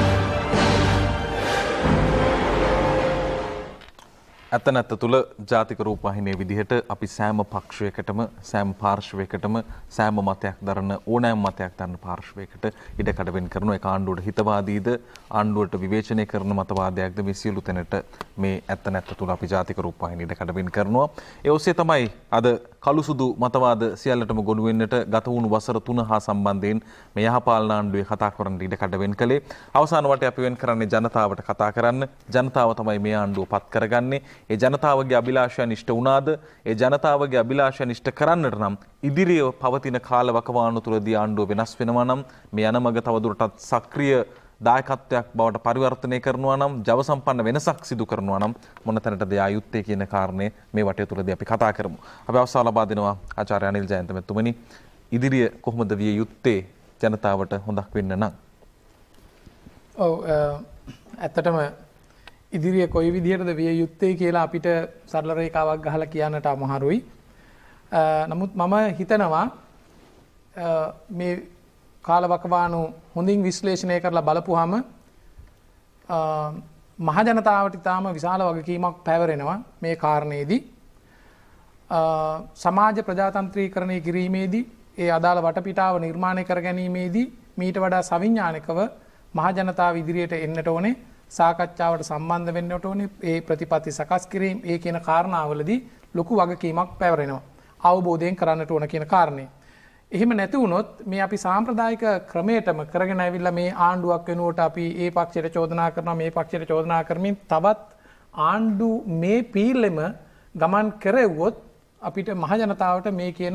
ඇත්ත නැත්ත තුළ ජාතික රූපවාහිනිය විදිහට අපි සෑම පක්ෂයකටම සෑම පාර්ශවයකටම සෑම මතයක් දරන ඕනෑම මතයක් දරන පාර්ශවයකට ඉඩකඩ වෙන් කරන එක ආණ්ඩුවට හිතවාදීද ආණ්ඩුවට විවේචනය කරන මතවාදයක්ද මේ සියලු තැනට මේ ඇත්ත නැත්ත තුළ අපි ජාතික රූපවාහිනිය ඉඩකඩ වෙන් කරනවා. ඒ ඔස්සේ තමයි අද කළු සුදු මතවාද සියල්ලටම ගොනු වෙන්නට ගත වුණු වසර තුන හා සම්බන්ධයෙන් මේ යහපාලන ආණ්ඩුවේ කතා කරන්න ඉඩකඩ වෙන් කළේ. අවසාන වටේ අපි වෙන් කරන්නේ ජනතාවට කතා කරන්න. ජනතාව තමයි මේ ආණ්ඩුව පත් කරගන්නේ. ඒ ජනතාවගේ අභිලාෂයන් ඉෂ්ට වුණාද? ඒ ජනතාවගේ අභිලාෂයන් ඉෂ්ට කරන්නට නම් ඉදිරියේ පවතින කාල වකවානු තුළදී ආණ්ඩුව වෙනස් වෙනවා නම් මේ යන මඟ තවදුරටත් සක්‍රීය දායකත්වයක් බවට පරිවර්තනය කරනවා නම් ජව සම්පන්න වෙනසක් සිදු කරනවා නම් මොන තැනටද යා යුත්තේ කියන කාරණේ මේ වටය තුළදී අපි කතා කරමු. අපි අවසාන ලබා දෙනවා ආචාර්ය අනිල් ජයන්ත මැතිතුමනි. ඉදිරිය කොහොමද විය යුත්තේ ජනතාවට හොඳක් වෙන්න නම්? ඔව් ඇත්තටම ඉදිරිය කොයි විදිහටද විය යුත්තේ කියලා අපිට සරල රේඛාවක් ගහලා කියන්නට අමාරුයි. නමුත් මම හිතනවා මේ කාලවකවානු හොඳින් විශ්ලේෂණය කරලා බලපුවාම මහජනතාවට ඉතාම විශාල වගකීමක් පැවරෙනවා මේ කාරණයේදී. සමාජ ප්‍රජාතන්ත්‍රීකරණය කිරීමේදී ඒ අදාළ වටපිටාව නිර්මාණය කර ගැනීමේදී මීට වඩා සවිඥානිකව මහජනතාව ඉදිරියට එන්නට ඕනේ, සාකච්ඡාවට සම්බන්ධ වෙන්නට ඕනේ, ඒ ප්‍රතිපත්ති සකස් කිරීම ඒ කියන කාරණාවලදී ලොකු වගකීමක් පැවරෙනවා. අවබෝධයෙන් කරන්නට ඕන කියන කාරණේ. එහෙම නැති වුණොත් මේ අපි සාම්ප්‍රදායික ක්‍රමයටම කරගෙන ඇවිල්ලා මේ ආණ්ඩුවක් වෙනුවට අපි ඒ පක්ෂයට චෝදනා කරනවා, මේ පක්ෂයට චෝදනා කරමින් තවත් ආණ්ඩු මේ පීල්ලෙම ගමන් කරෙව්වොත් අපිට මහජනතාවට මේ කියන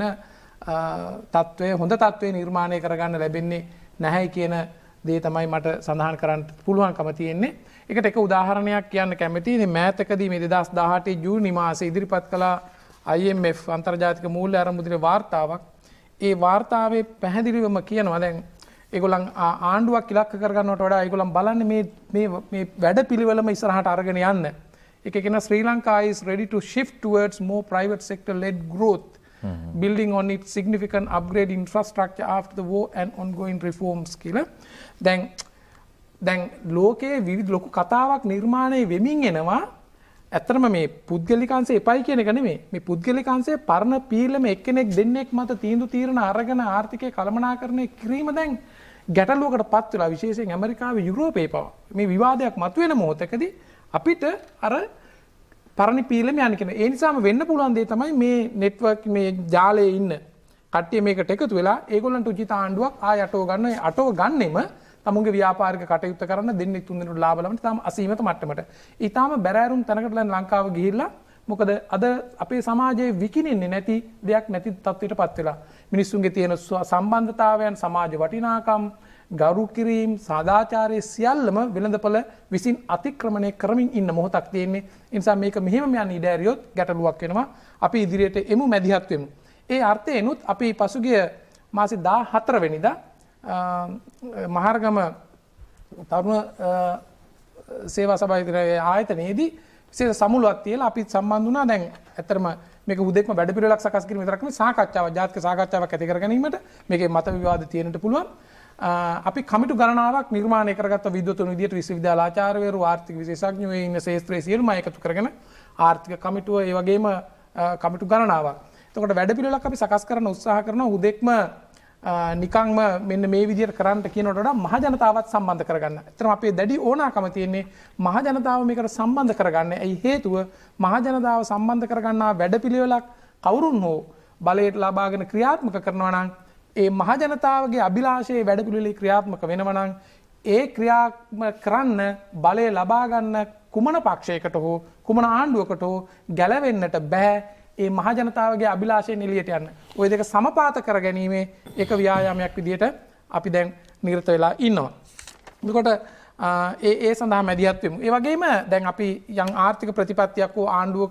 තත්ත්වය හොඳ තත්ත්වය නිර්මාණය කරගන්න ලැබෙන්නේ නැහැ කියන දේ තමයි මට සඳහන් කරන්න පුළුවන්කම තියෙන්නේ. ඒකට එක උදාහරණයක් කියන්න කැමතියි. මේ මෑතකදී මේ දෙදහස් දහඅට ජූනි මාසයේ ඉදිරිපත් කළ I M F අන්තර්ජාතික මූල්‍ය ආරම්භ වාර්තාවක්. ඒ වාර්තාවේ පැහැදිලිවම කියනවා දැන් ඒගොල්ලන් ආණ්ඩුවක් ඉලක්ක කරගන්නවට වඩා ඒගොල්ලන් බලන්නේ මේ මේ මේ වැඩපිළිවෙලම ඉස්සරහට අරගෙන යන්න. ඒක කියන Sri Lanka is ready to shift towards more private sector led growth, mm-hmm. building on its significant upgrade infrastructure after the war and ongoing reforms කියලා. දැන් දැන් ලෝකයේ විවිධ ලොකු කතාවක් නිර්මාණය වෙමින් එනවා. ඇත්තටම මේ පුද්ගලිකාංශය එපයි කියන එක නෙමෙයි. මේ පුද්ගලිකාංශය පරණ පීලම එක්කෙනෙක් දෙන්නෙක් මත තීන්දුව తీරන අරගෙන ආර්ථිකය කළමනාකරණය කිරීම දැන් ගැටලුවකට පත් වෙලා, විශේෂයෙන් ඇමරිකාවේ යුරෝපයේ පවා මේ විවාදයක් මතුවෙන මොහොතකදී අපිට අර පරණ පීලම යන්නේ කියන. ඒ නිසාම වෙන්න පුළුවන් දේ තමයි මේ නෙට්වර්ක් මේ ජාලයේ ඉන්න කට්ටිය මේකට එකතු වෙලා ඒගොල්ලන්ට උචිත ආණ්ඩුවක් ආය අටව ගන්න. ඒ අටව ගන්නෙම තමුන්ගේ ව්‍යාපාරික කටයුත්ත කරන්න දෙන්නෙක් තුන් දෙනෙකුට ලාභ ලබන්න තාම අසීමිත මට්ටමට. ඊටාම බැරෑරුම් තැනකට දැන් ලංකාව ගිහිල්ලා මොකද අද අපේ සමාජයේ විකිනෙන්නේ නැති දෙයක් නැති තත්ත්වයටපත් වෙලා. මිනිස්සුන්ගේ තියෙන සම්බන්ධතාවයන්, සමාජ වටිනාකම්, ගරු කිරීම, සදාචාරයේ සියල්ලම වෙළඳපොළ විසින් අතික්‍රමණය කරමින් ඉන්න මොහොතක් තියෙන්නේ. ඒ නිසා මේක මෙහෙම යන ඉඩ ඇරියොත් ගැටලුවක් වෙනවා. අපි ඉදිරියට එමු, මැදිහත් වෙමු. ඒ අර්ථයෙන්ුත් අපි පසුගිය මාසේ දාහතර වෙනිදා මහරගම තරුණ සේවා සභාවේ ආයතනයේදී විශේෂ සමුළුවක් තියලා අපි සම්බන්ධ වුණා. දැන් ඇත්තටම මේක උදෙක්ම වැඩපිළිවෙලක් සකස් කිරීම විතරක් නෙවෙයි, සාකච්ඡාවක්, ජාතික සාකච්ඡාවක් ඇති කර ගැනීමට මේකේ මත විවාද තියෙන්නට පුළුවන්. අපි කමිටු ගණනාවක් නිර්මාණය කරගත්ත විද්වතුන් විදියට විශ්වවිද්‍යාල ආචාර්යවරු, ආර්ථික විශේෂඥයෝ ඉන්න ශාස්ත්‍රයේ සියලුම අය එකතු කරගෙන ආර්ථික කමිටුව, ඒ වගේම කමිටු ගණනාවක්. එතකොට වැඩපිළිවෙලක් අපි සකස් කරන්න උත්සාහ කරනවා. උදෙක්ම නිකංම මෙන්න මේ විදිහට කරන්න කියනකොට වඩා මහ ජනතාවත් සම්බන්ධ කරගන්න. ඇත්තටම අපේ දැඩි ඕනෑකම තියෙන්නේ මහ ජනතාව මේකට සම්බන්ධ කරගන්න. ඇයි හේතුව මහ ජනතාව සම්බන්ධ කරගන්නා වැඩපිළිවෙලක් කවුරුන් හෝ බලයට ලබාගෙන ක්‍රියාත්මක කරනවා නම් ඒ මහ ජනතාවගේ අභිලාෂයේ වැඩපිළිවෙලේ ක්‍රියාත්මක වෙනවා නම් ඒ ක්‍රියාත්මක කරන්න බලය ලබා ගන්න කුමන පක්ෂයකට හෝ කුමන ආණ්ඩුවකට හෝ ගැලවෙන්නට බෑ. ඒ මහ ජනතාවගේ අභිලාෂයෙන් එළියට යන්න. ওই දෙක සමපාත කර ගැනීමේ එක ව්‍යායාමයක් විදිහට අපි දැන් නිරත වෙලා ඉන්නවා. එතකොට ඒ ඒ සඳහා මැදිහත් වෙමු. ඒ වගේම දැන් අපි යම් ආර්ථික ප්‍රතිපත්තියක් හෝ ආණ්ඩුවක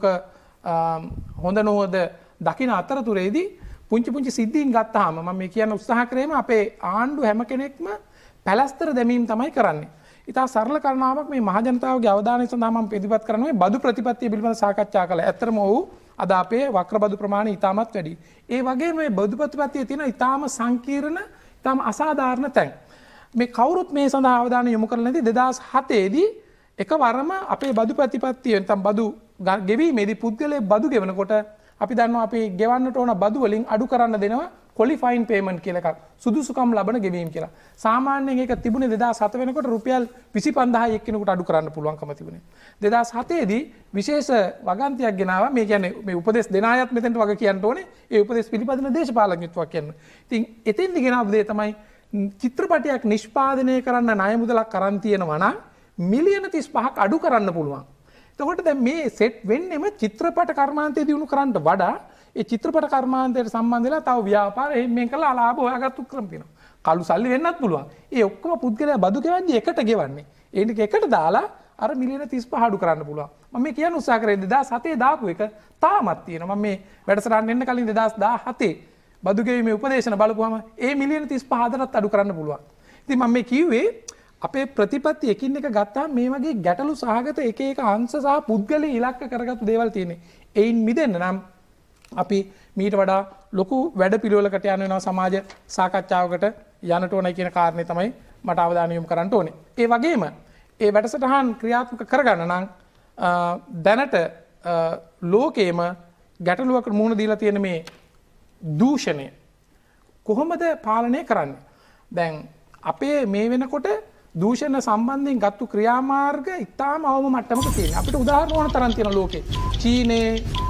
හොඳ නොවද දකින අතරතුරේදී පුංචි පුංචි සිද්ධීන් ගත්තාම මම මේ කියන උත්සාහ කරේම අපේ ආණ්ඩුව හැම කෙනෙක්ම පැලස්තර දැමීම තමයි කරන්නේ. ඉතා සරල කරනාවක් මේ මහ ජනතාවගේ අවධානය සඳහා මම ඉදිරිපත් කරනවා මේ බදු ප්‍රතිපත්තිය පිළිබඳව සාකච්ඡා කළා. ඇත්තටම ඔව් අද අපේ වක්‍ර බදු ප්‍රමාණය ඉතාමත් වැඩි. ඒ වගේම මේ බදු ප්‍රතිපත්තියේ තියෙන ඉතාම සංකීර්ණ, ඉතාම අසාධාරණ තැන්. මේ කවුරුත් මේ සඳහා අවධානය යොමු කරලා නැති දෙදහස් හතේ දී එකවරම අපේ බදු ප්‍රතිපත්තිය නැත්නම් බදු ගෙවීමේදී පුද්ගලයෙක් බදු ගෙවනකොට අපි දන්නවා අපි ගෙවන්නට ඕන බදු වලින් අඩු කරන්න දෙනවා qualifying payment කියලා එකක්. සුදුසුකම් ලබන ගෙවීම කියලා. සාමාන්‍යයෙන් ඒක තිබුණේ දෙදහස් හත වෙනකොට රුපියල් විසි පන්දාහයි එක්කෙනෙකුට අඩු කරන්න පුළුවන්කම තිබුණේ. දෙදහස් හතේ දී විශේෂ වගන්තියක් ගෙනාවා. මේ කියන්නේ මේ උපදෙස් දෙන අයත් මෙතෙන්ට වගේ කියන්න ඕනේ. ඒ උපදෙස් පිළිපදින දේශපාලඥත්වයක් කියන්න. ඉතින් එතෙන්දි ගෙනාවු දේ තමයි චිත්‍රපටයක් නිෂ්පාදනය කරන්න ණය මුදලක් අරන් තියෙනවා නම් මිලියන තිස් පහක් අඩු කරන්න පුළුවන්. එතකොට දැන් මේ සෙට් වෙන්නේම චිත්‍රපට කර්මාන්තය දිනු කරන්නට වඩා ඒ චිත්‍රපට කර්මාන්තයට සම්බන්ධ වෙලා තව ව්‍යාපාර එහෙම කරලා ලාභ හොයාගත්තු ක්‍රම තියෙනවා. කළු සල්ලි වෙන්නත් පුළුවන්. ඒ ඔක්කොම පුද්ගලයා බදු ගෙවන්නේ එකට ගෙවන්නේ. ඒ ටික එකට දාලා අර මිලියන තිස් පහ අඩු කරන්න පුළුවන්. මම මේ කියන්න උත්සාහ කරේ දෙදහස් හතේ දාපු එක තාමත් තියෙනවා. මම මේ වැඩසටහන එන්න කලින් දෙදහස් දාහතේ බදු ගෙවීමේ උපදේශන බලපුවම ඒ මිලියන තිස් පහ අදටත් අඩු කරන්න පුළුවන්. ඉතින් මම මේ කිව්වේ අපේ ප්‍රතිපත්ති එකින් එක ගත්තාම මේ වගේ ගැටලු සහගත එක එක අංශ සහ පුද්ගලයන් ඉලක්ක කරගත්තු දේවල් තියෙන්නේ. ඒයින් මිදෙන්න නම් අපි මීට වඩා ලොකු වැඩ පිළිවෙලකට යන වෙනවා සමාජ සාකච්ඡාවකට යන්නට ඕනේ කියන කාරණේ තමයි මට අවධානය යොමු කරන්න ඕනේ. ඒ වගේම ඒ වැඩසටහන් ක්‍රියාත්මක කරගන්න නම් දැනට ලෝකේම ගැටලුවකට මුහුණ දීලා තියෙන මේ දූෂණය කොහොමද පාලනය කරන්නේ? දැන් අපේ මේ වෙනකොට දූෂණ සම්බන්ධයෙන් ගත්තු ක්‍රියාමාර්ග ඉතාම අවම මට්ටමක තියෙනවා. අපිට උදාහරණ ඕන තරම් තියෙනවා ලෝකේ. චීනේ,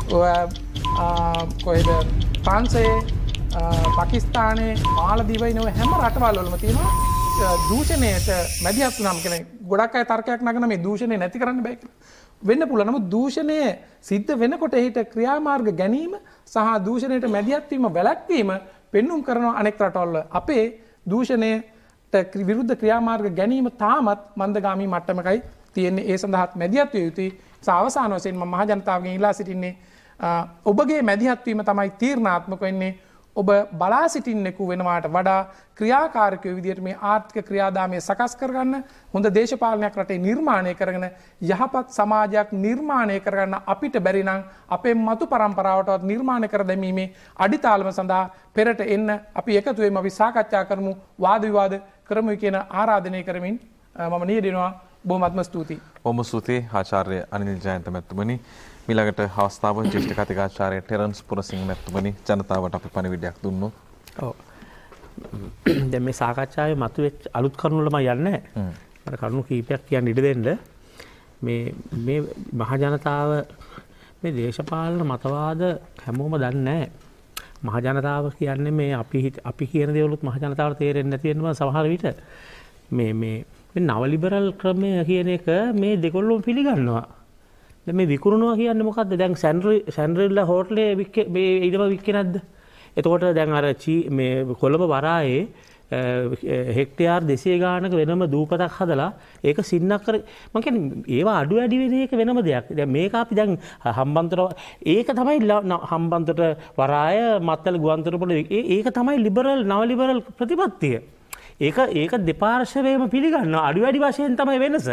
කොහෙද ප්‍රංශයේ, පාකිස්තානයේ, මාලදීවයේ නේ හැම රටවල් වලම තියෙනවා දූෂණයට මැදිහත් වුණාම කියන්නේ ගොඩක් අය තර්කයක් නගන මේ දූෂණය නැති කරන්න බෑ කියලා. වෙන්න පුළුවන්. නමුත් දූෂණය සිද්ධ වෙනකොට එහිට ක්‍රියාමාර්ග ගැනීම සහ දූෂණයට මැදිහත් වීම වැළැක්වීම පෙන්눔 කරන අනෙක් රටවල් අපේ දූෂණයට විරුද්ධ ක්‍රියාමාර්ග ගැනීම තාමත් මන්දගාමී මට්ටමකයි තියෙන්නේ. ඒ සඳහාත් මැදිහත් විය යුතුයි. අවසාන වශයෙන් මම මහ ජනතාවගෙන් ඉල්ලා සිටින්නේ ඔබගේ මැදිහත් වීම තමයි තීරණාත්මක වෙන්නේ. ඔබ බලා සිටින්නෙකු වෙනවාට වඩා ක්‍රියාකාරකයෝ විදිහට මේ ආර්ථික ක්‍රියාදාමය සකස් කරගන්න, හොඳ දේශපාලනයක් රටේ නිර්මාණය කරගෙන යහපත් සමාජයක් නිර්මාණය කරගන්න අපිට බැරි නම් අපේ මතු පරම්පරාවටවත් නිර්මාණය කර දැමීමේ අඩිතාලම සඳහා පෙරට එන්න අපි එකතු වෙමු, අපි සාකච්ඡා කරමු, වාද විවාද කරමු කියන ආරාධනය කරමින් මම නියැලෙනවා. බොහොමත්ම ස්තුතියි. බොහොම ස්තුතියි ආචාර්ය අනිල් ජයන්ත මැතිතුමනි. ඊළඟට අවස්ථාව ජ්‍යෙෂ්ඨ කතිකාචාර්ය ටෙරන්ස් පුරසිංහ මැතිතුමනි ජනතාවට අපි පණිවිඩයක් දුන්නොත්. ඔව්. දැන් මේ සාකච්ඡාවේ මතුවෙච්ච අලුත් කරුණු වල මම යන්නේ නැහැ. මට කරුණු කීපයක් කියන්න ඉඩ දෙන්න. මේ මේ මහ ජනතාව මේ දේශපාලන මතවාද හැමෝම දන්නේ නැහැ. මහ ජනතාව කියන්නේ මේ අපි අපි කියන දේවලුත් මහ ජනතාවට තේරෙන්නේ නැති වෙනවා සමහර විට. මේ මේ නව ලිබරල් ක්‍රමය කියන එක මේ දෙකොල්ලම පිළිගන්නවා. දැන් මේ විකුණනවා කියන්නේ මොකද්ද? දැන් සැන්ඩ්‍රිල්ලා හෝටලේ මේ ඊටම වික්කේ නැද්ද? එතකොට දැන් අර මේ කොළඹ වරායේ හෙක්ටයාර් දෙසිය ගානක වෙනම දූපතක් හදලා ඒක සින්නක් කර මම කියන්නේ ඒවා අඩු වැඩි වෙන එක වෙනම දෙයක්. දැන් මේක අපි දැන් හම්බන්තොට ඒක තමයි හම්බන්තොට වරාය මත්තල ගුවන්තොටුපොළ ඒක තමයි ලිබරල් නව ලිබරල් ප්‍රතිපත්තිය. ඒක ඒක දෙපාර්ශවයම පිළිගන්නවා. අඩු වැඩි වශයෙන් තමයි වෙනස.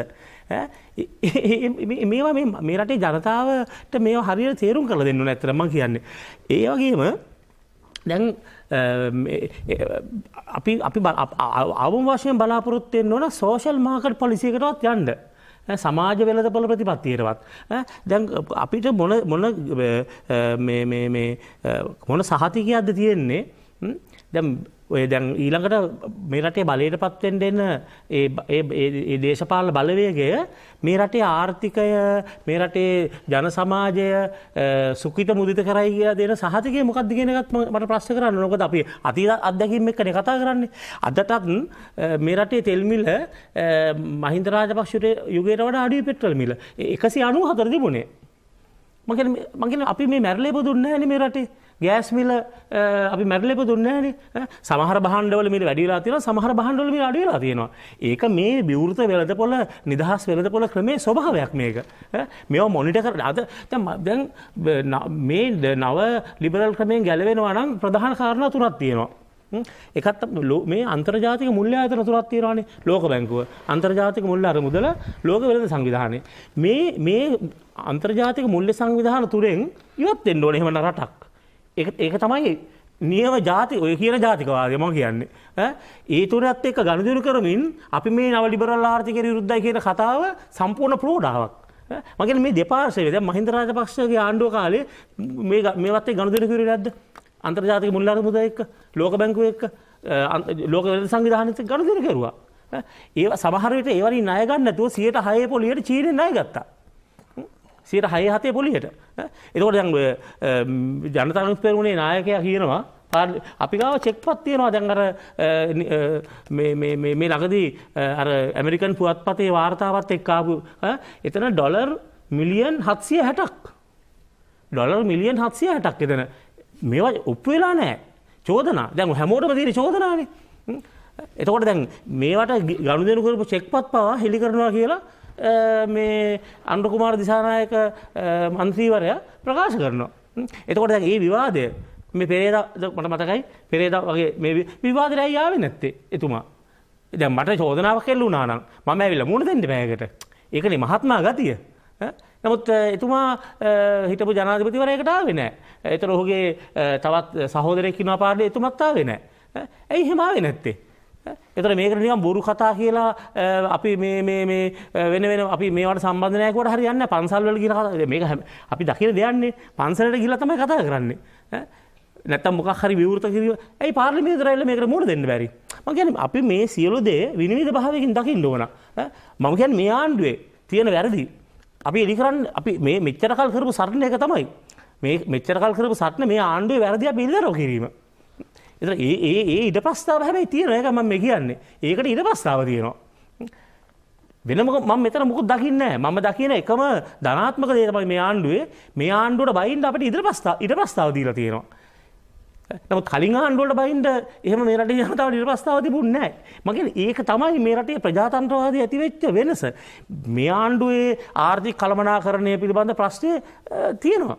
මේවා මේ රටේ ජනතාවට මේවා හරියට තේරුම් කරලා දෙන්න ඕනේ ඇත්තට මම කියන්නේ. ඒ වගේම දැන් අපි අපි අවම වශයෙන් බලාපොරොත්තු වෙන්න ඕන සෝෂල් මාකට් පොලිසි එකටවත් යන්න. සමාජ වෙළඳපොළ ප්‍රතිපත්තියටවත්. දැන් අපිට මොන මොන මේ මේ මේ මොන සහතිකයක්ද තියෙන්නේ? දැන් ඔය දැන් ඊළඟට මේ රටේ බලයට පත් වෙන්න එන ඒ ඒ දේශපාලන බලවේගය මේ රටේ ආර්ථිකය මේ රටේ ජන සමාජය සුඛිත මුදිත කරයි කියලා දෙන සහතිකය මොකක්ද කියන එකත් මට ප්‍රශ්න කරන්න ඕන. මොකද අපි අතීත අත්දැකීම් එක්කනේ කතා කරන්නේ. අදටත් මේ රටේ තෙල් මිල මහින්ද රාජපක්ෂ යුගයට වඩා අඩුයි පෙට්‍රල් මිල. එකසිය අනූ හතර තිබුණේ. මම කියන්නේ මම කියන්නේ අපි මේ මැරලේ පොදුන්නේ නැහැ නේ මේ රටේ. ගෑස් මිල අපි මැරලේ පොදුන්නේ නැහැ නේ. සමහර භාණ්ඩවල මිල වැඩි වෙලා තියෙනවා, සමහර භාණ්ඩවල මිල අඩු වෙලා තියෙනවා. ඒක මේ විවෘත වෙළඳපොළ නිදහස් වෙළඳපොළ ක්‍රමේ ස්වභාවයක් මේක. මේව මොනිටර් කර අද දැන් මේ නව ලිබරල් ක්‍රමයෙන් ගැලවෙනවා නම් ප්‍රධාන කාරණා තුනක් තියෙනවා. එකත් මේ අන්තර්ජාතික මුල්‍ය ආයතන තුනක් තියෙනවානේ. ලෝක බැංකුව, අන්තර්ජාතික මුල්‍ය අරමුදල, ලෝක වෙළඳ සංවිධානය. මේ මේ අන්තර්ජාතික මුල්‍ය සංවිධාන තුනෙන් ඉවත් වෙන්න ඕනේ එහෙම රටක්. ඒක ඒක තමයි නියම ජාති ඔය කියන ජාතිකවාදය මම කියන්නේ. ඒ තුනත් එක්ක ගනුදෙනු කරමින් අපි මේ නව ලිබරල් ආර්ථිකයට විරුද්ධයි කියන කතාව සම්පූර්ණ ප්‍රෝඩාවක්. මම කියන්නේ මේ දෙපාර්ශ්වය දැන් මහින්ද රාජපක්ෂගේ ආණ්ඩුව කාලේ මේ මේවත් එක්ක ගනුදෙනු කරුවේ නැද්ද? අන්තර්ජාතික මුල්‍ය අරමුදල එක්ක, ලෝක බැංකුව එක්ක, ලෝක වෙළඳ සංවිධානයත් එක්ක ගනුදෙනු කරුවා. ඒවා සමහර විට ඒ වලින් ණය ගන්න නැතුව සියයට හය පොලියට චීනෙන් ණය ගත්තා. සියයට හය හතේ පොලියට. එතකොට දැන් ජනතා පෙරමුණේ නායකයා කියනවා අපි ගාව චෙක්පත් තියෙනවා දැන් අර මේ මේ මේ මේ ළඟදී අර ඇමරිකන් පුවත්පතේ වාර්තාවත් එක්ක ආපු එතන ඩොලර් මිලියන් හත්සිය හැටක්. ඩොලර් මිලියන් හත්සිය හැටක් එතන. මේවා ඔප්පු වෙලා නැහැ. චෝදනා. දැන් හැමෝටම තියෙන චෝදනානේ. එතකොට දැන් මේවට ගනුදෙනු කරපු චෙක්පත් පවා හෙලි කරනවා කියලා මේ අනුර කුමාර දිසානායක මන්ත්‍රීවරයා ප්‍රකාශ කරනවා. එතකොට දැන් මේ විවාදය මේ පෙරේදා මට මතකයි පෙරේදා වගේ මේ විවාදෙට ඇයි ආවේ නැත්තේ එතුමා. දැන් මට චෝදනාවක් එල්ල වුණා නම් මම ඇවිල්ලා මුණ දෙන්න බෑකට. ඒකනේ මහත්මා ගතිය. නමුත් එතුමා හිටපු ජනාධිපතිවරයෙකුට ආවේ නැහැ. ඒතර ඔහුගේ තවත් සහෝදරයෙක් ඉන්නවා පාර්ලිමේන්තුවේ එතුමත් ආවේ නැහැ. ඇයි එහෙම ආවේ නැත්තේ? ඒතර මේකට නිකන් බොරු කතා කියලා අපි මේ මේ මේ වෙන වෙන අපි මේවට සම්බන්ධ නැහැ කියවට හරියන්නේ නැහැ. පන්සල් වල ගිහලා මේක අපි දකින දෙයක්නේ. පන්සලට ගිහලා තමයි කතා කරන්නේ. නැත්තම් මොකක් හරි විවෘත කිරීම. ඇයි පාර්ලිමේන්තුවට ඇවිල්ලා මේකට මුහුණ දෙන්න බැරි? මම කියන්නේ අපි මේ සියලු දේ විනිවිද භාවයකින් දකින්න ඕන. මම කියන්නේ මේ ආණ්ඩුවේ තියෙන වැරදි අපි එලි කරන්න අපි මේ මෙච්චර කල් කරපු සරණ එක තමයි. මේ මෙච්චර කල් කරපු සරණ මේ ආණ්ඩුවේ වැරදි අපි එලිදරව් කිරීම. ඒතර ඒ ඒ ඒ ඉඩ ප්‍රස්තාව හැබැයි තියෙනවා. ඒක මම මේ කියන්නේ. ඒකට ඉඩ ප්‍රස්තාව තියෙනවා. වෙන මොකක් මම මෙතන මොකුත් දකින්නේ නැහැ. මම දකින එකම ධනාත්මක දේ තමයි මේ ආණ්ඩුවේ මේ ආණ්ඩුවට බයින්න අපිට ඉඩ ප්‍රස්තාව ඉඩ ප්‍රස්තාව දීලා තියෙනවා. නමුත් කලින් ආණ්ඩුවලට බයින්න එහෙම මේ රටේ ජනතාවට ඉඩ ප්‍රස්තාව තිබුණේ නැහැ. මම කියන්නේ ඒක තමයි මේ රටේ ප්‍රජාතන්ත්‍රවාදී ඇති වෙච්ච වෙනස. මේ ආණ්ඩුවේ ආර්ථික කළමනාකරණය පිළිබඳ ප්‍රශ්නේ තියෙනවා.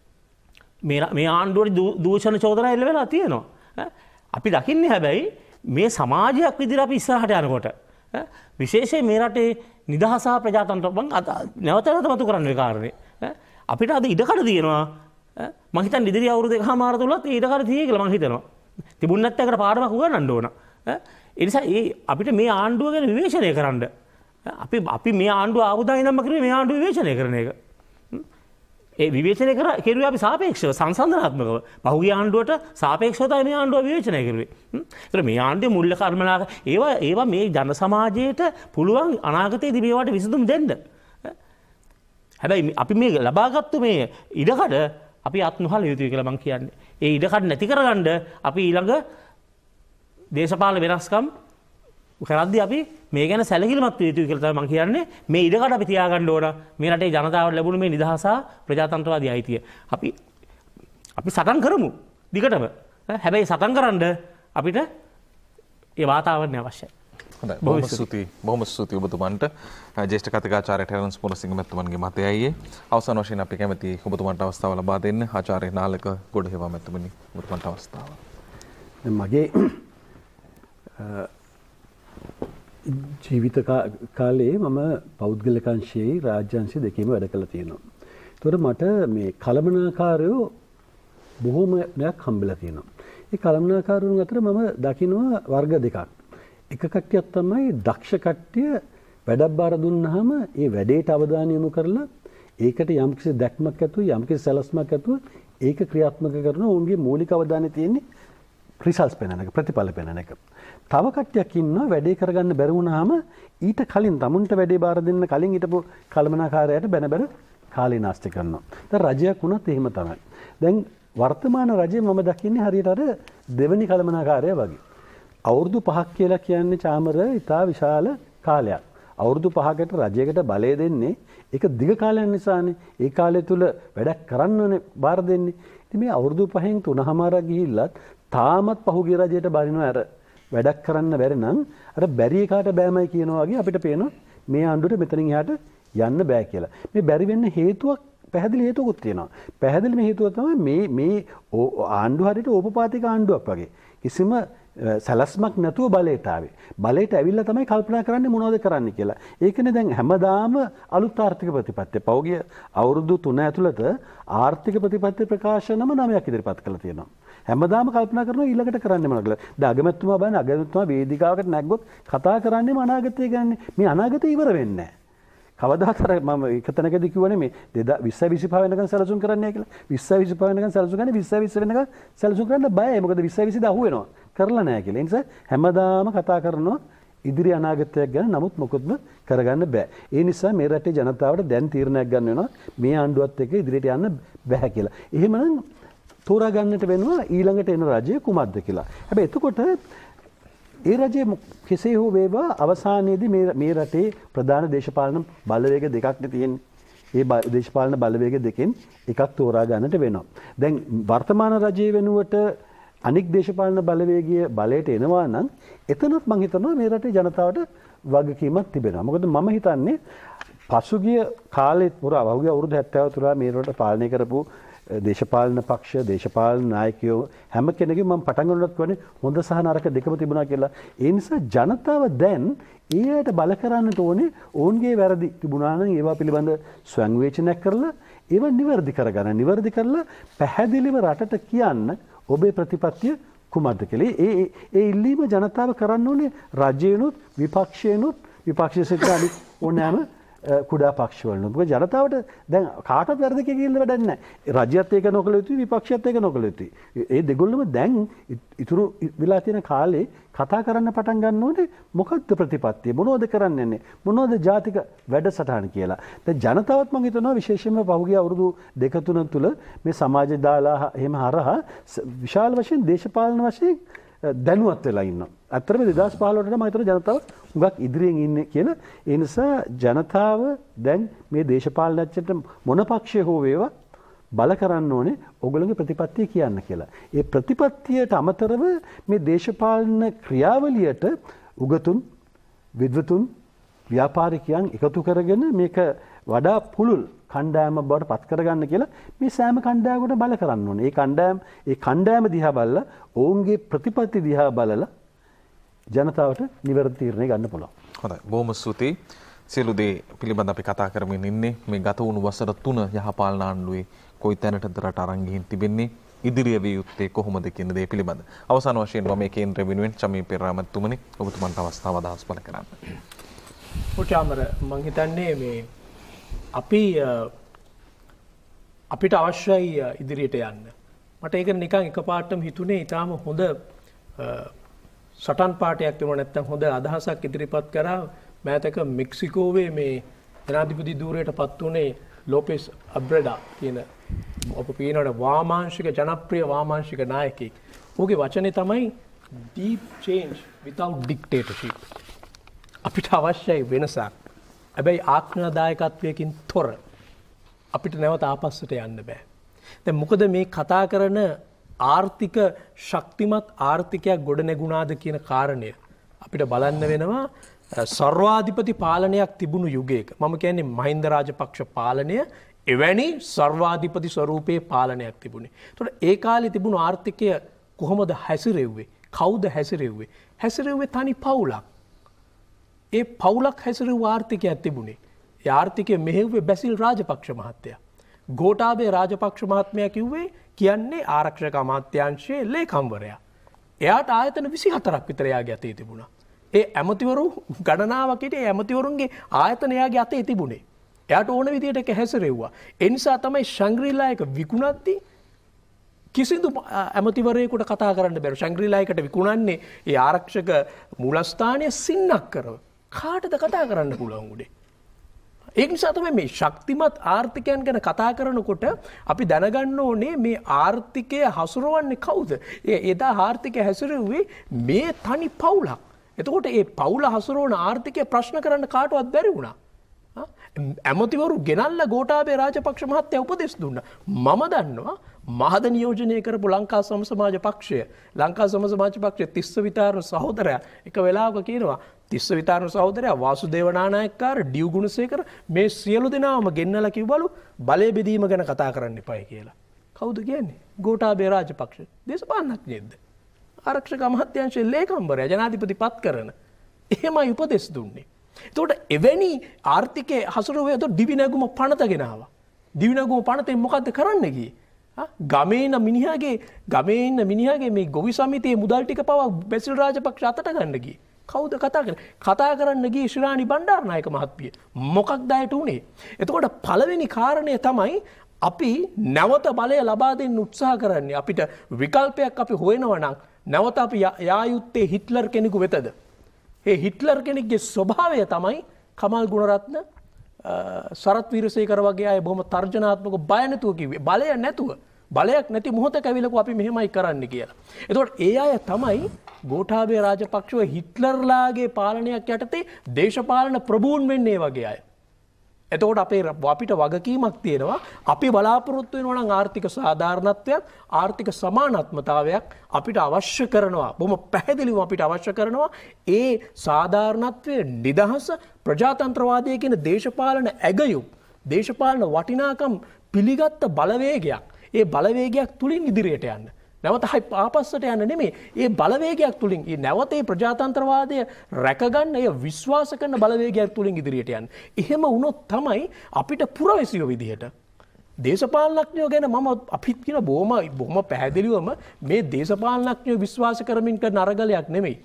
මේ මේ ආණ්ඩුවේ දූෂණ චෝදනා එල්ල වෙලා තියෙනවා. අපි දකින්නේ හැබැයි මේ සමාජයක් විදිහට අපි ඉස්සරහට යනකොට විශේෂයෙන් මේ රටේ නිදහස සහ ප්‍රජාතන්ත්‍ර මම නැවත නැවත මතු කරන්න ඒ කාරණේ අපිට අද ඉඩකඩ තියෙනවා. මම හිතන්නේ ඉදිරි අවුරුදු දෙකමාර තුලත් ඒ ඉඩකඩ තියෙයි කියලා මම හිතනවා. තිබුණ නැත්නම් ඒකට පාඩමක් උගන්වන්න ඕන. ඒ නිසා ඒ අපිට මේ ආණ්ඩුව ගැන විවේචනය කරන්න අපි අපි මේ ආණ්ඩුව ආවුදායි නම් කරුවේ මේ ආණ්ඩුව විවේචනය කරන එක. ඒ විවේචනය කර කෙරුවේ අපි සාපේක්ෂව සංසන්දනාත්මකව. පහුගිය ආණ්ඩුවට සාපේක්ෂව තමයි මේ ආණ්ඩුව විවේචනය කරුවේ. ඒතර මේ ආණ්ඩුවේ මුල්‍ය කර්මලා ඒවා ඒවා මේ ජන සමාජයට පුළුවන් අනාගතයේදී මේවට විසඳුම් දෙන්න. හැබැයි අපි මේ ලබාගත්තු මේ ඉඩකඩ අපි අත්නොහල යුතුයි කියලා මම කියන්නේ. ඒ ඉඩකඩ නැති කරගන්න අපි ඊළඟ දේශපාලන වෙනස්කම් කරද්දී අපි මේ ගැන සැලකිලිමත් විය යුතුයි කියලා තමයි මම කියන්නේ. මේ ඉඩකඩ අපි තියාගන්න ඕන. මේ රටේ ජනතාවට ලැබුණු මේ නිදහස ප්‍රජාතන්ත්‍රවාදී අයිතිය. අපි අපි සටන් කරමු දිගටම. හැබැයි සටන් කරන්න අපිට ඒ වාතාවරණය අවශ්‍යයි. හොඳයි. බොහොම ස්තුතියි. බොහොම ස්තුතියි ඔබතුමන්ට. ජ්‍යෙෂ්ඨ කතිකාචාර්ය ටෙරන්ස් මුණසිංහ මැතිතුමන්ගේ මතයයි. අවසාන වශයෙන් අපි කැමති ඔබතුමන්ට අවස්ථාව ලබා දෙන්න ආචාර්ය නාලක ගොඩහේවා මැතිතුමනි ඔබතුමන්ට අවස්ථාව. මගේ ජීවිත කාලයේ මම පෞද්ගලිකංශයේ රාජ්‍යංශය දෙකේම වැඩ කළා තියෙනවා. ඒතකොට මට මේ කළමනාකාරයෝ බොහෝමයක් හම්බෙලා තියෙනවා. ඒ කළමනාකාරයන් අතර මම දකිනවා වර්ග දෙකක්. එක කට්ටියක් තමයි දක්ෂ කට්ටිය වැඩක් බාර දුන්නාම ඒ වැඩේට අවධානය යොමු කරලා ඒකට යම්කිසි දැක්මක් ඇතුව යම්කිසි සැලැස්මක් ඇතුව ඒක ක්‍රියාත්මක කරන ඔවුන්ගේ මූලික අවධානය තියෙන්නේ රිසල්ට්ස් පෙන්වන එක ප්‍රතිඵල පෙන්වන එක. තව කට්ටියක් ඉන්නවා වැඩේ කරගන්න බැරි වුණාම ඊට කලින් තමුන්ට වැඩේ බාර දෙන්න කලින් හිටපු කළමනාකාරයාට බැන බැන කාලේ නාස්ති කරනවා. දැන් රජයක් වුණත් එහෙම තමයි. දැන් වර්තමාන රජය මම දකින්නේ හරියට අර දෙවෙනි කළමනාකාරයා වගේ. අවුරුදු පහක් කියලා කියන්නේ චාමර ඉතා විශාල කාලයක්. අවුරුදු පහකට රජයකට බලය දෙන්නේ ඒක දිග කාලයක් නිසානේ. ඒ කාලය තුල වැඩක් කරන්නනේ බාර දෙන්නේ. ඉතින් මේ අවුරුදු පහෙන් තුනමාරක් ගිහිල්ලත් තාමත් පහුගිය රජයට බරිනවා අර වැඩක් කරන්න බැරි නම් අර බැරි එකාට බෑමයි කියනවා වගේ අපිට පේනවා මේ ආණ්ඩුවට මෙතනින් එහාට යන්න බෑ කියලා. මේ බැරි වෙන්න හේතුවක් පැහැදිලි හේතුවකුත් තියෙනවා. පැහැදිලිම හේතුව තමයි මේ මේ ආණ්ඩුව හරියට ඕපපාතික ආණ්ඩුවක් වගේ. කිසිම සැලැස්මක් නැතුව බලයට ආවේ. බලයට ඇවිල්ලා තමයි කල්පනා කරන්නේ මොනවද කරන්න කියලා. ඒකනේ දැන් හැමදාම අලුත් ආර්ථික ප්‍රතිපත්ති. පෞගිය අවුරුදු තුන ඇතුළත ආර්ථික ප්‍රතිපත්ති ප්‍රකාශනම නවයක් ඉදිරිපත් කළා තියෙනවා. හැමදාම කල්පනා කරනවා ඊළඟට කරන්නේ මොනවද කියලා. දැන් අගමැතිතුමා බලන්න අගමැතිතුමා වේදිකාවකට නැග්ගොත් කතා කරන්නේම අනාගතය ගැන. මේ අනාගතය ඉවර වෙන්නේ නැහැ. කවදාවත් අර මම එක තැනකදී කිව්වනේ මේ විස්ස විසිපහ වෙනකන් සැලසුම් කරන්නයි කියලා. විස්ස විසිපහ වෙනකන් සැලසුම් කරන්නේ විස්ස විස්ස වෙනකන් සැලසුම් කරන්න බයයි. මොකද විස්ස විසි දහු වෙනවා. කරලා නැහැ කියලා. ඒ නිසා හැමදාම කතා කරනවා ඉදිරි අනාගතයක් ගැන. නමුත් මොකොත්ම කරගන්න බෑ. ඒ නිසා මේ රටේ ජනතාවට දැන් තීරණයක් ගන්න වෙනවා මේ ආණ්ඩුවත් එක්ක ඉදිරියට යන්න බෑ කියලා. එහෙමනම් තෝරා ගන්නට වෙනවා ඊළඟට එන රජය කුමක්ද කියලා. හැබැයි එතකොට ඒ රජය කෙසේ හෝ වේවා අවසානයේදී මේ මේ රටේ ප්‍රධාන දේශපාලන බලවේග දෙකක් තියෙන්නේ. ඒ දේශපාලන බලවේග දෙකෙන් එකක් තෝරා ගන්නට වෙනවා. දැන් වර්තමාන රජයේ වෙනුවට අනික් දේශපාලන බලවේගය බලයට එනවා නම් එතනත් මම හිතනවා මේ රටේ ජනතාවට වගකීමක් තිබෙනවා. මොකද මම හිතන්නේ පසුගිය කාලෙත් පුරා වහුගේ අවුරුදු හැත්තෑව තුරා මේ රට පාලනය කරපු දේශපාලන පක්ෂ දේශපාලන නායකයෝ හැම කෙනෙකුම මම පටන් ගන්නවත් කියන්නේ හොඳ සහ නරක දෙකම තිබුණා කියලා. ඒ නිසා ජනතාව දැන් ඊයට බල කරන්නට ඕනේ ඔවුන්ගේ වැරදි තිබුණා නම් ඒවා පිළිබඳ ස්වයං විවේචනයක් කරලා ඒවා නිවැරදි කරගන්න. නිවැරදි කරලා පැහැදිලිව රටට කියන්න ඔබේ ප්‍රතිපත්තිය කුමක්ද කියලා. ඒ ඒ ඉල්ලීම ජනතාව කරන්න ඕනේ රජයනොත් විපක්ෂයනොත් විපක්ෂ සිට අනිත් ඕනෑම කුඩා පක්ෂවල. මොකද ජනතාවට දැන් කාටවත් වැරදි කියලා වැඩක් නැහැ. රජයත් ඒක නොකළ යුතුයි විපක්ෂයත් ඒක නොකළ යුතුයි. ඒ දෙගොල්ලම දැන් ඉතුරු වෙලා තියෙන කාලේ කතා කරන්න පටන් ගන්න ඕනේ මොකක්ද ප්‍රතිපත්තිය මොනවද කරන්න යන්නේ මොනවද ජාතික වැඩසටහන කියලා. දැන් ජනතාවත් මම හිතනවා විශේෂයෙන්ම පහුගිය අවුරුදු දෙක තුන තුළ මේ සමාජ දාලා එහෙම හරහා විශාල වශයෙන් දේශපාලන වශයෙන් දැනුවත් වෙලා ඉන්නවා. අත්‍තරම දෙදාස් පහළොවට මම හිතනවා ජනතාව හුඟක් ඉදිරියෙන් ඉන්නේ කියලා. ඒ නිසා ජනතාව දැන් මේ දේශපාලනඥයන්ට මොන පක්ෂය හෝ වේවා බල කරන්න ඕනේ ඔයගොල්ලෝගේ ප්‍රතිපත්තිය කියන්න කියලා. ඒ ප්‍රතිපත්තියට අමතරව මේ දේශපාලන ක්‍රියාවලියට උගතුන් විද්වතුන් ව්‍යාපාරිකයන් එකතු කරගෙන මේක වඩා පුළුල් කණ්ඩායම බවට පත් කරගන්න කියලා මේ සෑම කණ්ඩායමකට බල කරන්න ඕනේ. ඒ කණ්ඩායම ඒ කණ්ඩායම දිහා බලලා ඔවුන්ගේ ප්‍රතිපත්ති දිහා බලලා ජනතාවට නිවැරදි තීරණය ගන්න පුළුවන්. හොඳයි. බොහොම ස්තුතියි. සියලු දේ පිළිබඳ අපි කතා කරමින් ඉන්නේ මේ ගත වුණු වසර තුන යහපාලන ආණ්ඩුවේ කොයි තැනටද රට අරන් ගිහින් තිබෙන්නේ ඉදිරිය විය යුත්තේ කොහොමද කියන දේ පිළිබඳ. අවසාන වශයෙන් මම මේ කේන්ද්‍ර වෙනුවෙන් චමී පෙරේරාමතුමනි ඔබතුමන්ට අවස්ථාව අදහස් පළ කරන්න. ඔචාමර මම හිතන්නේ මේ අපි අපිට අවශ්‍යයි ඉදිරියට යන්න. මට ඒක නිකන් එකපාරටම හිතුනේ ඊටාම හොඳ සටන් පාටයක් තිබුණා නැත්නම් හොඳ අදහසක් ඉදිරිපත් කරා මෑතක මෙක්සිකෝවේ මේ ජනාධිපති ධූරයටපත් උනේ ලෝපෙස් අබ්‍රෙඩා කියන ඔබ පේනවනේ වාමාංශික ජනප්‍රිය වාමාංශික නායකයෙක්. ඔහුගේ වචනේ තමයි deep change without dictatorship. අපිට අවශ්‍යයි වෙනසක්. හැබැයි ආඥාදායකත්වයකින් තොර අපිට නැවත ආපස්සට යන්න බෑ. දැන් මොකද මේ කතා කරන ආර්ථික ශක්තිමත් ආර්ථිකයක් ගොඩ නැගුණාද කියන කාරණය අපිට බලන්න වෙනවා සර්වාධිපති පාලනයක් තිබුණු යුගයක. මම කියන්නේ මහින්ද රාජපක්ෂ පාලනය එවැනි සර්වාධිපති ස්වරූපයේ පාලනයක් තිබුණේ. ඒතකොට ඒ කාලේ තිබුණු ආර්ථිකය කොහොමද හැසිරෙව්වේ? කවුද හැසිරෙව්වේ? හැසිරෙව්වේ තනි පවුලක්. ඒ පවුලක් හැසිරෙව්ව ආර්ථිකයක් තිබුණේ. ඒ ආර්ථිකය මෙහෙව්වේ බැසිල් රාජපක්ෂ මහත්තයා. ගෝඨාභය රාජපක්ෂ මහත්මයා කිව්වේ කියන්නේ ආරක්ෂක අමාත්‍යාංශයේ ලේකම්වරයා. එයාට ආයතන විසිහතරක් විතර එයාගේ අතේ තිබුණා. ඒ ඇමතිවරු ගණනාවක් හිටියේ ඇමතිවරුන්ගේ ආයතන එයාගේ අතේ තිබුණේ. එයාට ඕන විදියට ඒක හැසිරෙව්වා. ඒ නිසා තමයි ශංග්‍රීලා එක විකුණද්දී කිසිදු ඇමතිවරයෙකුට කතා කරන්න බැරුව ශංග්‍රීලා එකට විකුණන්නේ ඒ ආරක්ෂක මූලස්ථානය සින්නක් කරව. කාටද කතා කරන්න පුළුවන් උඩේ? ඒ නිසා තමයි මේ ශක්තිමත් ආර්ථිකයන් ගැන කතා කරනකොට අපි දැනගන්න ඕනේ මේ ආර්ථිකය හසුරවන්නේ කවුද? ඒ එදා ආර්ථිකය හැසිරෙව්වේ මේ තනි පවුලක්. එතකොට මේ පවුල හසුරවන ආර්ථිකය ප්‍රශ්න කරන්න කාටවත් බැරි වුණා. ඇමතිවරු ගෙනල්ලා ගෝඨාභය රාජපක්ෂ මහත්තයා උපදෙස් දුන්නා. මම දන්නවා මහද නියෝජනය කරපු ලංකා සම සමාජ පක්ෂය ලංකා සම සමාජ පක්ෂයේ තිස්ස විතාරණ සහෝදරයා එක වෙලාවක කියනවා තිස්ස විතාරණ සහෝදරයා වාසුදේව නානායක්කාර ඩියු ගුණසේකර මේ සියලු දෙනාම ගෙන්නලා කිව්වලු බලය බෙදීම ගැන කතා කරන්න එපායි කියලා. කවුද කියන්නේ? ගෝඨාභය රාජපක්ෂ. දේශපාලනඥයෙක්ද? ආරක්ෂක අමාත්‍යාංශයේ ලේකම්වරයා ජනාධිපති පත් කරන. එහෙමයි උපදෙස් දුන්නේ. එතකොට එවැනි ආර්ථිකයේ හසුරුවේ දිවි නැගුම පනත ගෙනාවා. දිවි නැගුම පනතෙන් මොකද්ද කරන්න ගියේ? ගමේ ඉන්න මිනිහාගේ ගමේ ඉන්න මිනිහාගේ මේ ගොවි සමිතියේ මුදල් ටික පවා බැසිල් රාජපක්ෂ අතට ගන්න ගියේ. කවුද කතා කරන්නේ? කතා කරන්න ගියේ ශ්‍රාණි බණ්ඩාරනායක මහත්මිය. මොකක්ද ඇයට උනේ? එතකොට පළවෙනි කාරණය තමයි අපි නැවත බලය ලබා දෙන්න උත්සාහ කරන්නේ. අපිට විකල්පයක් අපි හොයනවා නම් නැවත අපි යා යුත්තේ හිට්ලර් කෙනෙකු වෙතද? ඒ හිට්ලර් කෙනෙක්ගේ ස්වභාවය තමයි කමල් ගුණරත්න සරත් වීරසේකර වගේ අය බොහොම තර්ජනාත්මක බය නැතුව කිව්වේ. බලය නැතුව බලයක් නැති මොහොතක ඇවිල්ලා අපි මෙහෙමයි කරන්න කියලා. එතකොට ඒ අය තමයි ගෝඨාභය රාජපක්ෂව හිට්ලර්ලාගේ පාලනයක් යටතේ දේශපාලන ප්‍රභූන් වෙන්නේ වගේ අය. එතකොට අපේ අපිට වගකීමක් තියෙනවා. අපි බලාපොරොත්තු වෙනවා නම් ආර්ථික සාධාරණත්වයක්, ආර්ථික සමානාත්මතාවයක් අපිට අවශ්‍ය කරනවා. බොහොම පැහැදිලිව අපිට අවශ්‍ය කරනවා. ඒ සාධාරණත්වයේ නිදහස ප්‍රජාතන්ත්‍රවාදය කියන දේශපාලන ඇගයුම්, දේශපාලන වටිනාකම් පිළිගත්ත බලවේගයක්. ඒ බලවේගයක් තුලින් ඉදිරියට යන්න. නැවත ආපස්සට යන්න නෙමෙයි. ඒ බලවේගයක් තුලින් ඒ නැවත ඒ ප්‍රජාතන්ත්‍රවාදය රැකගන්න ඒ විශ්වාස කරන බලවේගයක් තුලින් ඉදිරියට යන්න. එහෙම වුණොත් තමයි අපිට පුරවැසියෝ විදිහට දේශපාලනඥයෝ ගැන මම අපිත් කියන බොහොම බොහොම පැහැදිලිවම මේ දේශපාලනඥයෝ විශ්වාස කරමින් කරන අරගලයක් නෙමෙයි.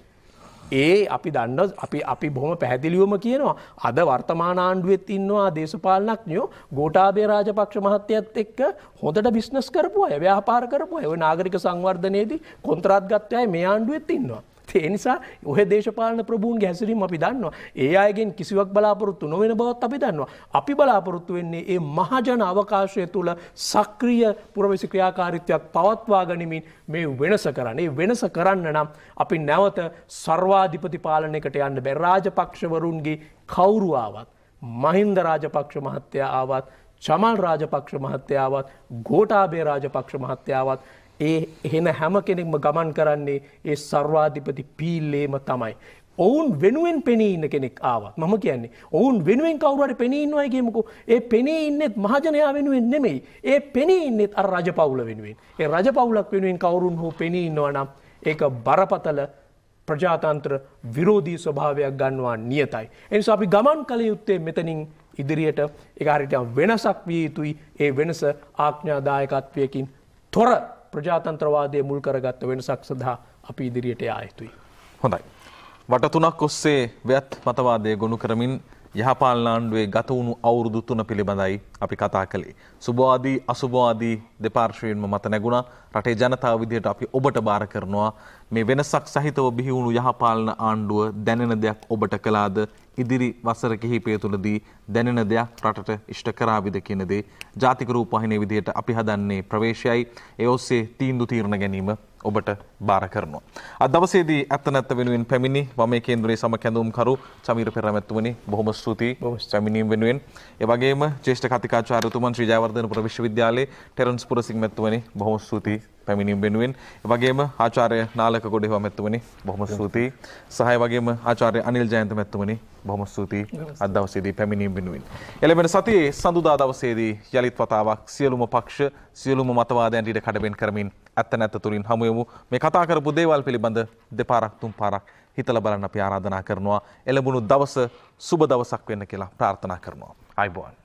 ඒ අපි දන්න අපි අපි බොහොම පැහැදිලිවම කියනවා අද වර්තමාන ආණ්ඩුවෙත් ඉන්නවා දේශපාලනඥයෝ ගෝඨාභය රාජපක්ෂ මහත්තයත් එක්ක හොඳට බිස්නස් කරපු අය ව්‍යාපාර කරපු අය ඔය නාගරික සංවර්ධනයේදී කොන්ත්‍රාත් ගත්ත අය මේ ආණ්ඩුවෙත් ඉන්නවා. ඒ නිසා ඔය දේශපාලන ප්‍රභූන්ගේ හැසිරීම අපි දන්නවා. ඒ අයගෙන් කිසිවක් බලාපොරොත්තු නොවන බවත් අපි දන්නවා. අපි බලාපොරොත්තු වෙන්නේ මේ මහජන අවකාශය තුල සක්‍රීය පුරවැසි ක්‍රියාකාරීත්වයක් පවත්වා ගනිමින් මේ වෙනස කරන්න. මේ වෙනස කරන්න නම් අපි නැවත සර්වාධිපති පාලනයකට යන්න බෑ. රාජපක්ෂවරුන්ගේ කවුරු ආවත් මහින්ද රාජපක්ෂ මහත්තයා ආවත් චමල් රාජපක්ෂ මහත්තයා ආවත් ගෝඨාභය රාජපක්ෂ මහත්තයා ආවත් ඒ එහෙන හැම කෙනෙක්ම ගමන් කරන්නේ ඒ සර්වාධිපති පීල්ලේම තමයි. ඔවුන් වෙනුවෙන් පෙනී ඉන්න කෙනෙක් ආවත් මම කියන්නේ ඔවුන් වෙනුවෙන් කවුරු හරි පෙනී ඉන්නවයි කියමුකෝ. ඒ පෙනී ඉන්නෙත් මහජනයා වෙනුවෙන් නෙමෙයි. ඒ පෙනී ඉන්නෙත් අර රජපෞල වෙනුවෙන්. ඒ රජපෞලක් වෙනුවෙන් කවුරුන් හෝ පෙනී ඉන්නවා නම් ඒක බරපතල ප්‍රජාතන්ත්‍ර විරෝධී ස්වභාවයක් ගන්නවා නියතයි. ඒ නිසා අපි ගමන් කළ යුත්තේ මෙතනින් ඉදිරියට ඒක හරියට වෙනසක් විය යුතුයි. ඒ වෙනස ආඥාදායකත්වයකින් තොර ප්‍රජාතන්ත්‍රවාදයේ මුල් කරගත්ත වෙනසක් සඳහා අපි ඉදිරියට යා යුතුයි. හොඳයි. වට තුනක් ඔස්සේ ව්‍යත් මතවාදයේ ගොනු කරමින් යහපාලන ආණ්ඩුවේ ගත වුණු අවුරුදු තුන පිළිබඳයි අපි කතා කළේ. සුබවාදී අසුබවාදී දෙපාර්ශ්වයෙන්ම මත නැගුණා. රටේ ජනතාව විදිහට අපි ඔබට බාර කරනවා මේ වෙනසක් සහිතව බිහි වුණු යහපාලන ආණ්ඩුව දැනෙන දෙයක් ඔබට කළාද? ඉදිරි වසර කිහිපය තුළදී දැනෙන දෙයක් රටට ඉෂ්ට කරාවිද කියන දේ ජාතික රූපවාහිනිය විදිහට අපි හදන්නේ ප්‍රවේශයයි. ඒ ඔස්සේ තීන්දුව తీරන ගැනීම ඔබට බාර කරනවා. අද දවසේදී ඇත්ත නැත්ත වෙනුවෙන් පැමිණි වමේ කේන්ද්‍රයේ සමකැඳවුම්කරු චමීර පෙරමැතිතුමනි බොහොම ස්තුතියි පැමිණීම වෙනුවෙන්. ඒ වගේම ජ්‍යෙෂ්ඨ කතිකාචාර්යතුමන් ශ්‍රී ජයවර්ධනපුර විශ්වවිද්‍යාලයේ ටෙරන්ස් පුරසිංහ මැතිතුමනි බොහොම ස්තුතියි පැමිණීම වෙනුවෙන්. ඒ වගේම ආචාර්ය නාලක ගොඩේව මැතිතුමනි බොහොම ස්තුතියි. සහාය වගේම ආචාර්ය අනිල් ජයන්ත මැතිතුමනි බොහොම ස්තුතියි අද දවසේදී පැමිණීම වෙනුවෙන්. එළඹෙන සතියේ සඳුදා දවසේදී යලිත් වතාවක් සියලුම පක්ෂ සියලුම මතවාදයන් ඊට කඩවෙන් කරමින් ඇත්ත නැත්ත තුලින් හමු යමු. මේ කතා කරපු දේවල් පිළිබඳ දෙපාරක් තුන් පාරක් හිතලා බලන්න අපි ආරාධනා කරනවා. එළඹුණු දවස සුබ දවසක් වෙන්න කියලා ප්‍රාර්ථනා කරනවා. ආයුබෝවන්.